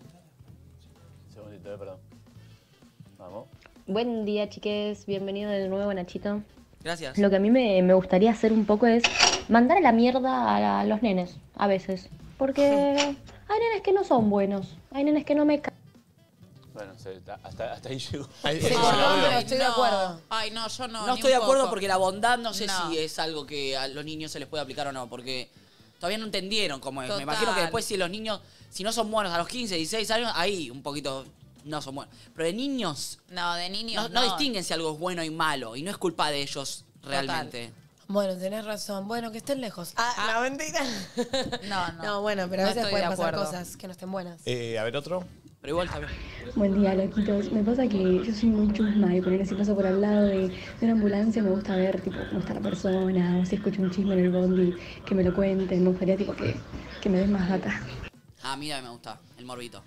Un segundito, perdón. Vamos. Buen día, chiques. Bienvenido de nuevo, Nachito. Gracias. Lo que a mí me gustaría hacer un poco es mandar a la mierda a los nenes, a veces. Porque hay nenes que no son buenos. Hay nenes que no me caen. Bueno, hasta ahí llegó. Ahí- Sí, eso no, lo veo. pero estoy de No. acuerdo. Ay, no, yo no. No ni estoy de un acuerdo poco. porque la bondad no sé No. si es algo que a los niños se les puede aplicar o no, porque todavía no entendieron cómo es. Total. Me imagino que después si los niños, si no son buenos a los 15, 16 años, ahí un poquito no son buenos. Pero de niños No, de niños no distinguen si algo es bueno y malo, y no es culpa de ellos realmente. Bueno, tenés razón. Bueno, que estén lejos. Ah, no, mentira. No, no. No, bueno, pero a No veces estoy pueden de pasar acuerdo. cosas que no estén buenas. A ver, otro. Pero igual está bien. Buen día, loquitos. Me pasa que yo soy muy chusma y poner si paso por al lado de una ambulancia me gusta ver tipo cómo está la persona o si escucho un chisme en el bondi que me lo cuenten. Me gustaría tipo que me den más data. A mí me gusta, el morbito.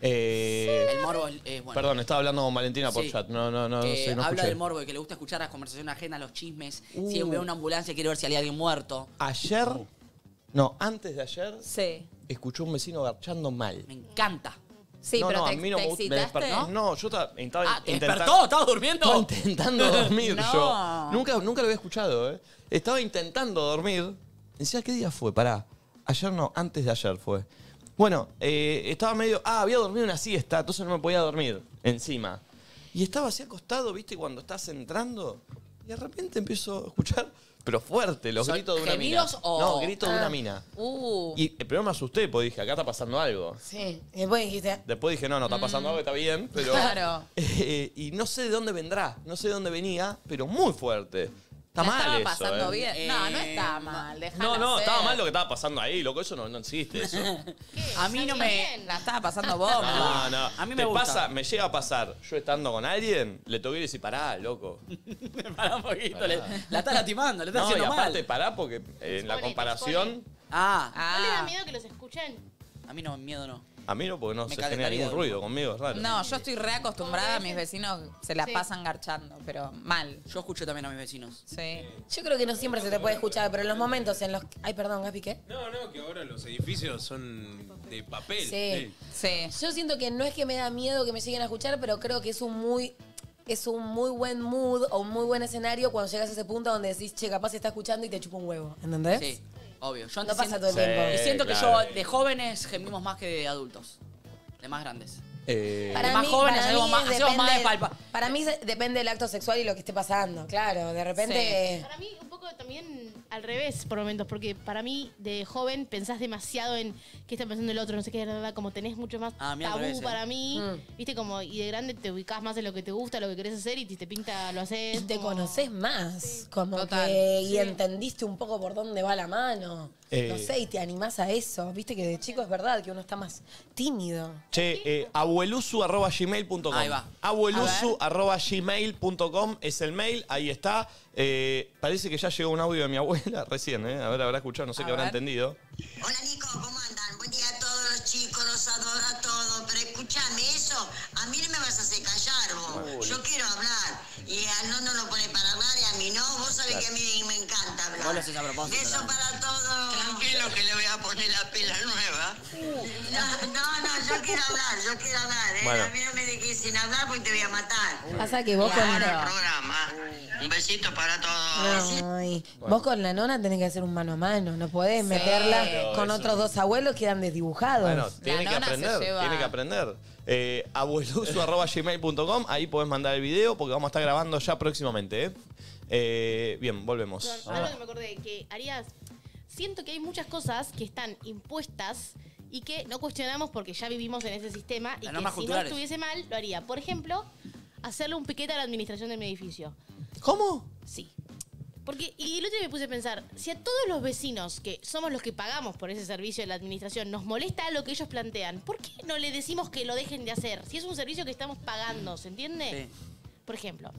Eh, El morbo es bueno. Perdón, estaba hablando con Valentina por Sí. chat. No sé, no habla escuché. del morbo y que le gusta escuchar las conversaciones ajenas, los chismes. Si veo una ambulancia quiere ver si hay alguien muerto. Ayer, no, antes de ayer, Sí. escuché un vecino garchando mal. Me encanta. Sí, no, pero no, te, a mí no te me gusta. Me excitaste. despertó. No, yo estaba ¿Te intentando. despertó? ¿Estabas durmiendo? Estaba intentando dormir No. yo. Nunca lo había escuchado, ¿eh? Estaba intentando dormir. Decía, ¿qué día fue? Pará. Ayer no, antes de ayer fue. Bueno, estaba medio... había dormido una siesta, entonces no me podía dormir encima. Y estaba así acostado, ¿viste? Cuando estás entrando. Y de repente empiezo a escuchar, pero fuerte, los ¿Son gritos de una mina. gemidos o...? No, gritos de una mina. Y primero me asusté, porque dije, acá está pasando algo. Sí. Y después dijiste, Después dije, no, está pasando algo, está bien, pero... Claro. Y no sé de dónde vendrá, no sé de dónde venía, pero muy fuerte. Está La mal estaba eso, pasando ¿eh? bien. No, no está mal. Dejala No, ser. estaba mal lo que estaba pasando ahí, loco, eso no existe, eso. A mí no me... La estaba pasando vos. No. A mí Te me gusta. pasa, me llega a pasar, yo estando con alguien, le toqué y le decir, pará, loco. Pará un poquito, la está lastimando, le está No, y haciendo aparte, mal. pará, porque en la Expone, comparación, ¿No le da miedo que los escuchen? A mí no, miedo no. a mí no, porque no Me se genera calentaría ningún de ruido conmigo, es raro. No, yo estoy reacostumbrada. Mis vecinos se la Sí. pasan garchando, pero mal. Yo escucho también a mis vecinos. Sí. yo creo que no siempre se te puede escuchar, pero en los momentos en los... Ay, perdón, Gapi, ¿qué? No, que ahora los edificios son de papel. Sí. Sí. Yo siento que no es que me da miedo que me lleguen a escuchar, pero creo que es un muy... es un muy buen mood o un muy buen escenario cuando llegas a ese punto donde decís, che, capaz se está escuchando y te chupa un huevo. ¿Entendés? Sí, obvio. Yo No antes pasa todo el siento- tiempo. Y siento que claro. yo de jóvenes gemimos más que de adultos. De más grandes. Para más mí- jóvenes para hacemos mí más, hacemos más de depende- palpa. Para mí depende del acto sexual y lo que esté pasando, claro. De repente... Para mí, un poco también al revés por momentos, porque para mí, de joven, pensás demasiado en qué está pensando el otro, no sé qué, verdad, como tenés mucho más Ah, a mí al tabú revés, para mí, Mm. viste, como, y de grande te ubicás más en lo que te gusta, lo que querés hacer, y si te pinta, lo haces. Y te como- conoces más, como Total, que y sí. entendiste un poco por dónde va la mano. No sé, y te animás a eso. Viste que de chico es verdad que uno está más tímido. Che, abuelusu@gmail.com. Ahí va. Abuelusu@gmail.com es el mail, ahí está. Parece que ya llegó un audio de mi abuela recién, ¿eh? A ver, habrá escuchado, no sé qué habrá entendido. Hola Nico, ¿cómo andan? Buen día a todos los chicos, los adoro a todos, pero escúchame eso, a mí no me vas a hacer callar vos, yo quiero hablar, y a no lo pone para hablar y a mí no, vos sabés que a mí me encanta hablar. Vos lo haces a propósito, Beso ¿verdad? para todos. Tranquilo que le voy a poner la pila nueva. No, yo quiero hablar, Bueno. A mí no me dejes sin hablar porque te voy a matar. Pasa que vos Claro, con... el programa. Un besito para todos. Ay, vos con la nona tenés que hacer un mano a mano, no podés meterla Pero con eso- otros dos abuelos que eran desdibujados. Bueno, tiene que nona se aprender, lleva- tiene que aprender. Abuelusu@gmail.com, ahí podés mandar el video porque vamos a estar grabando ya próximamente, bien, volvemos. Algo que me acordé, que harías... Siento que hay muchas cosas que están impuestas y que no cuestionamos porque ya vivimos en ese sistema y Las que normas si culturales. no estuviese mal, lo haría. Por ejemplo, hacerle un piquete a la administración de mi edificio. ¿Cómo? Sí. Porque, y el otro día me puse a pensar, si a todos los vecinos, que somos los que pagamos por ese servicio de la administración, nos molesta lo que ellos plantean, ¿por qué no le decimos que lo dejen de hacer? Si es un servicio que estamos pagando, ¿se entiende? Sí. Por ejemplo,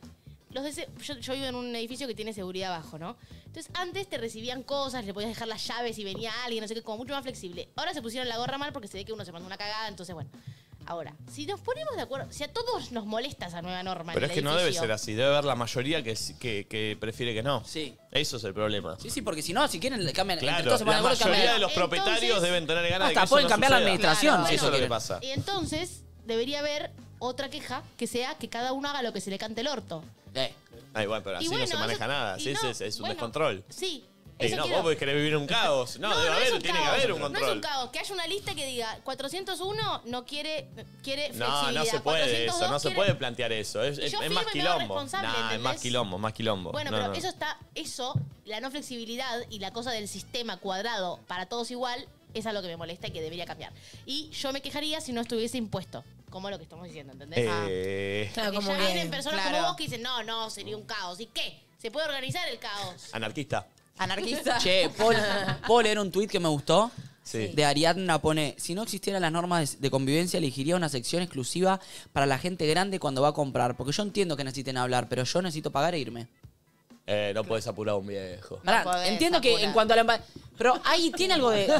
yo vivo en un edificio que tiene seguridad abajo, ¿no? Entonces, antes te recibían cosas, le podías dejar las llaves y venía alguien, no sé qué, como mucho más flexible. Ahora se pusieron la gorra mal porque se ve que uno se mandó una cagada, entonces, bueno. Ahora, si nos ponemos de acuerdo, si a todos nos molesta esa nueva norma Pero en es el que no debe edificio, ser así, debe haber la mayoría que prefiere que no. Sí. Eso es el problema. Sí, sí, porque si no, si quieren, le cambian. Claro, entonces, la van a cambiar- mayoría de los Entonces- propietarios deben tener ganas de que Hasta eso pueden no cambiar la suceda. administración, Claro, si eso es lo que quieren. pasa. Y entonces debería haber otra queja que sea que cada uno haga lo que se le cante el orto. Ay, bueno, pero Y así bueno, no se maneja eso- nada, y así no, es un bueno, descontrol. Sí. Y eso no, quiero. vos querés vivir en un caos. No, debe es haber, un tiene que caos. haber un No es un control. caos. Que haya una lista que diga 401 no quiere flexibilidad. No, no se puede 402 eso, no se quiere- puede plantear eso. Es, Y es- yo es firme más y me hago quilombo. responsable, Nah, es ¿entendés? más quilombo. Bueno, No, pero no. eso, la no flexibilidad y la cosa del sistema cuadrado para todos igual, es algo que me molesta y que debería cambiar. Y yo me quejaría si no estuviese impuesto, como lo que estamos diciendo, ¿entendés? Claro, Porque como ya que- vienen personas claro. como vos que dicen, no, sería un caos. ¿Y qué? ¿Se puede organizar el caos? Anarquista. Anarquista. Che, ¿puedo leer un tuit que me gustó? Sí. De Ariadna pone, si no existieran las normas de convivencia, elegiría una sección exclusiva para la gente grande cuando va a comprar. Porque yo entiendo que necesiten hablar, pero yo necesito pagar e irme. No puedes apurar a un viejo. Pará, podés entiendo que apurar. en cuanto a la... Pero ahí tiene algo de...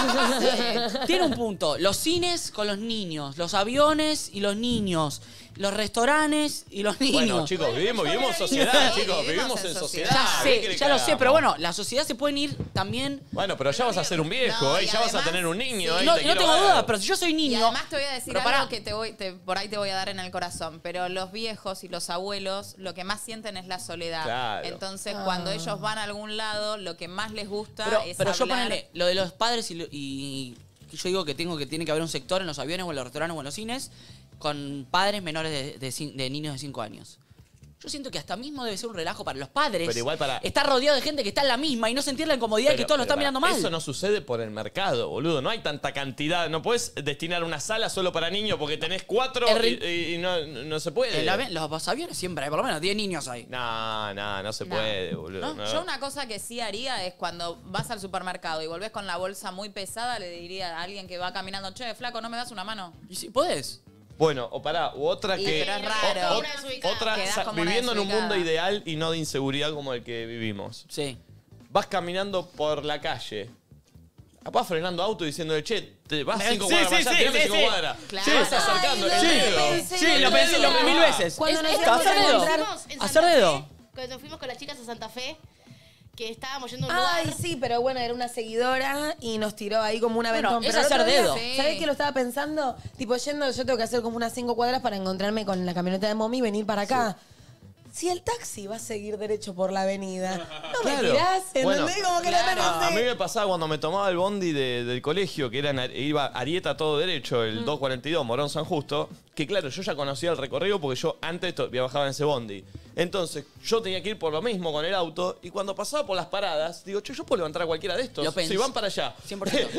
tiene un punto. Los cines con los niños, los aviones y los niños, los restaurantes y los niños. Bueno, chicos, vivimos en sociedad, Sí, chicos, vivimos vivimos en en sociedad. sociedad. Ya ¿Qué sé, querés ya que lo sé, hagamos? pero bueno, la sociedad se pueden ir también... Bueno, pero ya vas a ser un viejo, No, ¿eh? y Ya vas a además- tener un niño, sí. ¿eh? No, Te no quiero tengo ver. duda, pero si yo soy Y niño... además te voy a decir Pero algo pará. que por ahí te voy a dar en el corazón, pero los viejos y los abuelos lo que más sienten es la soledad. Claro. Entonces, cuando ellos van a algún lado, lo que más les gusta es Pero yo hablar. ponele, lo de los padres y yo digo que tiene que haber un sector en los aviones o en los restaurantes o en los cines con padres menores de niños de 5 años. Yo siento que hasta mismo debe ser un relajo para los padres. Pero igual para- Estar rodeado de gente que está en la misma y no sentir la incomodidad de que todos lo están para- mirando mal. Eso no sucede por el mercado, boludo. No hay tanta cantidad. No puedes destinar una sala solo para niños porque tenés 4 y no se puede. Los aviones siempre hay por lo menos 10 niños ahí. No se puede, boludo. no. Yo una cosa que sí haría es cuando vas al supermercado y volvés con la bolsa muy pesada, le diría a alguien que va caminando, che, flaco, ¿no me das una mano? Y si podés. Bueno, o pará, u otra Y que. pero es raro. Otra, Quedás sa- como una viviendo en un desubicada. mundo ideal y no de inseguridad como el que vivimos. Sí. Vas caminando por la calle. Vas frenando auto diciéndole, che, te vas 5 Sí, cuadras sí, para allá, sí, tirate sí, 5 sí. cuadras. Claro. Te vas acercando. Ay, el lo dedo. pensé. Sí, lo pensé El dedo. 1000 veces. Cuando nos Es íbamos a Alfredo. encontrar- En Hacer Santa dedo. Fe, cuando fuimos con las chicas a Santa Fe, que estábamos yendo a un lugar. Ay, sí, pero bueno, era una seguidora y nos tiró ahí como un Bueno, aventón. es Pero el hacer otro día, dedo. Sí. ¿Sabés qué lo estaba pensando? Tipo, yendo, yo tengo que hacer como unas 5 cuadras para encontrarme con la camioneta de Mommy y venir para acá. Si el taxi va a seguir derecho por la avenida, no me Claro. tirás, ¿entendés? Bueno, como que a mí me pasaba cuando me tomaba el bondi del colegio, que iba Arieta todo derecho, el 242, Morón San Justo, que claro, yo ya conocía el recorrido porque yo antes viajaba en ese bondi. Entonces, yo tenía que ir por lo mismo con el auto y cuando pasaba por las paradas, digo, che, yo puedo levantar a cualquiera de estos. Lo pensé. Si van para allá. 100%.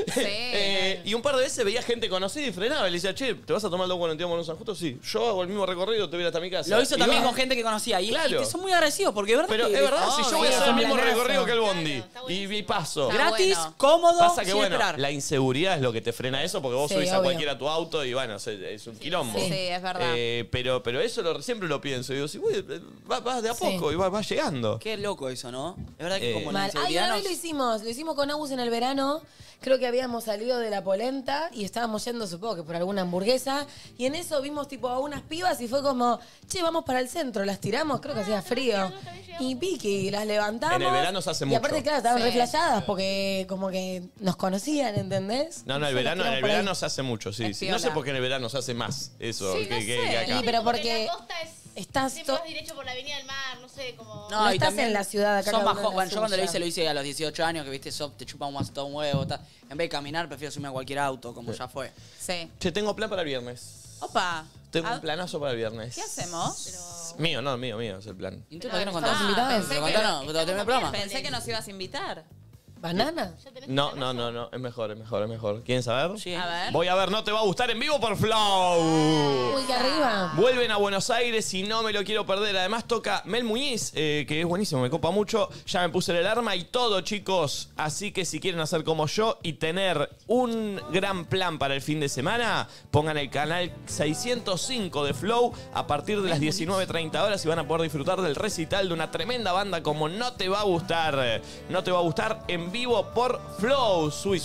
Y un par de veces veía gente conocida y frenaba y le decía, che, ¿te vas a tomar el 242 Morón San Justo? Sí. Yo hago el mismo recorrido, te voy a ir hasta mi casa. Lo hizo Y también va. con gente que conocía. Y, Claro. y que son muy agresivos, porque es verdad Pero que... es verdad, si yo voy a hacer el mismo planazo. recorrido que el bondi y paso. Está Gratis, bueno. cómodo, Pasa que sin bueno, esperar. la inseguridad es lo que te frena eso porque vos Sí, subís a obvio. cualquiera a tu auto y bueno, es un quilombo. Sí, es verdad. Pero eso siempre lo pienso. Digo, si vas de a poco y vas llegando. Qué loco eso, ¿no? Es verdad que como la Mal. Ay, inseguridad una vez nos- lo hicimos con Agus en el verano. Creo que habíamos salido de la polenta y estábamos yendo, supongo que por alguna hamburguesa. Y en eso vimos tipo a unas pibas y fue como, che, vamos para el centro, las tiramos, creo que hacía frío. Y Vicky, las levantamos. En el verano se hace Y mucho. aparte, claro, estaban Sí. reflayadas porque como que nos conocían, ¿entendés? No, el Eso, verano, las en el tiramos por ahí. verano se hace mucho, sí. Es sí. No sé piola. por qué en el verano se hace más eso Sí, no que sé. acá. Sí, pero porque la costa estás siempre to- vas derecho por la avenida del mar, no sé, como... No y estás también en la ciudad acá, son cada más uno en la bueno, yo cuando lo suya. hice a los 18 años, que viste, te chupa más todo un huevo. En vez de caminar, prefiero subirme a cualquier auto, como ya fue. Sí. Che, tengo plan para el viernes. Opa. Tengo Ah, un planazo para el viernes. ¿Qué hacemos? Mío, no, mío es el plan. ¿Y tú por qué no ¿Estamos contás? invitados? pensé Pero que- contanos, cuando termine el programa. Pensé que nos ibas a invitar. ¿Banana? No, es mejor. ¿Quieren saber? Sí. A ver. Voy a ver, no te va a gustar en vivo por Flow. Uy, qué arriba. Vuelven a Buenos Aires y no me lo quiero perder. Además toca Mel Muñiz, que es buenísimo, me copa mucho. Ya me puse el alarma y todo, chicos. Así que si quieren hacer como yo y tener un gran plan para el fin de semana, pongan el canal 605 de Flow a partir de las 19:30 horas y van a poder disfrutar del recital de una tremenda banda como No Te Va a Gustar. No Te Va a Gustar en vivo por Flow. Subí.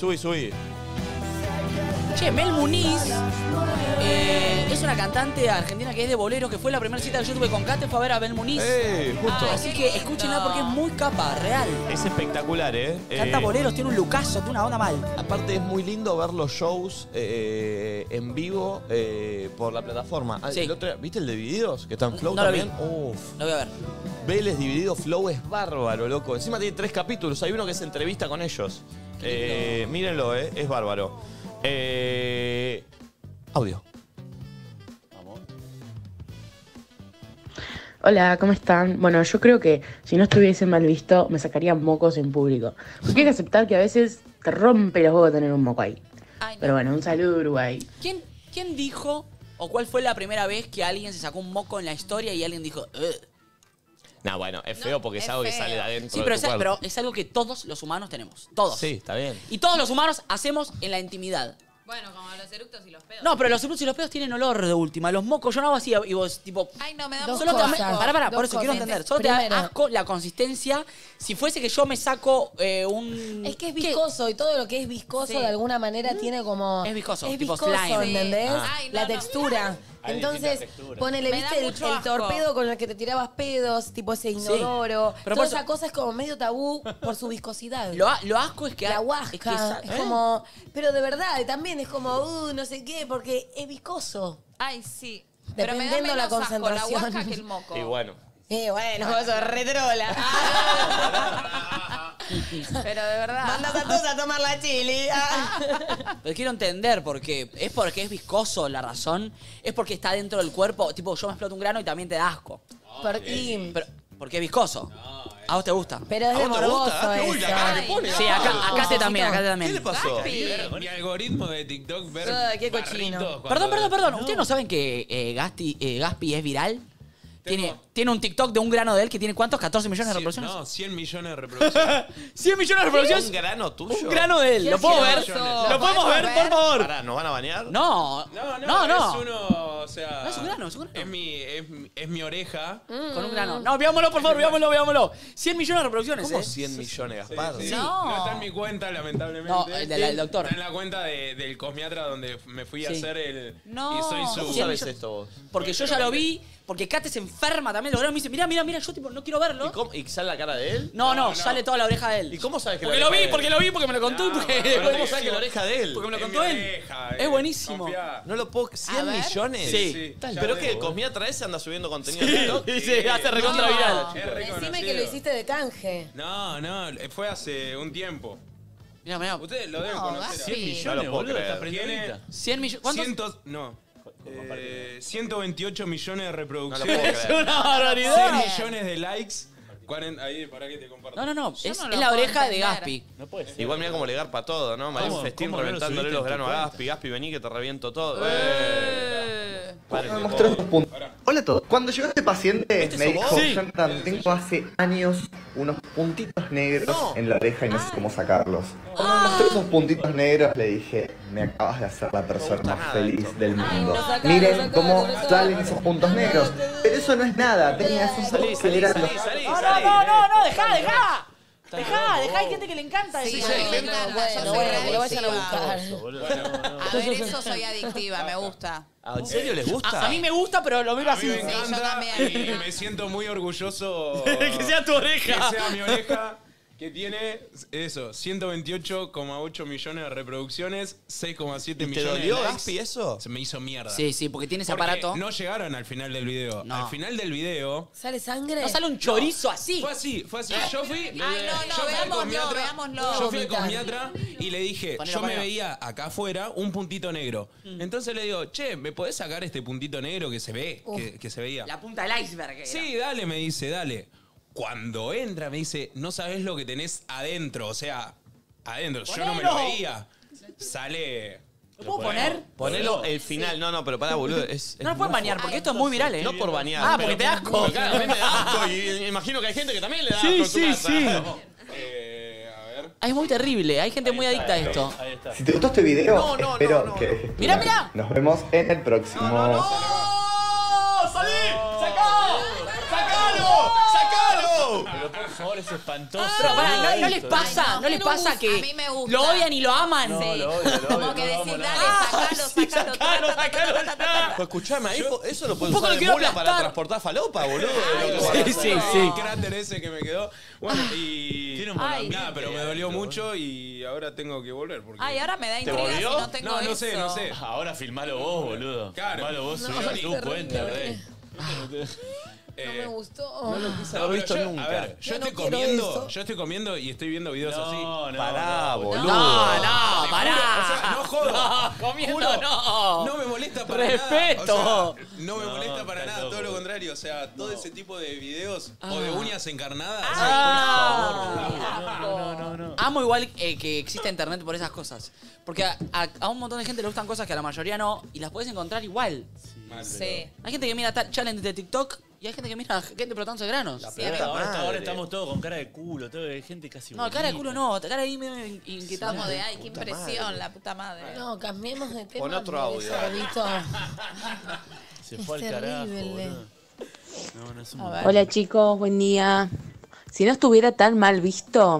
Che, Mel Muniz es una cantante argentina que es de boleros, que fue la primera cita que yo tuve con Kate, fue a ver a Mel Muniz. Justo. Así que escúchenla porque es muy capa, real. Es espectacular, Canta boleros, tiene un lucazo, tiene una onda mal. Aparte es muy lindo ver los shows en vivo por la plataforma. Sí. El otro día, ¿viste el de Divididos? Que está en Flow No lo vi. también. Uf. Lo voy a ver. Vélez Dividido Flow es bárbaro, loco. Encima tiene 3 capítulos. Hay uno que es entrevista con ellos. Mírenlo, es bárbaro. Audio. Hola, ¿cómo están? Bueno, yo creo que si no estuviese mal visto, me sacarían mocos en público. Porque hay que aceptar que a veces te rompe los huevos tener un moco ahí. Ay, no. Pero bueno, un saludo, Uruguay. ¿Quién dijo o cuál fue la primera vez que alguien se sacó un moco en la historia y alguien dijo, "Ugh"? No, bueno, es feo porque es algo que sale de adentro. Sí, de pero tu cuerpo. pero es algo que todos los humanos tenemos. Todos. Sí, está bien. Y todos los humanos hacemos en la intimidad. Bueno, como los eructos y los pedos. No, pero los eructos y los pedos tienen olor de última. Los mocos, yo no hago así y vos, tipo. Ay, no, me da Dos mucho Solo te cosas. asco. pará, por Dos eso quiero cosas. entender. Solo te da Primero. asco la consistencia. Si fuese que yo me saco un. Es que es viscoso y todo lo que es viscoso Sí. de alguna manera tiene como... Es viscoso, Es tipo viscoso, slime. ¿entendés? Ay, no, la no. textura. Hay Entonces, distintas texturas. ponele, Me da ¿viste el mucho asco. torpedo con el que te tirabas pedos? Tipo ese inodoro. Pero Toda por eso- esa cosa es como medio tabú por su viscosidad. Lo asco es que. La es que huasca, es como... Pero de verdad, también es como, no sé qué, porque es viscoso. Ay, sí. Pero me da Dependiendo menos la asco la concentración. huasca que el moco. Y bueno. Bueno, vos sos retrola. Pero de verdad. Mandas a todos a tomar la chili. Pero quiero entender por qué. ¿Es porque es viscoso la razón? ¿Es porque está dentro del cuerpo? Tipo, yo me exploto un grano y también te da asco. Pero, porque es viscoso. ¿A vos te gusta? Pero es de ¿A vos te gusta? morboso Uy, la eso. cara que pone. Sí, acá te también, acá te también. ¿Qué le pasó? Mi algoritmo de TikTok ver Ay, qué cochino. barritos cuando- Perdón. ¿Ustedes no saben que Gaspi es viral? Tiene un TikTok de un grano de él que tiene ¿cuántos? ¿14 millones de reproducciones? No, 100 millones de reproducciones. 100 millones de reproducciones. ¿Un grano tuyo? Un grano de él. ¿Lo puedo ver? asqueroso. ¿Lo podemos ver, por favor? Pará, ¿nos van a bañar? No. No, es uno, o sea... No, es un grano, es un grano. Es mi oreja. Con un grano. No, veámoslo, por favor, veámoslo. 100 millones de reproducciones, ¿Cómo ¿eh? 100 millones, Gaspar? Sí, No. no está en mi cuenta, lamentablemente. No, el del doctor. Está en la cuenta del cosmiatra donde me fui a Sí. hacer el... No. Y soy su... ¿Cómo sabes esto vos? Porque yo ya lo vi, Porque Kate se enferma también. Lo graban y me dice, mira, yo tipo no quiero verlo. ¿Y sale la cara de él? No, sale toda la oreja de él. ¿Y cómo sabes que Porque la lo oreja vi, de porque él? lo vi, porque me lo contó. ¿Cómo sabes que la oreja de él? Porque me lo contó él. Es buenísimo. No lo puedo... ¿100 millones? Sí. ¿Pero qué? ¿Cosmía Traes anda subiendo contenido en TikTok? Sí, se hace recontra viral. Decime que lo hiciste de canje. No, fue hace un tiempo. Mirá. Ustedes lo deben conocer. 100 No millones, lo puedo boludo. creer. Está aprendiendo Tiene ahorita. 100 millones. ¿Cuántos? 128 millones de No lo reproducciones. puedo creer. Una barbaridad. 100 millones de likes. Ahí, para que te comparto. No. Yo Es no lo la puedo oreja de entender. Gaspi. No puede ser. Igual mira cómo le garpa todo, ¿no? María ¿Cómo? Festín ¿Cómo no lo reventándole subiste los en tu granos a cuenta? Gaspi. Gaspi, vení que te reviento todo. Me mostró dos puntos. Hola a todos. Cuando llegó este paciente, me dijo, vos? Sí. Jonathan, tengo hace años unos puntitos negros en la oreja y no sé cómo sacarlos. Cuando me mostró esos puntitos negros, le dije, me acabas de hacer la persona más feliz del mundo. Miren cómo salen esos puntos negros. Pero eso no es nada, tenía esos ojos que eran los... No, dejá. Dejá, hay gente que le encanta Sí, eso. a mí me encanta, yo soy que lo vayan a readictiva. buscar. A ver, eso soy adictiva, me gusta. ¿En serio les gusta? A mí me gusta, pero lo miro A así. mí me Sí, yo encanta también. y me siento muy orgulloso Que sea tu oreja. Que sea mi oreja, que tiene eso, 128,8 millones de reproducciones, 6,7 ¿Te millones dolió, de likes. Gaspi, eso? Se me hizo mierda. Sí, porque tiene ese Porque aparato. no llegaron al final del video. No. Al final del video... ¿Sale sangre? No sale un chorizo así. Fue así. Yo fui... Ay, no, veámoslo. Yo fui al cosmiatra y le dije, Ponelo, yo me ponelo. veía acá afuera un puntito negro. Entonces le digo, che, ¿me podés sacar este puntito negro que se ve? Que se veía. La punta del iceberg. Era. Sí, dale, me dice, dale. Cuando entra me dice, no sabés lo que tenés adentro. O sea, adentro. Yo no me lo ¡Ponelo! veía. Sale... ¿Lo puedo poner? Ponelo el final. No, pero pará, boludo. No lo puedes bañar, porque esto es muy viral, ¿eh? No por bañar. Ah, porque te da asco. Pero claro, a mí me da asco y imagino que hay gente que también le da asco en su casa. Es muy terrible, hay gente muy adicta a esto. Si te gustó este video, espero que dejes tu Mirá, like. mirá. Nos vemos en el próximo. ¡Oh! ¡Salí! ¡Sacá! ¡Sacalo! ¡Sacalo! Pero por favor, es espantoso. Pero pará, boludo, ¿no les esto, pasa? ¿No les pasa A mí que me gusta. lo odian y lo aman? No, Sí. lo odio, Como que decís, dale, sacalo. Pues escuchame, ahí eso lo puedes Un poco usar lo de quiero mula para aplastar. transportar falopa, boludo. Sí. El cráter ese que me quedó. Bueno, y... Tiene un Ay. Nada, pero me dolió mucho y ahora tengo que volver. Porque... Ay, ahora me da intriga si volvió? no tengo No eso. sé, no sé. Ahora filmalo vos, boludo. Claro. Filmalo vos, No, subilo a es tu terrible. cuenta, rey. No me gustó. No lo quise No, haber pero visto yo, nunca. a ver, Yo no quiero eso. yo estoy comiendo y estoy viendo videos así. Pará, boludo. No, pará. O sea, no jodo. No, comiendo Juro, no. No me molesta para Respeto. nada. O sea, no me molesta para está nada, loco. todo lo contrario. O sea, todo ese tipo de videos o de uñas encarnadas. No. Amo igual que exista internet por esas cosas. Porque a un montón de gente le gustan cosas que a la mayoría no y las puedes encontrar igual. Sí. Hay gente que mira challenge de TikTok y hay gente que mira gente protándose granos. Ahora estamos todos con cara de culo, todo hay gente casi No, cara de culo no, cara ahí medio inquietante. Como de, ay, qué impresión, la puta madre. No, cambiemos de tema. Pon otro porque audio. Cerdito. Se fue Es al carajo, terrible. boludo. No es un A ver. Hola chicos, buen día. Si no estuviera tan mal visto,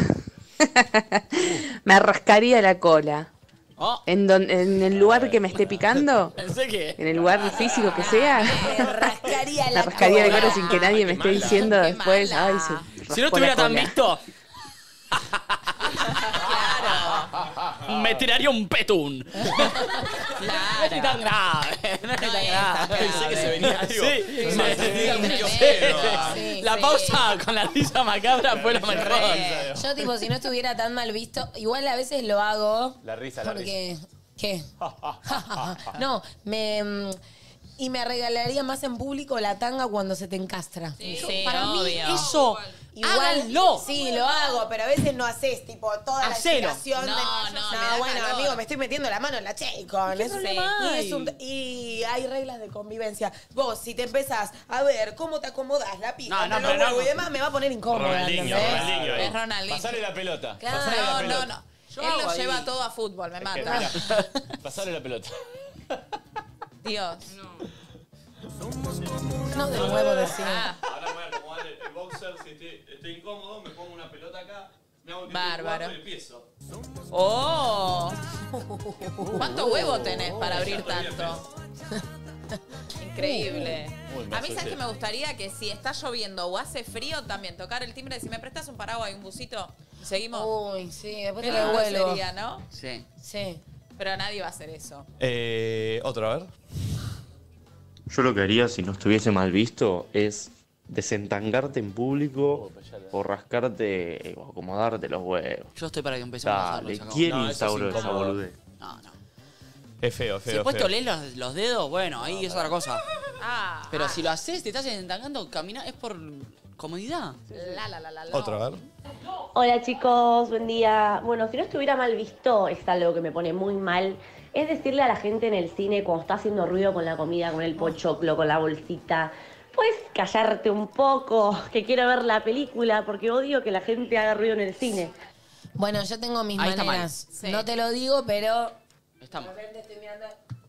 me rascaría la cola. Oh, En el lugar que me esté picando, pensé que. en el lugar físico que sea, Me rascaría me la rascaría la cola. cola sin que nadie me esté diciendo Qué después, mala. ay, se Si no raspó la estuviera tan cola". visto. Me tiraría un petún. No es ni tan grave. No es ni tan grave. Pensé que se venía algo. Sí, Más sí. kiosquero. Sí, La sí. pausa con la risa macabra fue lo mejor. Yo, tipo, si no estuviera tan mal visto, igual a veces lo hago. La risa. Porque. ¿Qué? No, y me regalaría más en público la tanga cuando se te encastra. Sí, Para mí, obvio. eso. Igual, Háganlo. Sí, lo hago, pero a veces no haces, tipo, toda Hacelo. la explicación. No, de, no, me da bueno, calor. amigo, me estoy metiendo la mano en la Chaycon. ¿Qué Es- problema hay? y hay reglas de convivencia. Vos, si te empezás a ver cómo te acomodás la pija, No, entre los pero no. huevos y demás, me va a poner incómoda, Ronaldinho, ¿entendés? Ronaldinho ahí. Es Ronaldinho. Pasale la pelota. Claro. Pasale la No, pelota. no. Yo Él hago lo ahí. lleva todo a fútbol, me mata. Mirá, pasale la pelota. Dios. No, de nuevo decía. Ahora me voy a acomodar el boxer. Si estoy incómodo, me pongo una pelota acá. Me hago Bárbaro. y empiezo. ¡Oh! ¿Cuánto huevo tenés para abrir tanto? increíble. Uy, me A mí, ¿sabes asocié. que me gustaría? Que si está lloviendo o hace frío, también tocar el timbre. Si me prestas un paraguas y un busito, seguimos. Uy, sí, después te Qué lo lindo devuelvo. sería, ¿no? Sí. Sí. Pero nadie va a hacer eso. Otro, a ver. Yo lo que haría si no estuviese mal visto es desentangarte en público o rascarte o acomodarte los huevos. Yo estoy para que empecemos a hacerlo. Dale, se acabó. ¿quién No, eso es instauró esa incómodo. boludez? Es feo, Si feo, después te feo. olés los dedos, bueno, ahí es otra cosa. Ah, Pero si lo haces, te estás entangando, caminar, es por comodidad. la. Otro, a ver. Hola chicos, buen día. Bueno, si no estuviera mal visto, es algo que me pone muy mal, es decirle a la gente en el cine cuando está haciendo ruido con la comida, con el pochoclo, con la bolsita, puedes callarte un poco, que quiero ver la película, porque odio que la gente haga ruido en el cine. Bueno, yo tengo mis Ahí está mal. maneras. Sí. No te lo digo, pero... Estamos. De repente estoy mirando,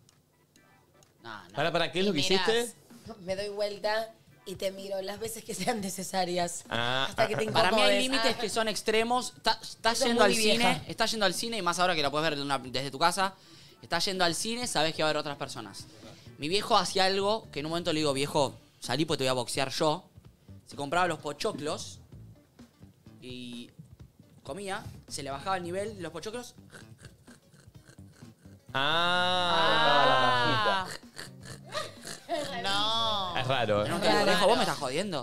¿Para qué es lo que hiciste? me doy vuelta y te miro las veces que sean necesarias. Ah, Hasta que te Para mí hay incomodes. límites Ah. que son extremos. Estás Eso es yendo muy al cine, vieja. estás yendo al cine y más ahora que la puedes ver desde tu casa. Estás yendo al cine, sabes que va a haber otras personas. Mi viejo hacía algo que en un momento le digo, viejo, salí porque te voy a boxear yo. Se compraba los pochoclos y comía, se le bajaba el nivel de los pochoclos. Ah. No. Es raro, No, ¿eh? viejo, vos me estás jodiendo.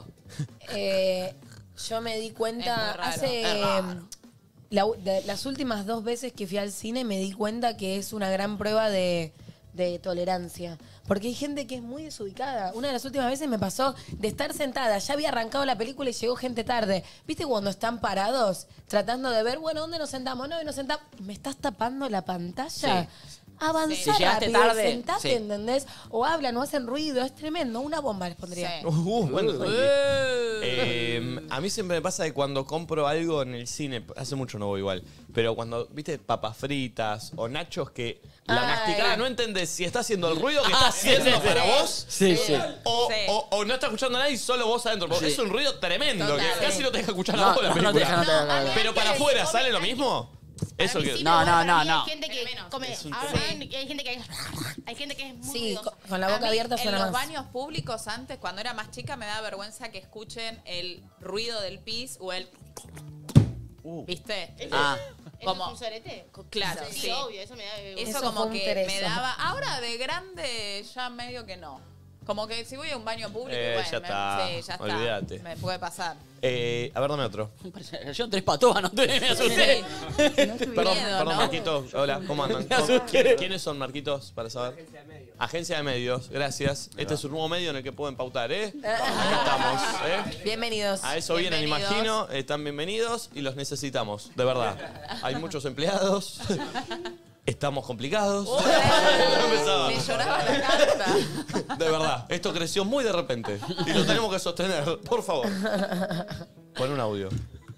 Yo me di cuenta Es muy raro. hace... Es raro. Las últimas 2 veces que fui al cine me di cuenta que es una gran prueba de tolerancia. Porque hay gente que es muy desubicada. Una de las últimas veces me pasó de estar sentada, ya había arrancado la película y llegó gente tarde. ¿Viste cuando están parados tratando de ver, bueno, ¿dónde nos sentamos? No, y nos sentamos. ¿Me estás tapando la pantalla? Sí. Avanzá Si llegaste rápido, tarde, sentate, sí. ¿entendés? O hablan o hacen ruido, es tremendo. Una bomba les pondría. Sí. Bueno, a mí siempre me pasa que cuando compro algo en el cine, hace mucho no voy igual, pero cuando, viste, papas fritas o nachos que la Ay. masticada no entendés si está haciendo el ruido que está sí, haciendo sí, para sí. vos Sí, sí. o, Sí. o no está escuchando a nadie y solo vos adentro. Porque Sí. es un ruido tremendo Total. que casi no te deja escuchar No, a vos la no te película. deja, no te deja, no te deja. Pero para afuera, ¿sale lo mismo? Eso Para mí que... sí, No, pero no, para no, mí no. Hay gente que come. Es un Ahora tema. hay gente que es muy Sí, ruidosa. con la A boca mí, abierta en suena los más. baños públicos antes, cuando era más chica, me daba vergüenza que escuchen el ruido del pis o el... ¿Viste? Ah. ¿Eso Como- es un sorete? Claro, Sí, sí. obvio, eso me da... Eso Eso como fue un que tereso. me daba... Ahora de grande ya medio que no. Como que si voy a un baño público, bueno, ya está. sí, ya está. Olvídate. Me puede pasar. A ver, dame otro. Yo 3 patos, no te me asusté. Perdón, Miedo, perdón, ¿no? Marquitos. Hola, ¿cómo andan? Me asusté. ¿Quiénes son, Marquitos, para saber? Agencia de Medios, gracias. Este es un nuevo medio en el que pueden pautar, ¿eh? Acá estamos, ¿eh? Bienvenidos. A eso vienen, Bienvenidos. imagino. Están bienvenidos y los necesitamos, de verdad. Hay muchos empleados. Estamos complicados. Empezaba. Le lloraba la carta. De verdad, esto creció muy de repente. Y lo tenemos que sostener, por favor. Pon un audio.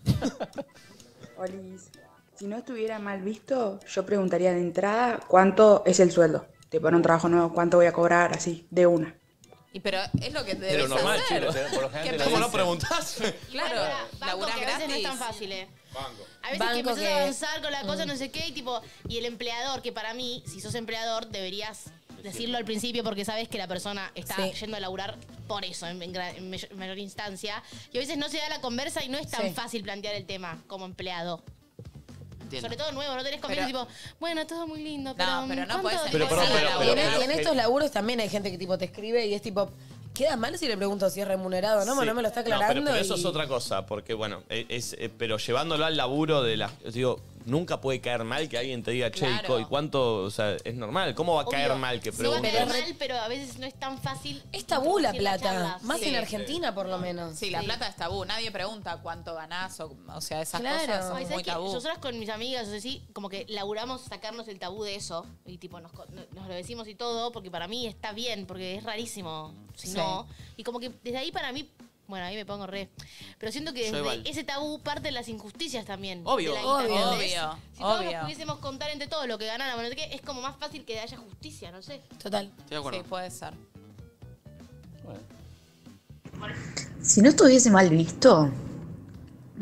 Olis, si no estuviera mal visto, yo preguntaría de entrada cuánto es el sueldo. Te ponen un trabajo nuevo, cuánto voy a cobrar, así, de una. Y pero es lo que debes Pero normal, hacer. chicos, por lo general ¿Qué te lo ¿Cómo no dicen. preguntás? Claro, Banco, laburás que a veces no es gratis. tan fácil, A veces Banco que empezás que- a avanzar con la cosa, no sé qué, y tipo, y el empleador, que para mí, si sos empleador, deberías decirlo al principio porque sabes que la persona está Sí. yendo a laburar por eso, en mayor instancia. Y a veces no se da la conversa y no es tan Sí. fácil plantear el tema como empleado. Entiendo. Sobre todo nuevo, no tenés conmigo Pero- tipo, bueno, todo muy lindo, No, pero. pero no ¿cuánto podés te Pero, cobras? perdón, Y en, pero- y en estos laburos también hay gente que tipo te escribe y es tipo, queda mal si le pregunto si es remunerado o no, Sí. no me lo está No, aclarando. pero eso y- es otra cosa, porque bueno, pero llevándolo al laburo de la... Digo, nunca puede caer mal que alguien te diga, che, Claro. ¿y cuánto? O sea, es normal. ¿Cómo va a caer Obvio. mal que Sí, va a preguntes? caer mal, pero a veces no es tan fácil. Es tabú la introducir plata, charla. más Sí. en Argentina por lo menos. Sí, la plata es tabú. Nadie pregunta cuánto ganás o sea, esas Claro. cosas Ay, son ¿sabes muy qué? tabú. Nosotras con mis amigas, o sea, sí, como que laburamos sacarnos el tabú de eso. Y tipo, nos lo decimos y todo, porque para mí está bien, porque es rarísimo si Sí. no. Y como que desde ahí para mí, bueno, ahí me pongo re. Pero siento que Yo desde igual. ese tabú parten las injusticias también. Obvio. de la guita, ¿entendés? Obvio, Si todos obvio. nos pudiésemos contar entre todos lo que ganáramos, no sé qué, es como más fácil que haya justicia, no sé. Total. Estoy de acuerdo. Sí, puede ser. Si no estuviese mal visto, no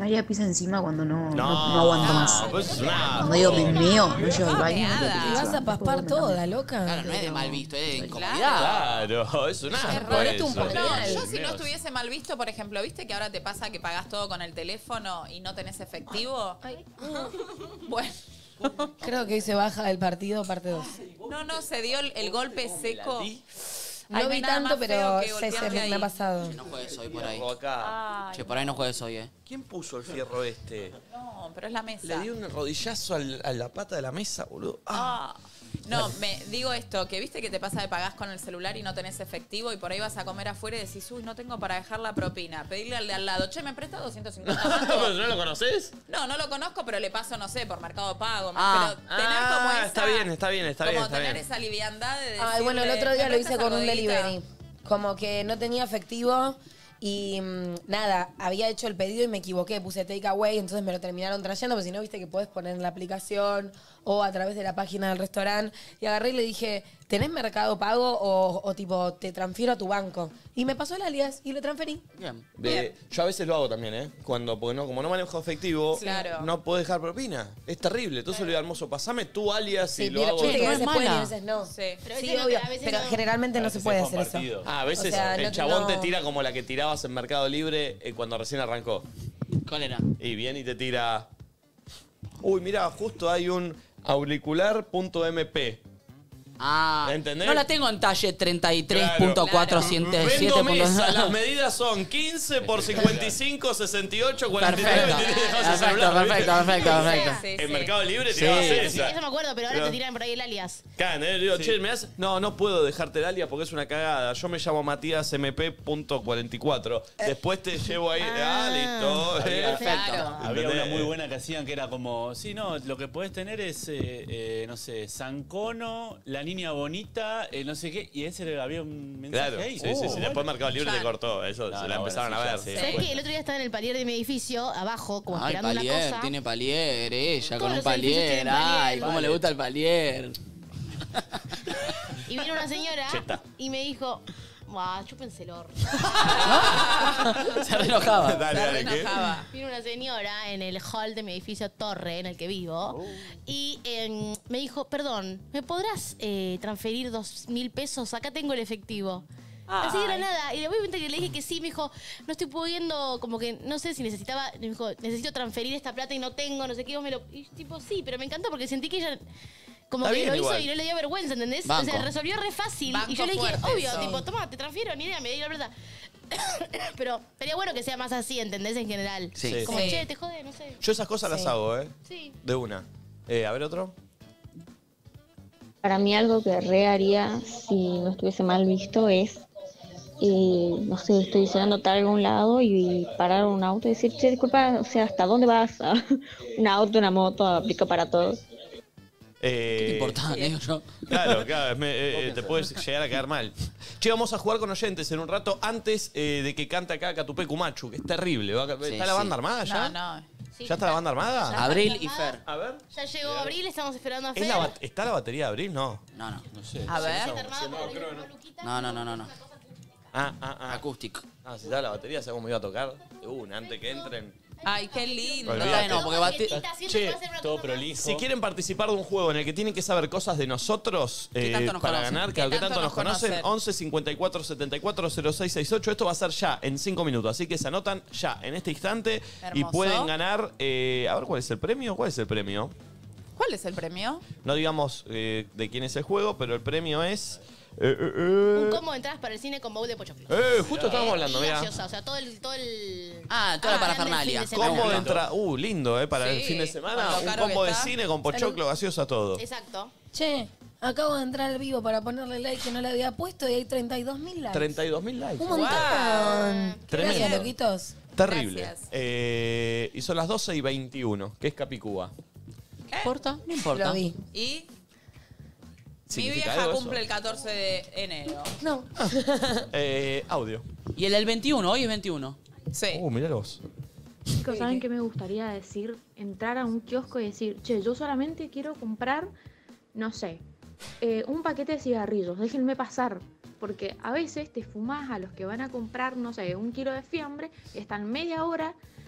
haría pis encima cuando no aguanto más. Pues es una... Cuando digo me meo, no llego al baño. Te vas a paspar toda, loca. Claro, no es de mal visto, es de incomodidad. Claro, es una... No, yo si no estuviese mal visto, por ejemplo, ¿viste que ahora te pasa que pagás todo con el teléfono y no tenés efectivo? Bueno. Creo que hoy se baja el partido, parte 2. No, se dio el golpe seco. No vi tanto, pero me ha pasado. No juegues hoy por ahí. Ay. Che, por ahí no juegues hoy, ¿Quién puso el fierro este? No, pero es la mesa. Le di un rodillazo a la pata de la mesa, boludo. No, me digo esto, que viste que te pasa de pagás con el celular y no tenés efectivo y por ahí vas a comer afuera y decís, uy, no tengo para dejar la propina. Pedirle al de al lado, che, ¿me presta 250 mangos? ¿Pero no lo conoces? No lo conozco, pero le paso, no sé, por Mercado Pago. Pero tener como esa... Está bien. Como tener esa liviandad de decirle, Bueno, el otro día lo hice con un saludita. delivery. Como que no tenía efectivo y nada, había hecho el pedido y me equivoqué, puse takeaway, entonces me lo terminaron trayendo, pero si no, viste que podés poner en la aplicación o a través de la página del restaurante. Y agarré y le dije, ¿tenés Mercado Pago o tipo te transfiero a tu banco? Y me pasó el alias y lo transferí. Bien. Yo a veces lo hago también, ¿eh? Porque como no manejo efectivo, Claro. no puedo dejar propina. Es terrible. Entonces le digo al mozo, pasame tu alias y lo hago. Viste que a yo. veces pueden y a veces no. Sí, Pero Sí, a veces obvio. a veces Pero no. generalmente no se puede hacer eso. A veces O sea, el no- chabón no- te tira como la que tirabas en Mercado Libre cuando recién arrancó. ¿Cuál era? Y viene y te tira... Uy, mira, justo hay un auricular.mp. ¿Entendés? No la tengo en talle 33.407. Vendo mesa, las medidas son 15 por 55, 68, 49. Perfecto. En Mercado Libre Sí. tirabas Sí, esa. eso me acuerdo, pero ahora Claro. te tiran por ahí el alias. Claro, le digo, che, ¿me das? No puedo dejarte el alias porque es una cagada. Yo me llamo Matías MP.44. Después te llevo ahí. Listo. Había una muy buena que hacían que era como, sí, no, lo que podés tener es, no sé, Sancono, la niña bonita, no sé qué, y ese había un mensaje Claro, ahí. sí. Después Mercado Libre te cortó. Eso se la empezaron a ver. ¿Sabes qué? El otro día estaba en el palier de mi edificio, abajo, como Ay, esperando palier, una cosa. tiene palier, ella Todos con un los edificios palier. tienen palier. Ay, cómo le gusta el palier. Y vino una señora Cheta. y me dijo, chúpense el horno. Se re enojaba. Dale, ¿qué? Vino una señora en el hall de mi edificio Torre, en el que vivo, y me dijo, perdón, ¿me podrás transferir 2.000 pesos? Acá tengo el efectivo. Así de la nada. Y obviamente que le dije que sí, me dijo, no estoy pudiendo, como que no sé si necesitaba, me dijo, necesito transferir esta plata y no tengo, no sé qué, y tipo, sí, pero me encantó porque sentí que ella como Está que bien lo hizo igual. y no le dio vergüenza, ¿entendés? Banco. O sea, resolvió re fácil. Banco y yo le dije, fuerte, obvio, eso. tipo, toma, te transfiero, ni idea, me di la verdad. Pero sería bueno que sea más así, ¿entendés? En general. Sí. Como, Sí. che, te jode, no sé. Yo esas cosas las Sí. hago, ¿eh? Sí. De una. A ver otro. Para mí algo que re haría si no estuviese mal visto es, no sé, estoy llegando tarde a algún lado y parar un auto y decir, che, disculpa, o sea, ¿hasta dónde vas? Un auto, una moto, aplica para todos. ¿Qué te importa? Le digo yo. Claro, te puedes llegar a quedar mal. Che, vamos a jugar con oyentes en un rato antes de que cante acá Catupe Cumachu, que es terrible. ¿Está la banda armada ya? No. ¿Ya está la banda armada? Abril y Fer. A ver. Ya llegó Abril, estamos esperando a Fer. ¿Está la batería de Abril? No. No. No sé. A ver. No. Acústico. Si está la batería, ¿sabes cómo iba a tocar? De una, antes que entren. Ay, qué lindo. Olvídate. No, porque Che, todo prolijo. Si quieren participar de un juego en el que tienen que saber cosas de nosotros ¿Qué tanto nos para conocen? ganar, ¿Qué que tanto nos conocen, conocen? 11 54 74 06 68. Esto va a ser ya en 5 minutos, así que se anotan ya en este instante y Hermoso. pueden ganar. A ver, ¿cuál es el premio? ¿Cuál es el premio? ¿Cuál es el premio? No digamos de quién es el juego, pero el premio es. Un combo de entradas para el cine con bowl de pochoclo. Justo estábamos hablando, y mira. gaseosa, o sea, todo el toda la plan del parafernalia. fin de semana. Combo de entrada. Lindo, para el Sí, fin de semana. con lo Un caro combo que de está. cine con pochoclo, gaseosa, todo. Exacto. Che, acabo de entrar al vivo para ponerle like que no le había puesto y hay 32.000 likes. 32.000 likes. Un montón. Gracias, Tremendo. loquitos. Terrible. Gracias. Y son las 12:21, que es Capicúa. ¿No importa? No importa. Lo vi. Y mi ¿Significa vieja algo eso? cumple el 14 de enero. No. Audio. Y el 21, hoy es 21. Sí. Mirá vos. Chicos, ¿saben qué me gustaría decir? Entrar a un kiosco y decir, che, yo solamente quiero comprar, no sé, un paquete de cigarrillos, déjenme pasar. Porque a veces te fumás a los que van a comprar, no sé, 1 kilo de fiambre y están media hora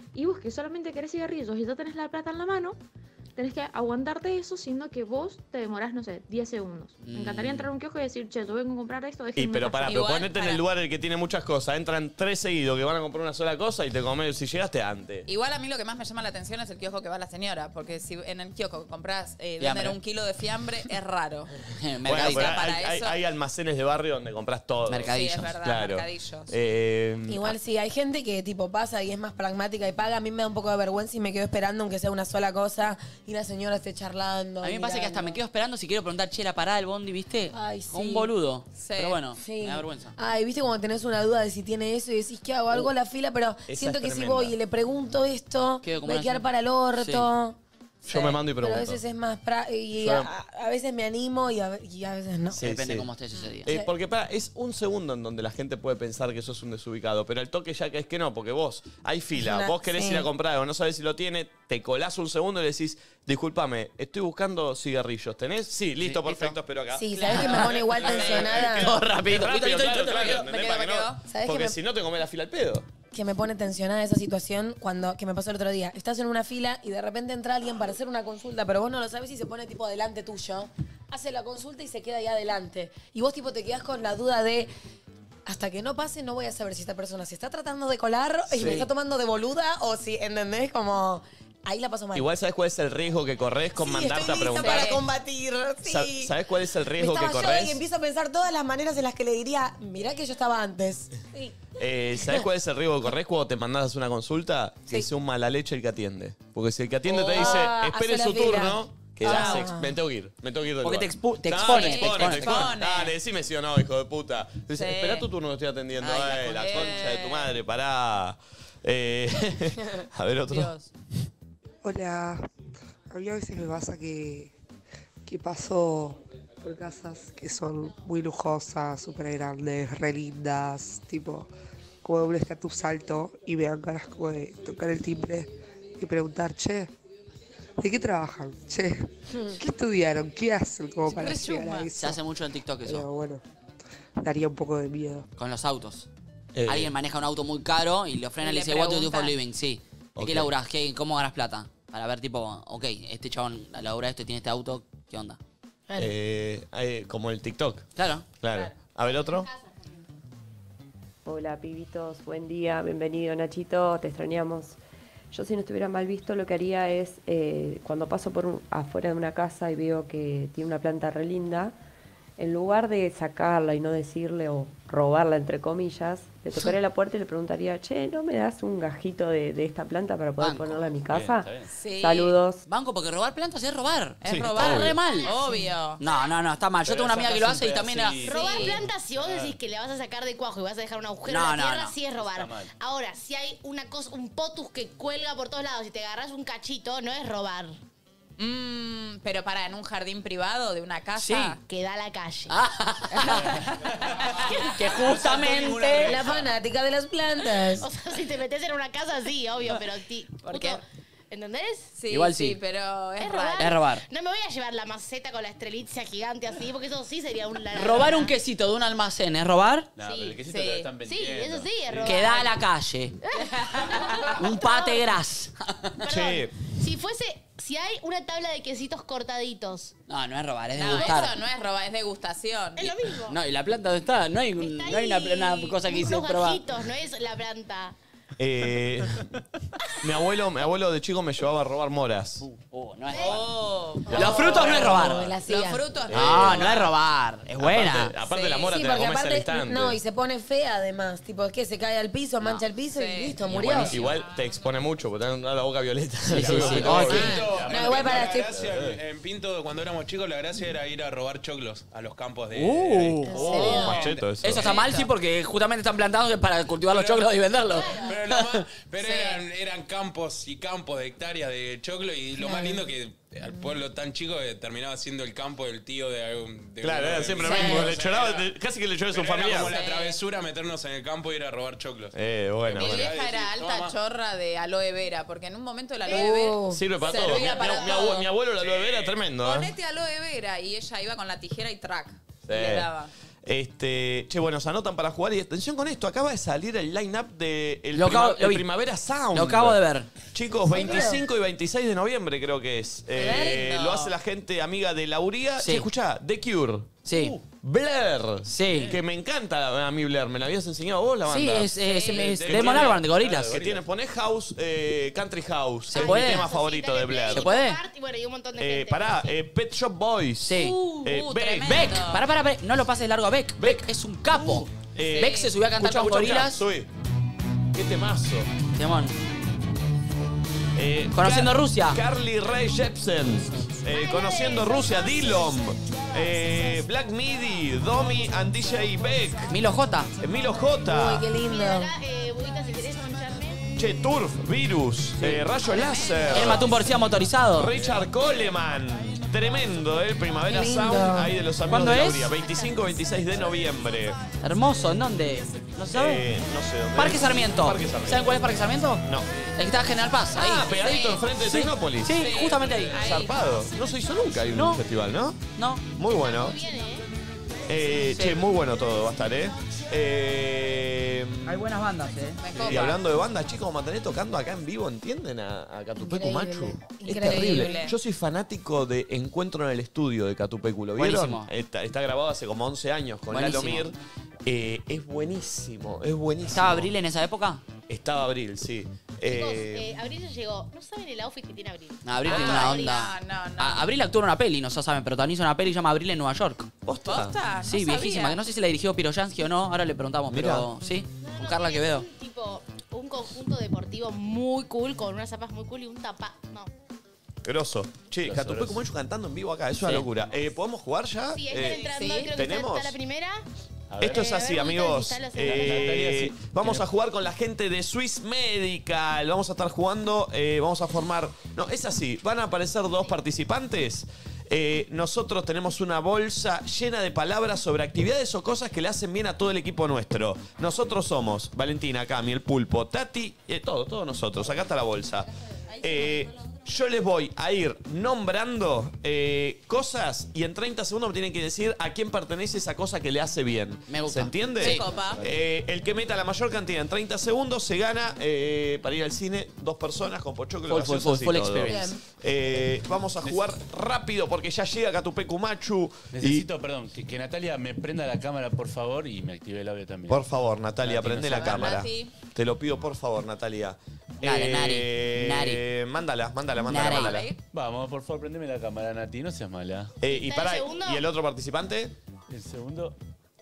y vos que solamente querés cigarrillos y ya tenés la plata en la mano, tenés que aguantarte eso, siendo que vos te demorás, no sé, 10 segundos. Me encantaría entrar a un kiosco y decir, che, yo vengo a comprar esto, Y déjenme pero pasar. pero ponete en el lugar en el que tiene muchas cosas. Entran 3 seguidos que van a comprar una sola cosa y te comes si llegaste antes. Igual a mí lo que más me llama la atención es el kiosco que va la señora, porque si en el kiosco compras Fiambre. 1 kilo de fiambre, es raro. Bueno, Mercadillo. pero Para hay, eso- hay almacenes de barrio donde compras todo. Mercadillos. Sí, es verdad, Claro. mercadillos. Igual sí, hay gente que tipo pasa y es más pragmática y paga. A mí me da un poco de vergüenza y me quedo esperando aunque sea una sola cosa y la señora esté charlando. A mí me pasa que hasta me quedo esperando si quiero preguntar, che, la parada del bondi, ¿viste? Ay, Como un sí. boludo. Sí. Pero bueno, Sí. me da vergüenza. Ay, viste cuando tenés una duda de si tiene eso y decís, ¿qué hago? Algo a la fila, pero Esa siento es que si tremenda. voy y le pregunto esto, Quedo como voy a una- quedar para el orto. Yo me mando y Pero a pregunto. veces es más... y Yo- a veces me animo y a veces no. Sí, Depende sí. cómo estés ese día. Porque es un segundo en donde la gente puede pensar que sos un desubicado, pero el toque ya que es que no, porque vos, hay fila, Una- vos querés sí. ir a comprar algo, no sabés si lo tiene, te colás un segundo y le decís, discúlpame, estoy buscando cigarrillos, ¿tenés? Sí, listo, perfecto, espero acá. Sí, ¿sabés que me pone igual tensionada? Todo rápido, Listo, listo, claro, listo, claro, listo, ¿entendés? me Para quedo, que me no- quedo. ¿Sabés Porque que si no te come la fila al pedo. Que me pone tensionada esa situación que me pasó el otro día. Estás en una fila y de repente entra alguien para hacer una consulta, pero vos no lo sabes y se pone tipo adelante tuyo. Hace la consulta y se queda ahí adelante. Y vos tipo te quedás con la duda de... Hasta que no pase no voy a saber si esta persona se está tratando de colar y Sí. me está tomando de boluda o si, ¿entendés? Como... Ahí la paso mal. Igual sabes cuál es el riesgo que corres con Sí, mandarte estoy a lista preguntar. para combatir. Sí. ¿Sabes cuál es el riesgo que Estaba yo y corres? empiezo a pensar todas las maneras en las que le diría, mirá que yo estaba antes. Sí. ¿Sabes cuál es el riesgo que corres cuando te mandás a hacer una consulta? Que sea un mala leche el que atiende. Porque si el que atiende te dice, espere hace su la fila. turno, quedás Ah. me tengo que ir. Me tengo que ir del Porque lugar. te expone, te Te expone. expone. Dale, decime sí o no, hijo de puta. Dice, Sí. espera tu turno que estoy atendiendo. Ay, La concha de tu madre, pará. A ver otro. Hola, a mí a veces me pasa que paso por casas que son muy lujosas, súper grandes, re lindas, tipo como un estatus alto y me dan ganas como de tocar el timbre y preguntar, che, ¿de qué trabajan? Che, ¿qué estudiaron? ¿Qué hacen como para llegar a Se eso? hace mucho en TikTok eso. Pero bueno, daría un poco de miedo. Con los autos. Alguien maneja un auto muy caro y lo frena y le dice, what do you do for living? Sí. ¿De Ok. qué laburás? ¿Cómo ganas plata? Para ver, tipo, ok, este chabón labura esto y tiene este auto, ¿qué onda? Como el TikTok. Claro. Claro. A ver otro. Hola pibitos, buen día, bienvenido Nachito, te extrañamos. Yo si no estuviera mal visto lo que haría es, cuando paso por afuera de una casa y veo que tiene una planta re linda, en lugar de sacarla y no decirle o robarla entre comillas, le tocaría la puerta y le preguntaría, che, ¿no me das un gajito de esta planta para poder Banco. ponerla en mi casa? Bien, está bien. Sí. Saludos. Banco, porque robar plantas es robar. Es Sí, robar. está re mal. Obvio. No, está mal. Yo tengo una amiga que lo hace y también era... Robar plantas, si vos decís que le vas a sacar de cuajo y vas a dejar un agujero No, en la no, tierra, no. sí es robar. Está mal. Ahora, si hay una cosa, un potus que cuelga por todos lados y te agarras un cachito, no es robar. Pero para en un jardín privado de una casa. Que da a la calle. Que justamente... La fanática de las plantas. O sea, si te metes en una casa, sí, obvio, pero Porque- justo- ¿entendés? Sí, Igual sí. pero es ¿Es raro. robar? Es robar. No me voy a llevar la maceta con la estrelitzia gigante así, porque eso sí sería un... Robar un quesito de un almacén, ¿es robar? No, pero el quesito sí. te lo están Sí, vendiendo. eso sí es robar. Que da a la calle. Un pate gras. Che. Si hay una tabla de quesitos cortaditos. No, no es robar, es No, degustar. eso no es robar, es degustación. Es lo mismo. No, ¿y la planta dónde está? No hay, no hay una cosa que dice Unos probar. gajitos, no es la planta. Mi abuelo de chico me llevaba a robar moras. No es robar. Los frutos no es robar. La hacía. Los frutos No, no es robar. Es buena. Aparte la mora Sí, te la porque comes al aparte, instante. no, y se pone fea además. Tipo, es que se cae al piso, mancha el piso y listo, murió. Igual te expone mucho porque te dan la boca violeta. Sí. No, igual para La estoy- gracia, en Pinto, cuando éramos chicos, la gracia era ir a robar choclos a los campos de... Macheto eso. Eso está mal, sí, porque justamente están plantados para cultivar los choclos y venderlos. Pero eran campos y campos de hectáreas de choclo y lo más lindo que al pueblo tan chico terminaba siendo el campo del tío de algún... Claro, era siempre lo mismo. Le choraba, casi que le choraba a su Pero era familia. como la travesura meternos en el campo y ir a robar choclos. Bueno, Mi bueno. vieja era alta Toma. chorra de aloe vera, porque en un momento el aloe vera Sirve para todo. servía para todo. Mi abuelo la aloe vera tremendo. ¿eh? Ponete aloe vera y ella iba con la tijera y track. Sí. Le daba. Che, bueno, se anotan para jugar y atención con esto, acaba de salir el line-up de el vi. Primavera Sound. Lo acabo de ver. Chicos, 25 y 26 de noviembre creo que es. Lo hace la gente amiga de Lauría. Sí. Che, escuchá, The Cure. Sí. Blair. Sí. Que me encanta a mí Blair. ¿Me la habías enseñado vos la banda? Sí, es Damon Albarn, de Gorillaz. Que tiene, poné House, Country House. ¿Se es puede? mi tema favorito de Blair. ¿Se puede? Y bueno, y un montón de gente. Pará, Pet Shop Boys. Sí. Beck. Beck. Pará. No lo pases largo a Beck. Beck es un capo. Beck se subió a cantar con Gorillaz. Subí. Qué temazo. Temón. Conociendo Rusia. Carly Rae Jepsen. Conociendo Rusia. Dillom. Black Midi. Domi and DJ Beck. Milo J. Milo J. Uy, qué lindo. Budita, si querés mancharme. Che, Turf. Virus. Rayo Láser. Él mató un policía motorizado. Richard Coleman. Tremendo, Primavera Qué lindo. Sound. Ahí de los amigos ¿Cuándo de es? Lauría. 25-26 de noviembre. Hermoso, ¿en dónde? ¿No se sabe? No sé dónde. Parque Sarmiento. Parque Sarmiento. ¿Saben cuál es Parque Sarmiento? No. El que está en General Paz, ahí. Pegadito enfrente de Tecnópolis. Sí, justamente ahí. Zarpado. No se hizo nunca ahí un festival, ¿no? No. Muy bueno. Che, muy bueno todo va a estar, Hay buenas bandas, Y hablando de bandas, chicos, vamos a tener tocando acá en vivo, ¿entienden? A Catupecu Machu. Es terrible. Yo soy fanático de Encuentro en el Estudio de Catupecu. ¿Lo vieron? Buenísimo. Está grabado hace como 11 años con Lalo Buenísimo. Mir. Es buenísimo, es buenísimo. ¿Estaba Abril en esa época? Estaba Abril, sí. Abril ya llegó. No saben el outfit que tiene Abril. Abril tiene una onda. Abril actuó en una peli, no saben, protagoniza una peli que se llama Abril en Nueva York. ¿Posta? Sí, No viejísima. sabía. Que no sé si la dirigió Piroyansky o no, ahora le preguntamos, pero sí. Con Carla Quevedo. Tipo, un conjunto deportivo muy cool, con unas zapas muy cool y un tapa. No. Grosso. Che, Catupecu Machu cantando en vivo acá, es una locura. ¿Podemos jugar ya? Sí, ahí están entrando, creo que ¿tenemos? está la primera. Esto es así, amigos. Natalia, Vamos a jugar con la gente de Swiss Medical. Vamos a estar jugando, vamos a formar... No, es así. Van a aparecer dos participantes. Nosotros tenemos una bolsa llena de palabras sobre actividades o cosas que le hacen bien a todo el equipo nuestro. Nosotros somos Valentina, Cami, el Pulpo, Tati, todos nosotros. Acá está la bolsa. Yo les voy a ir nombrando cosas y en 30 segundos me tienen que decir a quién pertenece esa cosa que le hace bien. Me gusta. ¿Se entiende? Sí. Copa. El que meta la mayor cantidad en 30 segundos se gana para ir al cine 2 personas con pochoclo. Full experience. Vamos a jugar rápido porque ya llega Catupecu Machu. Necesito, perdón, que Natalia me prenda la cámara, por favor, y me active el audio también. Por favor, Natalia, Nati, prende no la sabe. cámara. Nati. Te lo pido, por favor, Natalia. Dale, Nari. Mándala. Vamos, por favor, prendeme la cámara, Nati, no seas mala. Y pará, ¿y el otro participante? El segundo.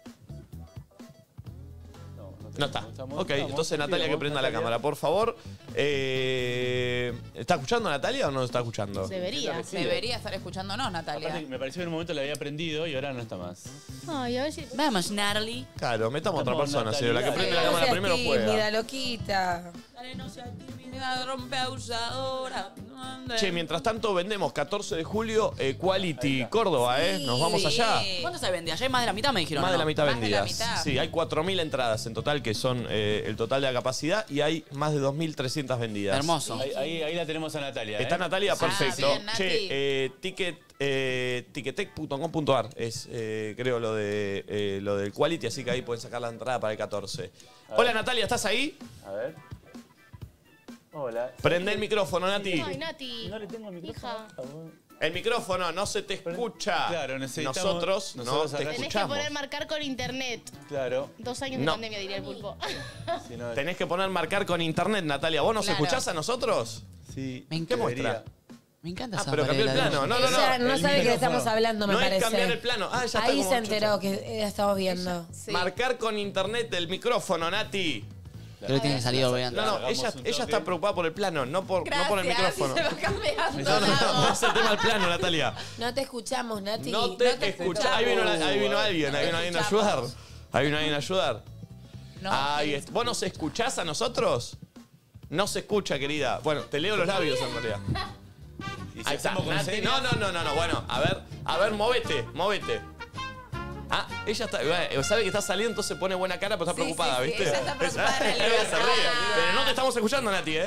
No está. Ok, entonces Natalia que prenda la cámara, por favor. ¿Está escuchando Natalia o no está escuchando? Debería estar escuchándonos, Natalia. Aparte, me pareció que en un momento la había prendido y ahora no está más. Ay, a ver si. Vamos, Natalie. Claro, metamos a otra Estamos persona, Natalia. señor. La que prende la cámara primero juega. Tímida, loquita. Dale, no seas tímida, rompe abusadora. Che, mientras tanto vendemos 14 de julio Quality Córdoba, Nos vamos allá. ¿Cuánto se vende? Allá hay más de la mitad, me dijeron. Más de la mitad Más de la vendidas. mitad. Sí, hay 4.000 entradas en total, que son el total de la capacidad, y hay más de 2.300 vendidas. Hermoso. Ahí la tenemos a Natalia. Está Natalia, perfecto. bien, Nati. Che, ticketec.com.ar es, creo, lo del Quality, así que ahí pueden sacar la entrada para el 14. Hola, Natalia, ¿estás ahí? A ver. Hola. Prende el micrófono, Nati. Ay, Nati. No le tengo el micrófono. Hija. El micrófono no se te escucha. Claro, necesitamos... Nosotros no te acá- Tenés que escuchamos. poner marcar con internet. Claro. 2 años de No. pandemia, diría el pulpo. Si no, Tenés que poner marcar con internet, Natalia. ¿Vos nos Claro. escuchás a nosotros? sí. Me ¿Qué encanta. muestra? Me encanta esa Pero cambió el pared, la plano. luz. No. Ella no El sabe que le micrófono. estamos hablando, me no parece. es cambiar el plano. Ah, ya está Ahí como se chucha. enteró que la estamos viendo. Marcar con internet del micrófono, Nati. Creo que tiene que salir obviamente. No, ella está preocupada por el plano, no por el micrófono. Se va cambiando. No es el tema del plano, Natalia. No te escuchamos, Nati. No te escucha. Ahí vino alguien, ahí vino alguien a ayudar. Ahí vino alguien a ayudar. Ahí está. ¿Vos nos escuchás a nosotros? No se escucha, querida. Bueno, te leo los labios en realidad. ¿Y si Ahí está, hacemos con Nati. señas? No. Bueno, a ver, móvete. Ah, ella está, sabe que está saliendo, entonces pone buena cara, pero está preocupada, sí, ¿viste? ella está preocupada en Ella realidad. se ríe. Pero no te estamos escuchando, Nati,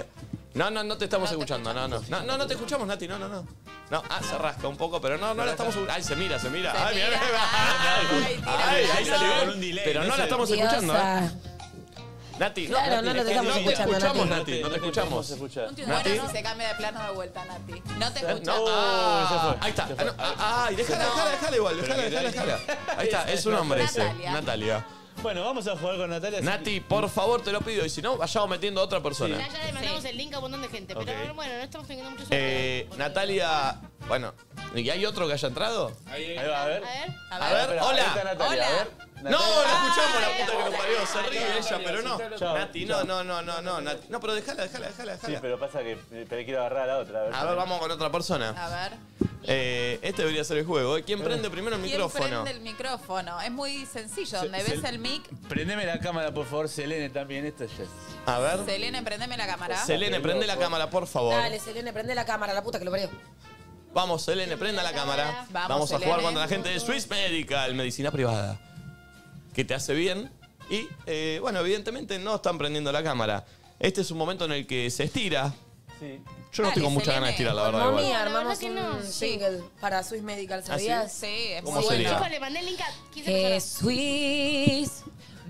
No te estamos escuchando. No te escuchamos, Nati. No. No, se rasca un poco, pero no la estamos. Ay, se mira. Ay, mira. Ay, ahí salió. Pero no la estamos escuchando, Nati, claro, no te estamos escuchando, Nati. No te escuchamos. Nati. Bueno, se cambia de plano de vuelta, Nati. No te escuchamos. No, ahí está. Ay, déjala igual. Déjala. Ahí está, es un hombre ese. Natalia. Bueno, vamos a jugar con Natalia. Nati, por favor, te lo pido. Y si no, vayamos metiendo a otra persona. Ya le mandamos el link a un montón de gente. Pero bueno, no estamos teniendo mucho suerte. Natalia, bueno, ¿y hay otro que haya entrado? Ahí va, a ver. A ver, hola. Natalia, a ver. No, la escuchamos, la puta que nos parió. Se ríe ella, pero no. Nati, no, Nati. No, pero déjala. Sí, pero pasa que te quiero agarrar a la otra. A ver, vamos con otra persona. A ver. Este debería ser el juego. ¿Quién prende primero el micrófono? ¿Quién prende el micrófono? Es muy sencillo. Donde ves el mic. Prendeme la cámara, por favor, Selene, también. Esto es A ver. Selene, prendeme la cámara. Selene, prende la cámara, por favor. Dale, Selene, prende la cámara, la puta que lo parió. Vamos, Selene, prenda la cámara. Vamos a jugar contra la gente de Swiss Medical, medicina privada. Que te hace bien. Y, bueno, evidentemente no están prendiendo la cámara. Este es un momento en el que se estira. Sí. Yo no estoy con mucha ganas de estirar, la verdad. Mami, Igual. armamos un single para Swiss Medical, ¿sabías? Sí, es ¿Cómo muy sería? bueno. Chicos, le mandé el link a 15 Es Swiss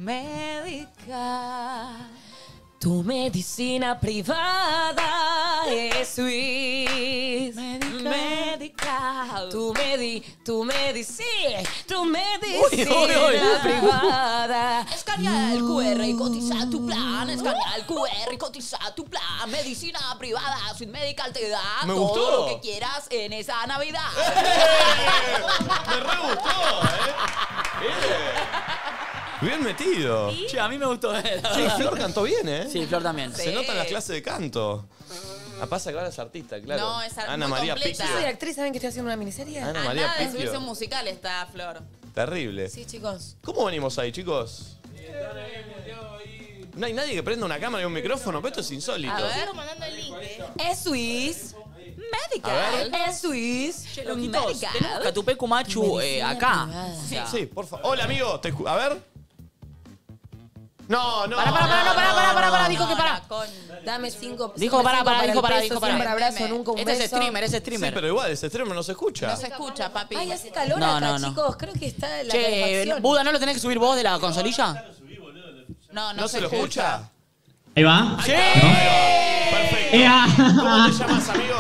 Medical. Tu medicina privada es Swiss Medical. Tu medicina Uy. privada. Escanea el QR y cotiza tu plan. Escanea el QR y cotiza tu plan. Medicina privada. Swiss Medical te da Me todo gustó. lo que quieras en esa Navidad. Me re gustó, Bien metido. Che, a mí me gustó. Sí, Flor cantó bien, ¿eh? Sí, Flor también. Se nota en las clases de canto. Pasa que ahora es artista, claro. No, es Ana muy María completa. Picchio. Soy actriz, ¿saben que estoy haciendo una miniserie? Ana María Nada de Picchio. subirse un musical está Flor. Terrible. Sí, chicos. ¿Cómo venimos ahí, chicos? No hay nadie que prenda una cámara y un micrófono, pero esto es insólito. A ver. Sigo mandando el link. Es Swiss Medical. Es Swiss Che, loquitos, tenemos Catupecu Machu acá. O sea, Sí, por favor. Hola, amigo. A ver. No. Pará, dijo que pará. Dame 5. Dijo pará. Siempre abrazo, nunca un Este beso. es streamer, Sí, pero igual, ese streamer no se escucha. No se escucha, papi. Ay, hace calor No, acá, no. chicos. Creo que está la Che, calefacción. Buda, ¿no lo tenés que subir vos de la consolilla? ¿No se lo escucha? Ahí va. ¡Sí! Perfecto. ¡Ea! ¿Cómo te llamas, amigo?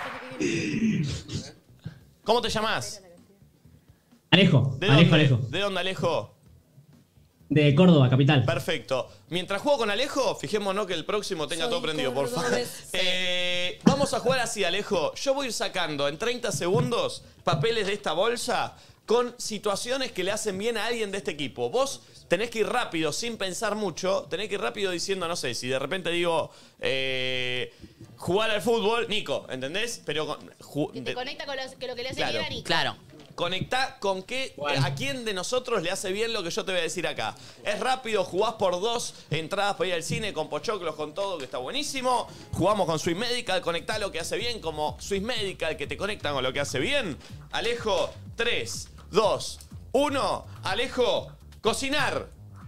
¿Cómo te llamas? Alejo. ¿De dónde? Alejo. ¿De dónde, Alejo? De Córdoba, capital. Perfecto. Mientras juego con Alejo, fijémonos que el próximo tenga todo prendido, por favor. cordobés. Vamos a jugar así, Alejo. Yo voy a ir sacando en 30 segundos papeles de esta bolsa con situaciones que le hacen bien a alguien de este equipo. Vos tenés que ir rápido, sin pensar mucho. Tenés que ir rápido diciendo, no sé, si de repente digo jugar al fútbol, Nico, ¿entendés? Pero Que te conecta con lo que le hace Claro. bien a Nico. Claro. conectá con qué, a quién de nosotros le hace bien lo que yo te voy a decir acá. Es rápido, jugás por 2 entradas para ir al cine, con pochoclos, con todo, que está buenísimo. Jugamos con Swiss Medical, conectá lo que hace bien como Swiss Medical, que te conectan con lo que hace bien. Alejo, 3, 2, 1. Alejo, cocinar.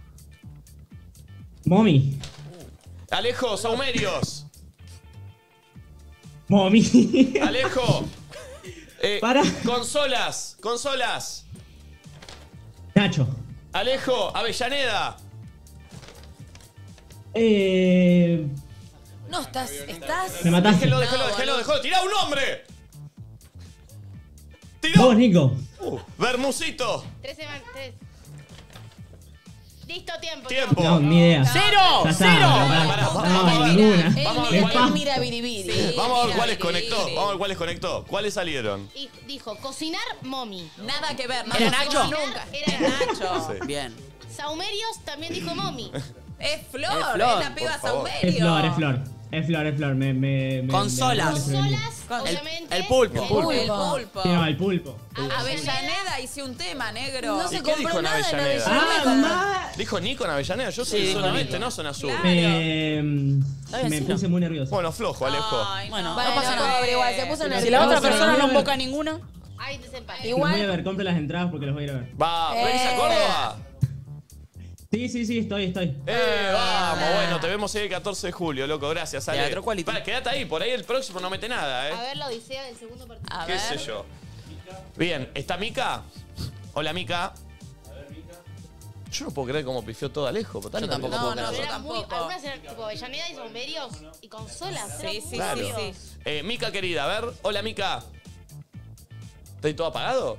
Mommy. Alejo, saumerios. Mommy. Alejo. Para. Consolas. Consolas. Nacho. Alejo, Avellaneda. No, estás. Me mataste. Déjelo. ¡Tirá un nombre! Vos, Nico. Bermucito. 3 semanas. 3. Listo, tiempo. No, ni idea. ¡Cero! Ya está, ¡Cero! No, ninguna. Vamos a ver cuáles- Mira, biribiri. Vamos a ver cuáles conectó. ¿Cuáles salieron? Y dijo, cocinar, mommy. Nada que ver. ¿Era Nacho? Nunca. Era Nacho. Sí. Bien. Saumerios también dijo mommy. Es Flor, Es Flor, es la piba por favor. Saumerio. Es flor, es flor. Es flor, es flor. Consolas. Consolas, obviamente. El pulpo. El pulpo. Sí, no, el pulpo. Avellaneda hice un tema, negro. No se ¿Y qué dijo compró en nada en Avellaneda? Avellaneda. ¿Dijo Nico en Avellaneda? Yo soy Sí, zona dijo oeste, Nico. no zona sur. Me sí, puse muy nervioso. Bueno, flojo, Alejo. Ay, Bueno, Bueno, no pasa nada. pobre, igual, se puso Si nervioso. la otra pero persona voy a no ver. invoca ninguna. Hay desempate. Los voy a Igual. ver, compre las entradas porque los voy a ir a ver. Va, ¿venís a Córdoba? Sí, estoy. Vamos, bueno, te vemos el 14 de julio, loco. Gracias, Ale. Teatro Quality. Pará, quédate ahí, por ahí el próximo no mete nada, A ver la odisea del segundo partido. A ¿Qué ver. sé yo? Bien, ¿está Mica? Hola, Mica. Yo no puedo creer cómo pifió todo Alejo. Yo tampoco puedo creer. yo Era muy, tampoco. algunas eran tipo Avellaneda y Somberios y consolas. Sí, sí, Claro. sí. Mica, querida, a ver. Hola, Mica. ¿Está todo apagado?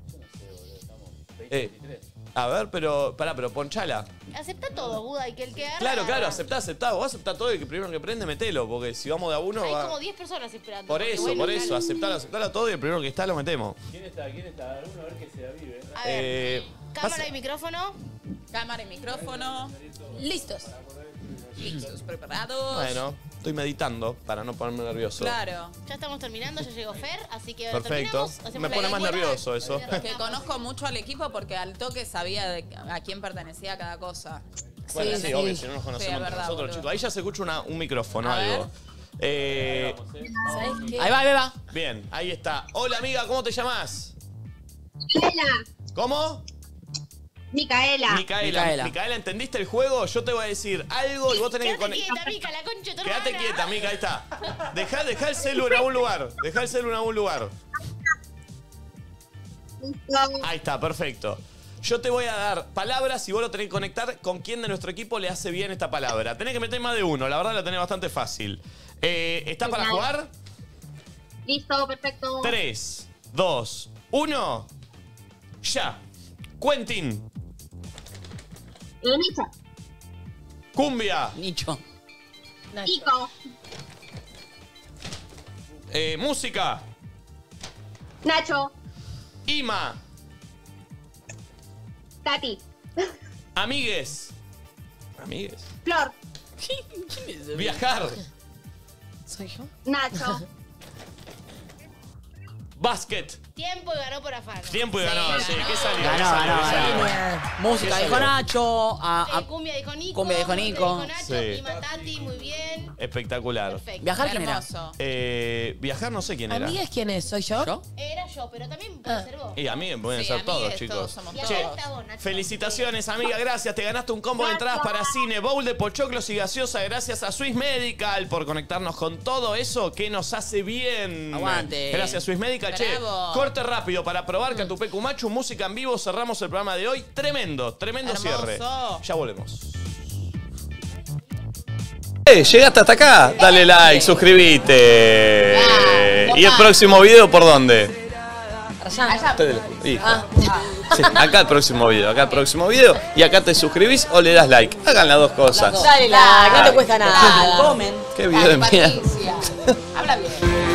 A ver, pero ponchala. Acepta todo, Buda, y que el que agarra... Claro, aceptá. Vos aceptá todo y que primero que prende, metelo. Porque si vamos de a uno, Hay va... como 10 personas esperando. Por porque eso, bueno, aceptalo todo y el primero que está lo metemos. ¿Quién está? Uno a ver que se avive. A ver, cámara pasa- y micrófono. Cámara y micrófono. Listos. Listos, preparados. Bueno, estoy meditando para no ponerme nervioso. Claro. Ya estamos terminando, ya llegó Fer, así que ahora Perfecto. terminamos. Hacemos Me la pone más encuesta. nervioso eso. Que conozco mucho al equipo porque al toque sabía a quién pertenecía cada cosa. Bueno, sí, obvio, si no nos conocemos Sí, es entre verdad, nosotros, boludo. chicos. Ahí ya se escucha un micrófono, A algo. ¿Sabes qué? Ahí va. Bien, ahí está. Hola, amiga, ¿cómo te llamas? Micaela. ¿Cómo? Micaela. Micaela, ¿entendiste el juego? Yo te voy a decir algo y vos tenés que Quédate conectar. quieta, Mica, la concha de tu Quédate hermana. quieta, Mica, ahí está. Dejá el celu en algún lugar. Ahí está, perfecto. Yo te voy a dar palabras y vos lo tenés que conectar con quién de nuestro equipo le hace bien esta palabra. Tenés que meter más de uno, la verdad la tenés bastante fácil. ¿Estás para jugar? Listo, perfecto. 3, 2, 1. Ya. Quentin. Nicho. Cumbia. Nicho. Nico. Música. Nacho. Ima. Tati. Amigues. Flor. Viajar. ¿Soy yo? Nacho. Básquet. Tiempo y ganó por afán. Tiempo y ganó, sí. ¿Qué salió? Ganó. Música ¿Qué dijo salió? Nacho. Cumbia dijo Nico. Cumbia dijo Nico. Nacho, Sí. Ima, Tati, muy bien. Espectacular. Perfecto. ¿Viajar quién era? Hermoso. Viajar no sé quién era. ¿Amigas quién es? ¿Soy yo? Era yo, pero también puede ser vos. Y a mí pueden Sí, ser amigues, todos, todos chicos. somos Y acá Che, está vos, Nacho. felicitaciones, amiga, gracias. Te ganaste un combo de entradas para cine, bowl de pochoclos y gaseosa. Gracias a Swiss Medical por conectarnos con todo eso que nos hace bien. Aguante. Gracias, Swiss Medical. Che, Bravo. corte rápido para probar Catupecu Machu, música en vivo. Cerramos el programa de hoy. Tremendo Hermoso. cierre. Ya volvemos. ¿Llegaste hasta acá? Dale like, suscríbete. ¿Y el próximo video por dónde? Allá. Hijo. Sí, acá el próximo video. Y acá te suscribís o le das like. Hagan las dos cosas. Dale like, no te cuesta nada. Comen. Qué video de mierda. Habla bien.